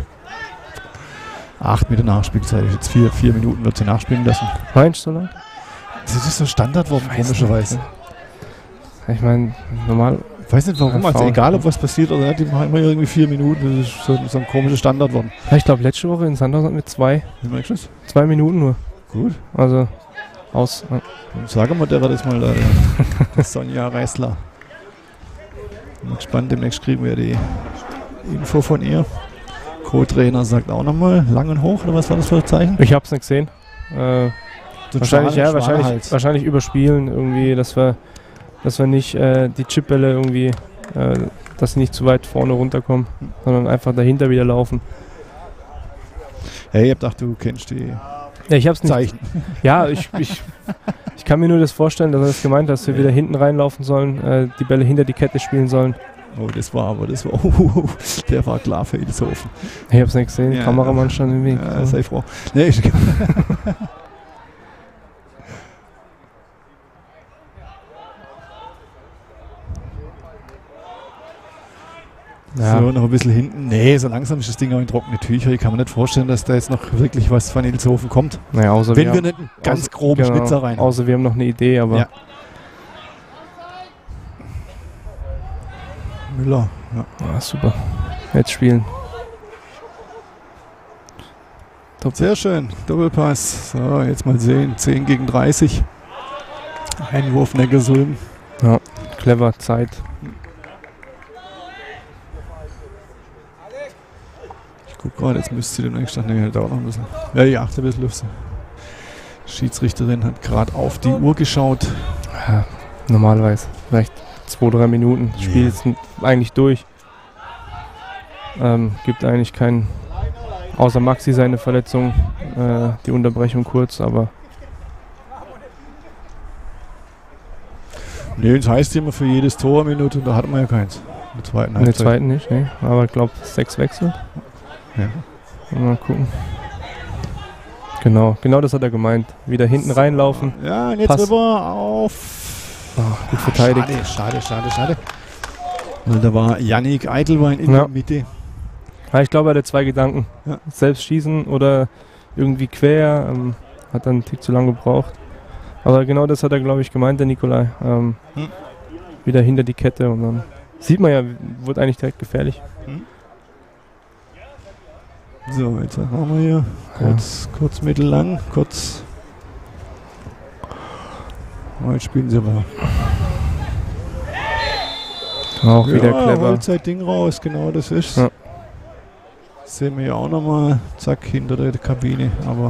8 mit der Nachspielzeit. Jetzt 4 Minuten wird sie nachspielen lassen. Meinst du so lang? Das ist so Standard worden, komischerweise. Ich meine, normal. Ich weiß nicht warum, Ja, also faul. egal ob was passiert oder nicht, die machen immer irgendwie 4 Minuten. Das ist so ein komischer Standard worden. Ja, ich glaube, letzte Woche in Sandhausen hatten wir 2 Minuten nur. Gut. Also aus. Dann sagen wir der das mal, Sonja Reisler. Bin gespannt, demnächst kriegen wir die Info von ihr. Co-Trainer sagt auch nochmal, lang und hoch, oder was war das für ein Zeichen? Ich hab's nicht gesehen. So Wahrscheinlich überspielen irgendwie, dass wir nicht die Chipbälle irgendwie, dass sie nicht zu weit vorne runterkommen, sondern einfach dahinter wieder laufen. Hey, ich hab gedacht, du kennst die Ja, ich hab's nicht. Zeichen. Ja, ich kann mir nur das vorstellen, dass er das gemeint hat, dass wir wieder hinten reinlaufen sollen, die Bälle hinter die Kette spielen sollen. Oh, der war klar für Ilshofen. Ich hab's nicht gesehen, Ja. Kameramann stand im Weg. Ja, sei froh. Nee, Ja. So, noch ein bisschen hinten. Nee, so langsam ist das Ding auch in trockene Tücher. Ich kann mir nicht vorstellen, dass da jetzt noch wirklich was von Ilshofen kommt. Naja, außer Wenn wir nicht einen ganz groben Schnitzer rein haben. Außer wir haben noch eine Idee, aber Ja. Müller. Ja. ja, super. Jetzt spielen. Sehr schön. Doppelpass. So, jetzt mal sehen. 10 gegen 30. Einwurf Neckarsulm. Ja, clever, Zeit. Ich guck gerade, jetzt müsste sie demnächst noch. Nee, dauert noch ein bisschen. Ja, die 8 ein bisschen Luft. Die Schiedsrichterin hat gerade auf die Uhr geschaut. Ja, normalerweise. Vielleicht 2-3 Minuten. Das Spiel ist eigentlich durch. Gibt eigentlich keinen. Außer Maxi seine Verletzung, die Unterbrechung kurz, aber Nee, das heißt immer für jedes Tor eine Minute, da hat man ja keins. In der zweiten In der Halbzeit. zweiten nicht, ne? Aber ich glaube 6 Wechsel. Ja. Mal gucken. Genau das hat er gemeint. Wieder hinten reinlaufen. Ja, und jetzt Pass. rüber auf... Gut verteidigt. Schade. Weil da war Yannick Eitelwein in der Mitte. Ja, ich glaube, er hatte 2 Gedanken. Ja. Selbst schießen oder irgendwie quer. Hat dann einen Tick zu lang gebraucht. Aber genau das hat er, glaube ich, gemeint, der Nikolai. Wieder hinter die Kette und dann sieht man ja, wird eigentlich direkt gefährlich. So, jetzt haben wir hier kurz mittellang, kurz. Oh, jetzt spielen sie aber. Auch wieder clever. Holt sein Ding raus, genau das ist. Ja. Sehen wir ja auch nochmal, zack, hinter der Kabine, aber.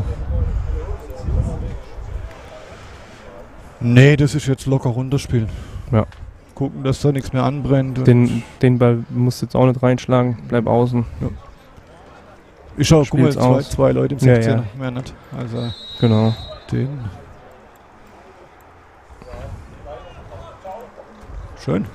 Nee, das ist jetzt locker runterspielen. Ja. Gucken, dass da nichts mehr anbrennt. Den Ball musst du jetzt auch nicht reinschlagen, bleib außen. Ja. Ich schau, guck mal, Spiel's aus. zwei Leute im 16er, Ja. mehr nicht. Also Genau. den. Schön.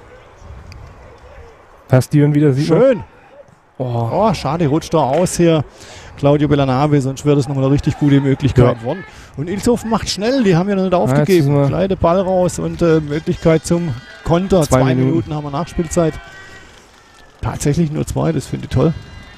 Hast du ihn wieder sieht man? Schön. Oh. Oh, schade, rutscht da aus hier. Claudio Bellanave, sonst wäre das nochmal eine richtig gute Möglichkeit geworden. Und Ilshofen macht schnell, die haben ja noch nicht aufgegeben. Gleich der Ball raus und Möglichkeit zum Konter. 2 Minuten haben wir Nachspielzeit. Tatsächlich nur 2, das finde ich toll.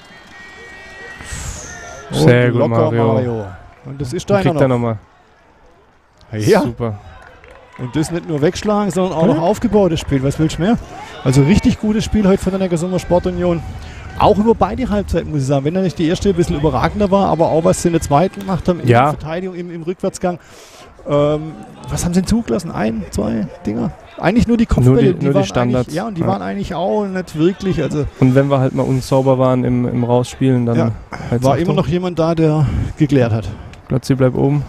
Sehr und gut, locker Mario. Und das ist deiner Kriegt er nochmal. Ja. Super. Und das nicht nur wegschlagen, sondern auch noch aufgebautes Spiel. Was willst du mehr? Also richtig gutes Spiel heute von der Neckarsulmer Sportunion. Auch über beide Halbzeiten, muss ich sagen. Wenn er nicht die erste ein bisschen überragender war, aber auch was sie in der zweiten gemacht haben, in der Verteidigung, im Rückwärtsgang. Was haben sie denn zugelassen? 1, 2 Dinger? Eigentlich nur die Kopfbälle. Nur die Standards. Ja, und die waren eigentlich auch nicht wirklich. Also und wenn wir halt mal unsauber waren im Rausspielen, dann halt war immer noch jemand da, der geklärt hat. Glotzi bleibt oben.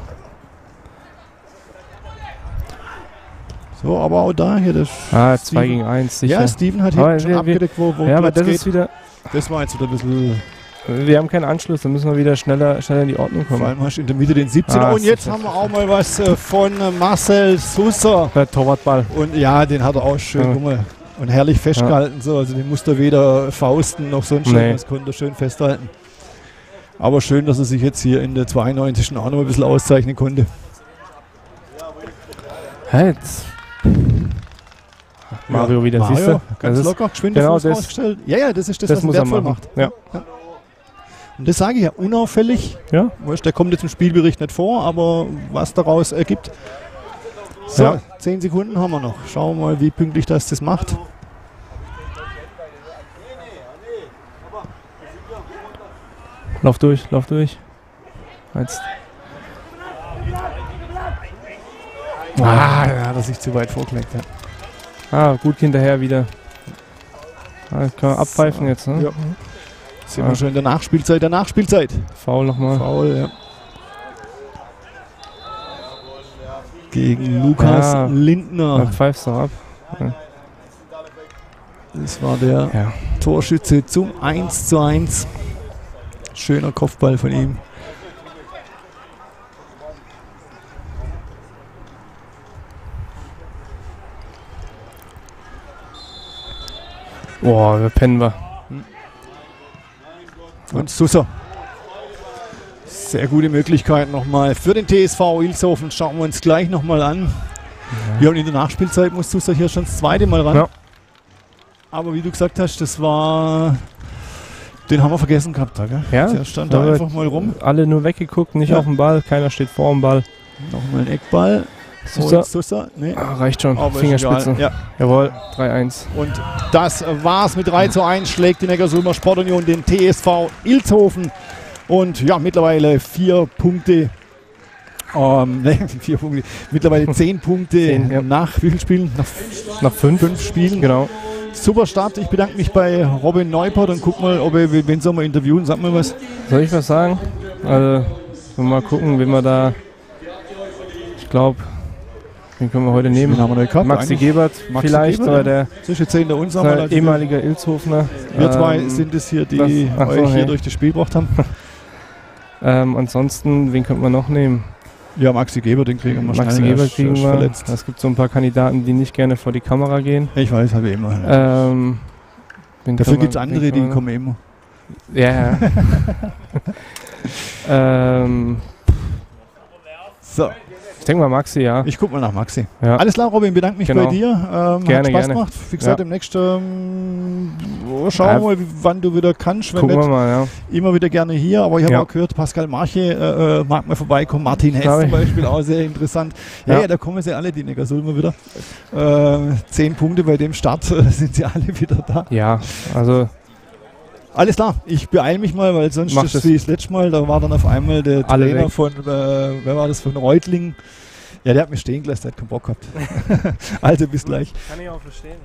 So, aber auch da hier das. 2 gegen 1, sicher. Ja, Steven hat hinten schon abgedeckt, wo ja, aber das geht. ist wieder. Das war jetzt wieder ein bisschen. Wir haben keinen Anschluss, da müssen wir wieder schneller in die Ordnung kommen. Vor allem hast du in der Mitte den 17er. Und jetzt haben wir auch mal was von Marcel Sousa. Der Torwartball. Und ja, den hat er auch schön und herrlich festgehalten. So. Also den musste er weder fausten noch sonst was, konnte er schön festhalten. Aber schön, dass er sich jetzt hier in der 92. auch noch ein bisschen auszeichnen konnte. Jetzt. Mario wieder, siehst du? Ganz locker, geschwind genau Fuß rausgestellt. Ja, das ist das, was muss wertvoll er machen. macht. Ja. Und das sage ich ja, unauffällig. Ja. Der kommt jetzt im Spielbericht nicht vor, aber was daraus ergibt. So, 10 Sekunden haben wir noch. Schauen wir mal, wie pünktlich das macht. Lauf durch. Jetzt. Da hat er sich zu weit vorgelegt. Ja. Gut hinterher wieder. Kann man abpfeifen jetzt, ne? Ja. Sind wir schon in der Nachspielzeit. Foul nochmal. Foul, ja. Gegen Lukas Lindner. Dann pfeifst du ab. Ja. Das war der Torschütze zum 1:1. Schöner Kopfball von ihm. Boah, wir pennen wir. Und Sousa. Sehr gute Möglichkeit nochmal für den TSV Ilshofen. Schauen wir uns gleich nochmal an. Ja, und in der Nachspielzeit muss Sousa hier schon das zweite Mal ran. Ja. Aber wie du gesagt hast, das war... Den haben wir vergessen gehabt, gell? Ja. Der stand da einfach mal rum. Alle nur weggeguckt, nicht auf den Ball. Keiner steht vor dem Ball. Nochmal ein Eckball. Sousa. Nee. Reicht schon. Aber Fingerspitze. Ja. Jawohl, 3:1. Und das war's mit 3:1. Schlägt die Neckarsulmer Sportunion den TSV Ilshofen. Und ja, mittlerweile 4 Punkte. 4 Punkte. Mittlerweile 10 Punkte nach wie vielen Spielen? Nach 5 Spielen. Genau. Super Start. Ich bedanke mich bei Robin Neupert und guck mal, ob wir, wen soll man interviewen? Sag mal was. Soll ich was sagen? Also, mal gucken, wen wir da. Ich glaube, den können wir heute nehmen. Haben wir gehabt, Maxi Gebert vielleicht, Gebert, der ehemalige Ilshofener. Wir zwei sind es hier, die euch hier durch das Spiel gebracht haben. Ansonsten, wen könnte man noch nehmen? Ja, Maxi Gebert, den kriegen wir Maxi Gebert kriegen wir. Verletzt. Es gibt so ein paar Kandidaten, die nicht gerne vor die Kamera gehen. Ich weiß, habe ich immer. Dafür gibt es andere, die kommen immer. Ja. So. Ich denke mal Maxi, ja. Ich gucke mal nach Maxi. Ja. Alles klar, Robin, bedanke mich bei dir. Gerne, hat Spaß gerne. gemacht. Wie gesagt, demnächst schauen wir mal, wann du wieder kannst. Wenn Gucken nicht, wir mal, ja. immer wieder gerne hier. Aber ich habe auch gehört, Pascal Marche mag mal vorbeikommen. Martin Hess zum Beispiel, auch sehr interessant. Ja, da kommen sie alle, die Neckarsulmer wieder. 10 Punkte bei dem Start sind sie alle wieder da. Ja, also... Alles klar, ich beeile mich mal, weil sonst ist es wie das letzte Mal, da war dann auf einmal der Trainer von, wer war das, von Reutling. Ja, der hat mich stehen gelassen, der hat keinen Bock gehabt. Also bis gleich. Kann ich auch verstehen.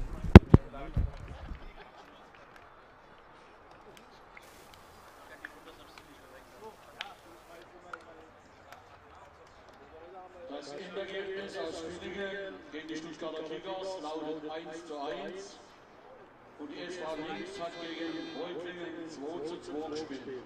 Das Endergebnis aus Schwiningen gegen die Stuttgarter Kickers lautet 1:1. Und die SV Links hat gegen Reutlingen 2:2 gespielt.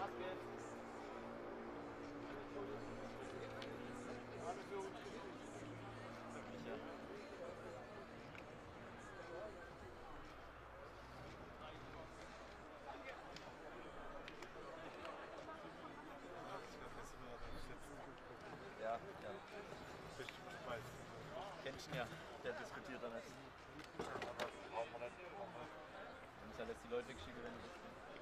Ja, der diskutiert dann nicht. Ich habe jetzt die Leute geschickt, wenn ich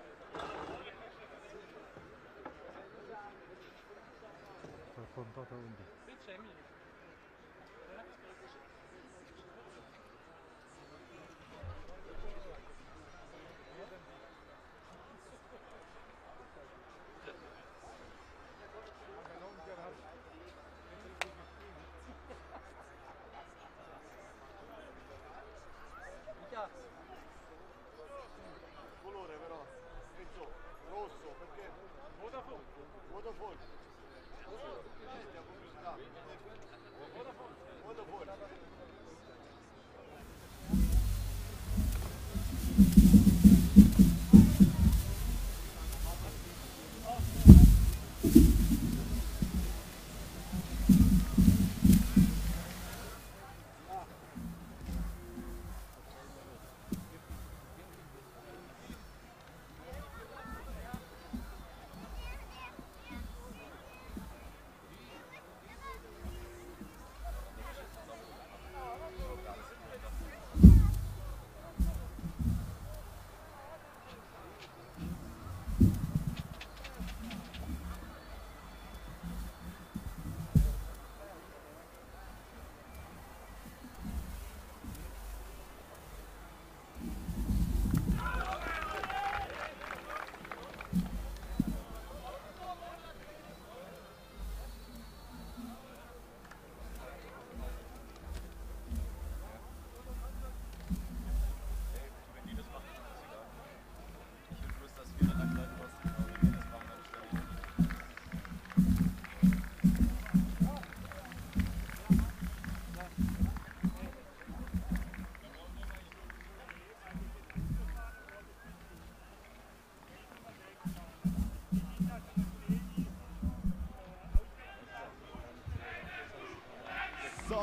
So,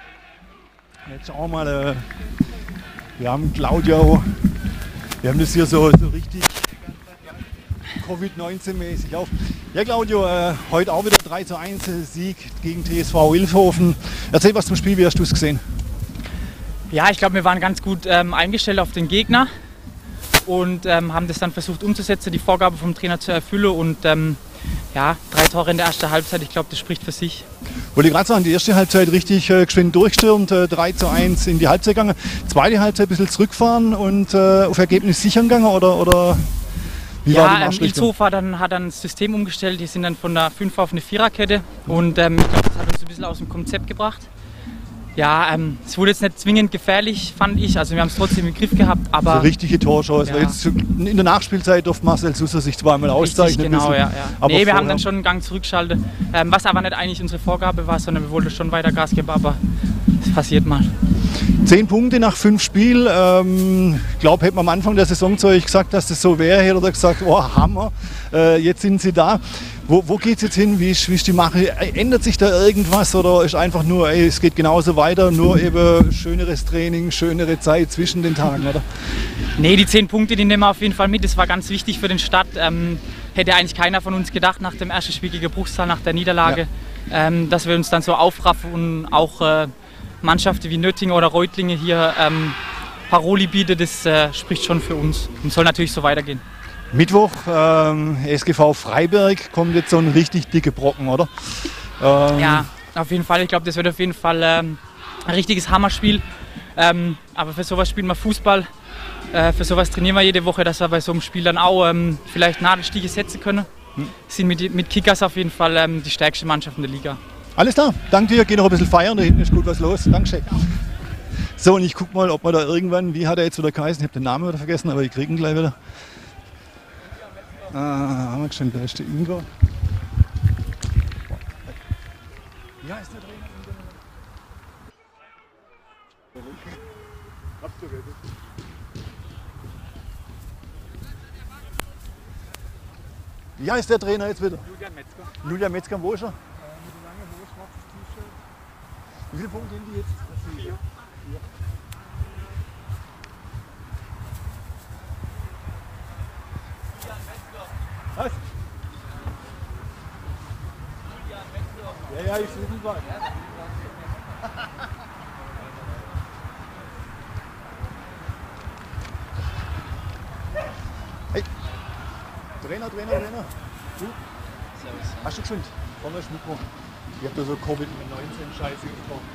jetzt schauen wir mal, wir haben Claudio, wir haben das hier so richtig Covid-19-mäßig auf. Ja Claudio, heute auch wieder 3:1 Sieg gegen TSV Ilshofen. Erzähl was zum Spiel, wie hast du es gesehen? Ja, ich glaube, wir waren ganz gut eingestellt auf den Gegner und haben das dann versucht umzusetzen, die Vorgabe vom Trainer zu erfüllen und ja, 3 Tore in der ersten Halbzeit, ich glaube, das spricht für sich. Wollte gerade sagen, die erste Halbzeit richtig geschwind durchstürmt, 3:1 in die Halbzeit gegangen. Zweite Halbzeit ein bisschen zurückfahren und auf Ergebnis sichern gegangen oder wie war die Marschrichtung? Ilshofen hat dann das System umgestellt, die sind dann von der 5 auf eine 4er-Kette und ich glaube, das hat uns ein bisschen aus dem Konzept gebracht. Ja, es wurde jetzt nicht zwingend gefährlich, fand ich. Also wir haben es trotzdem im Griff gehabt, aber... So richtige Torchance. Ja. Jetzt in der Nachspielzeit durfte Marcel Susser sich zweimal auszeichnen. Genau, ja. Aber nee, wir haben dann schon einen Gang zurückgeschaltet, was aber nicht eigentlich unsere Vorgabe war, sondern wir wollten schon weiter Gas geben, aber es passiert mal. 10 Punkte nach 5 Spielen. Ich glaube, hätte man am Anfang der Saison zu euch gesagt, dass das so wäre, hätte er gesagt, oh Hammer, jetzt sind sie da. Wo geht es jetzt hin? Wie ist die Mache? Ändert sich da irgendwas oder ist einfach nur, ey, es geht genauso weiter, nur eben schöneres Training, schönere Zeit zwischen den Tagen, oder? Nee, die 10 Punkte, die nehmen wir auf jeden Fall mit. Das war ganz wichtig für den Start. Hätte eigentlich keiner von uns gedacht nach dem ersten Spiel gegen Bruchsal, nach der Niederlage, dass wir uns dann so aufraffen und auch Mannschaften wie Nöttingen oder Reutlingen hier Paroli bieten. Das spricht schon für uns und soll natürlich so weitergehen. Mittwoch, SGV Freiberg, kommt jetzt so ein richtig dicke Brocken, oder? Ja, auf jeden Fall. Ich glaube, das wird auf jeden Fall ein richtiges Hammerspiel. Aber für sowas spielen wir Fußball. Für sowas trainieren wir jede Woche, dass wir bei so einem Spiel dann auch vielleicht Nadelstiche setzen können. Sind mit Kickers auf jeden Fall die stärkste Mannschaft in der Liga. Alles klar, danke dir. Geh noch ein bisschen feiern, da hinten ist gut was los. Dankeschön. So, und ich guck mal, ob wir da irgendwann, wie hat er jetzt wieder geheißen? Ich habe den Namen wieder vergessen, aber ich kriege ihn gleich wieder. Haben wir schon, da ist der Ingo. Ja, ist der Trainer. Wie heißt der Trainer jetzt wieder? Julian Metzger. Julian Metzger, wo ist er? Mit dem langen Hose, schwarzes T-Shirt. Wie viele Punkte haben die jetzt? 4. Was? Ja, ich suche ihn mal. Hey! Trainer. Du? Servus. Hast du geschwind? Vorne ist Mikro. Ich hab da so Covid-19-Scheiße gesprochen.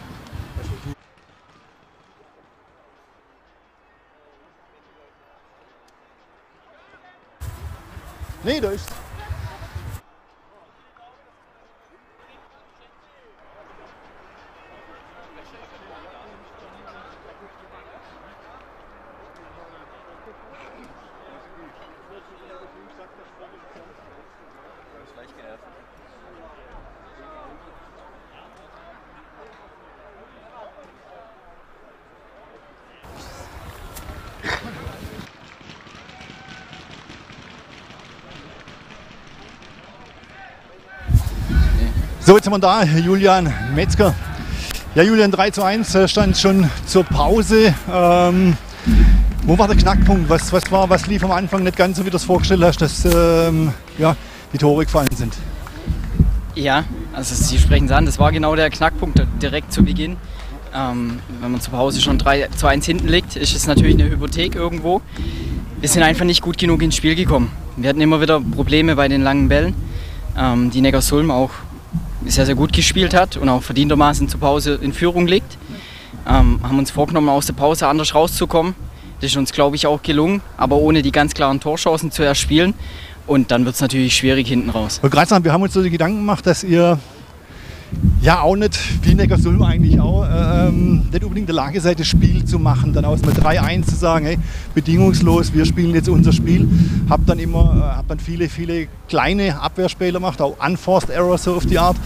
Nee, da ist. So, jetzt sind wir da, Julian Metzger. Ja, Julian, 3:1 stand schon zur Pause. Wo war der Knackpunkt? Was lief am Anfang nicht ganz so, wie du es vorgestellt hast, dass die Tore gefallen sind? Ja, also Sie sprechen es an, das war genau der Knackpunkt direkt zu Beginn. Wenn man zur Pause schon 3:1 hinten liegt, ist es natürlich eine Hypothek irgendwo. Wir sind einfach nicht gut genug ins Spiel gekommen. Wir hatten immer wieder Probleme bei den langen Bällen, die Neckarsulm auch sehr, sehr gut gespielt hat und auch verdientermaßen zur Pause in Führung liegt. Haben uns vorgenommen, aus der Pause anders rauszukommen. Das ist uns, glaube ich, auch gelungen, aber ohne die ganz klaren Torchancen zu erspielen. Und dann wird es natürlich schwierig hinten raus. Ich wollte gerade sagen, wir haben uns so die Gedanken gemacht, dass ihr ja auch nicht, wie Neckarsulm eigentlich auch, nicht unbedingt in der Lage seid, das Spiel zu machen. Dann aus mit 3:1 zu sagen, hey, bedingungslos, wir spielen jetzt unser Spiel. Hab dann viele kleine Abwehrspiele gemacht, auch Unforced Errors so auf die Art.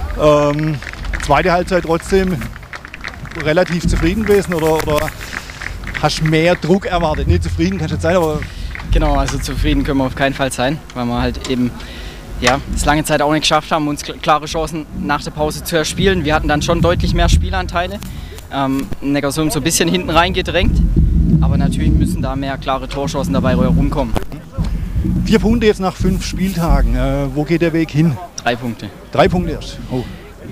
Zweite Halbzeit trotzdem relativ zufrieden gewesen oder hast mehr Druck erwartet? Nicht zufrieden kannst du jetzt sein, aber... Genau, also zufrieden können wir auf keinen Fall sein, weil wir halt eben es lange Zeit auch nicht geschafft haben, uns klare Chancen nach der Pause zu erspielen. Wir hatten dann schon deutlich mehr Spielanteile. Neckarsulm so ein bisschen hinten reingedrängt, aber natürlich müssen da mehr klare Torchancen dabei rumkommen. 4 Punkte jetzt nach 5 Spieltagen. Wo geht der Weg hin? 3 Punkte. 3 Punkte erst? Oh.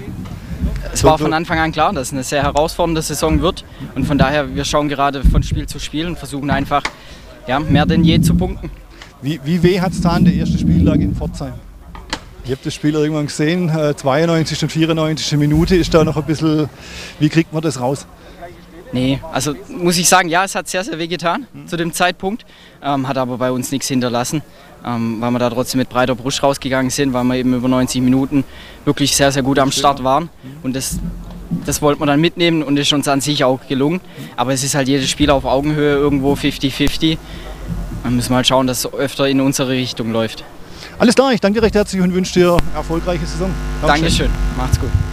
Es war von Anfang an klar, dass es eine sehr herausfordernde Saison wird und von daher, wir schauen gerade von Spiel zu Spiel und versuchen einfach mehr denn je zu punkten. Wie weh hat es getan, der erste Spieltag in Pforzheim? Ich habe das Spiel irgendwann gesehen, 92. und 94. Minute ist da noch ein bisschen, wie kriegt man das raus? Nee, also muss ich sagen, ja, es hat sehr, sehr weh getan zu dem Zeitpunkt, hat aber bei uns nichts hinterlassen, weil wir da trotzdem mit breiter Brust rausgegangen sind, weil wir eben über 90 Minuten wirklich sehr, sehr gut am Start waren und das wollten wir dann mitnehmen und ist uns an sich auch gelungen, aber es ist halt jedes Spiel auf Augenhöhe irgendwo 50-50, dann müssen wir halt schauen, dass es öfter in unsere Richtung läuft. Alles klar, ich danke dir recht herzlich und wünsche dir eine erfolgreiche Saison. Dankeschön, macht's gut.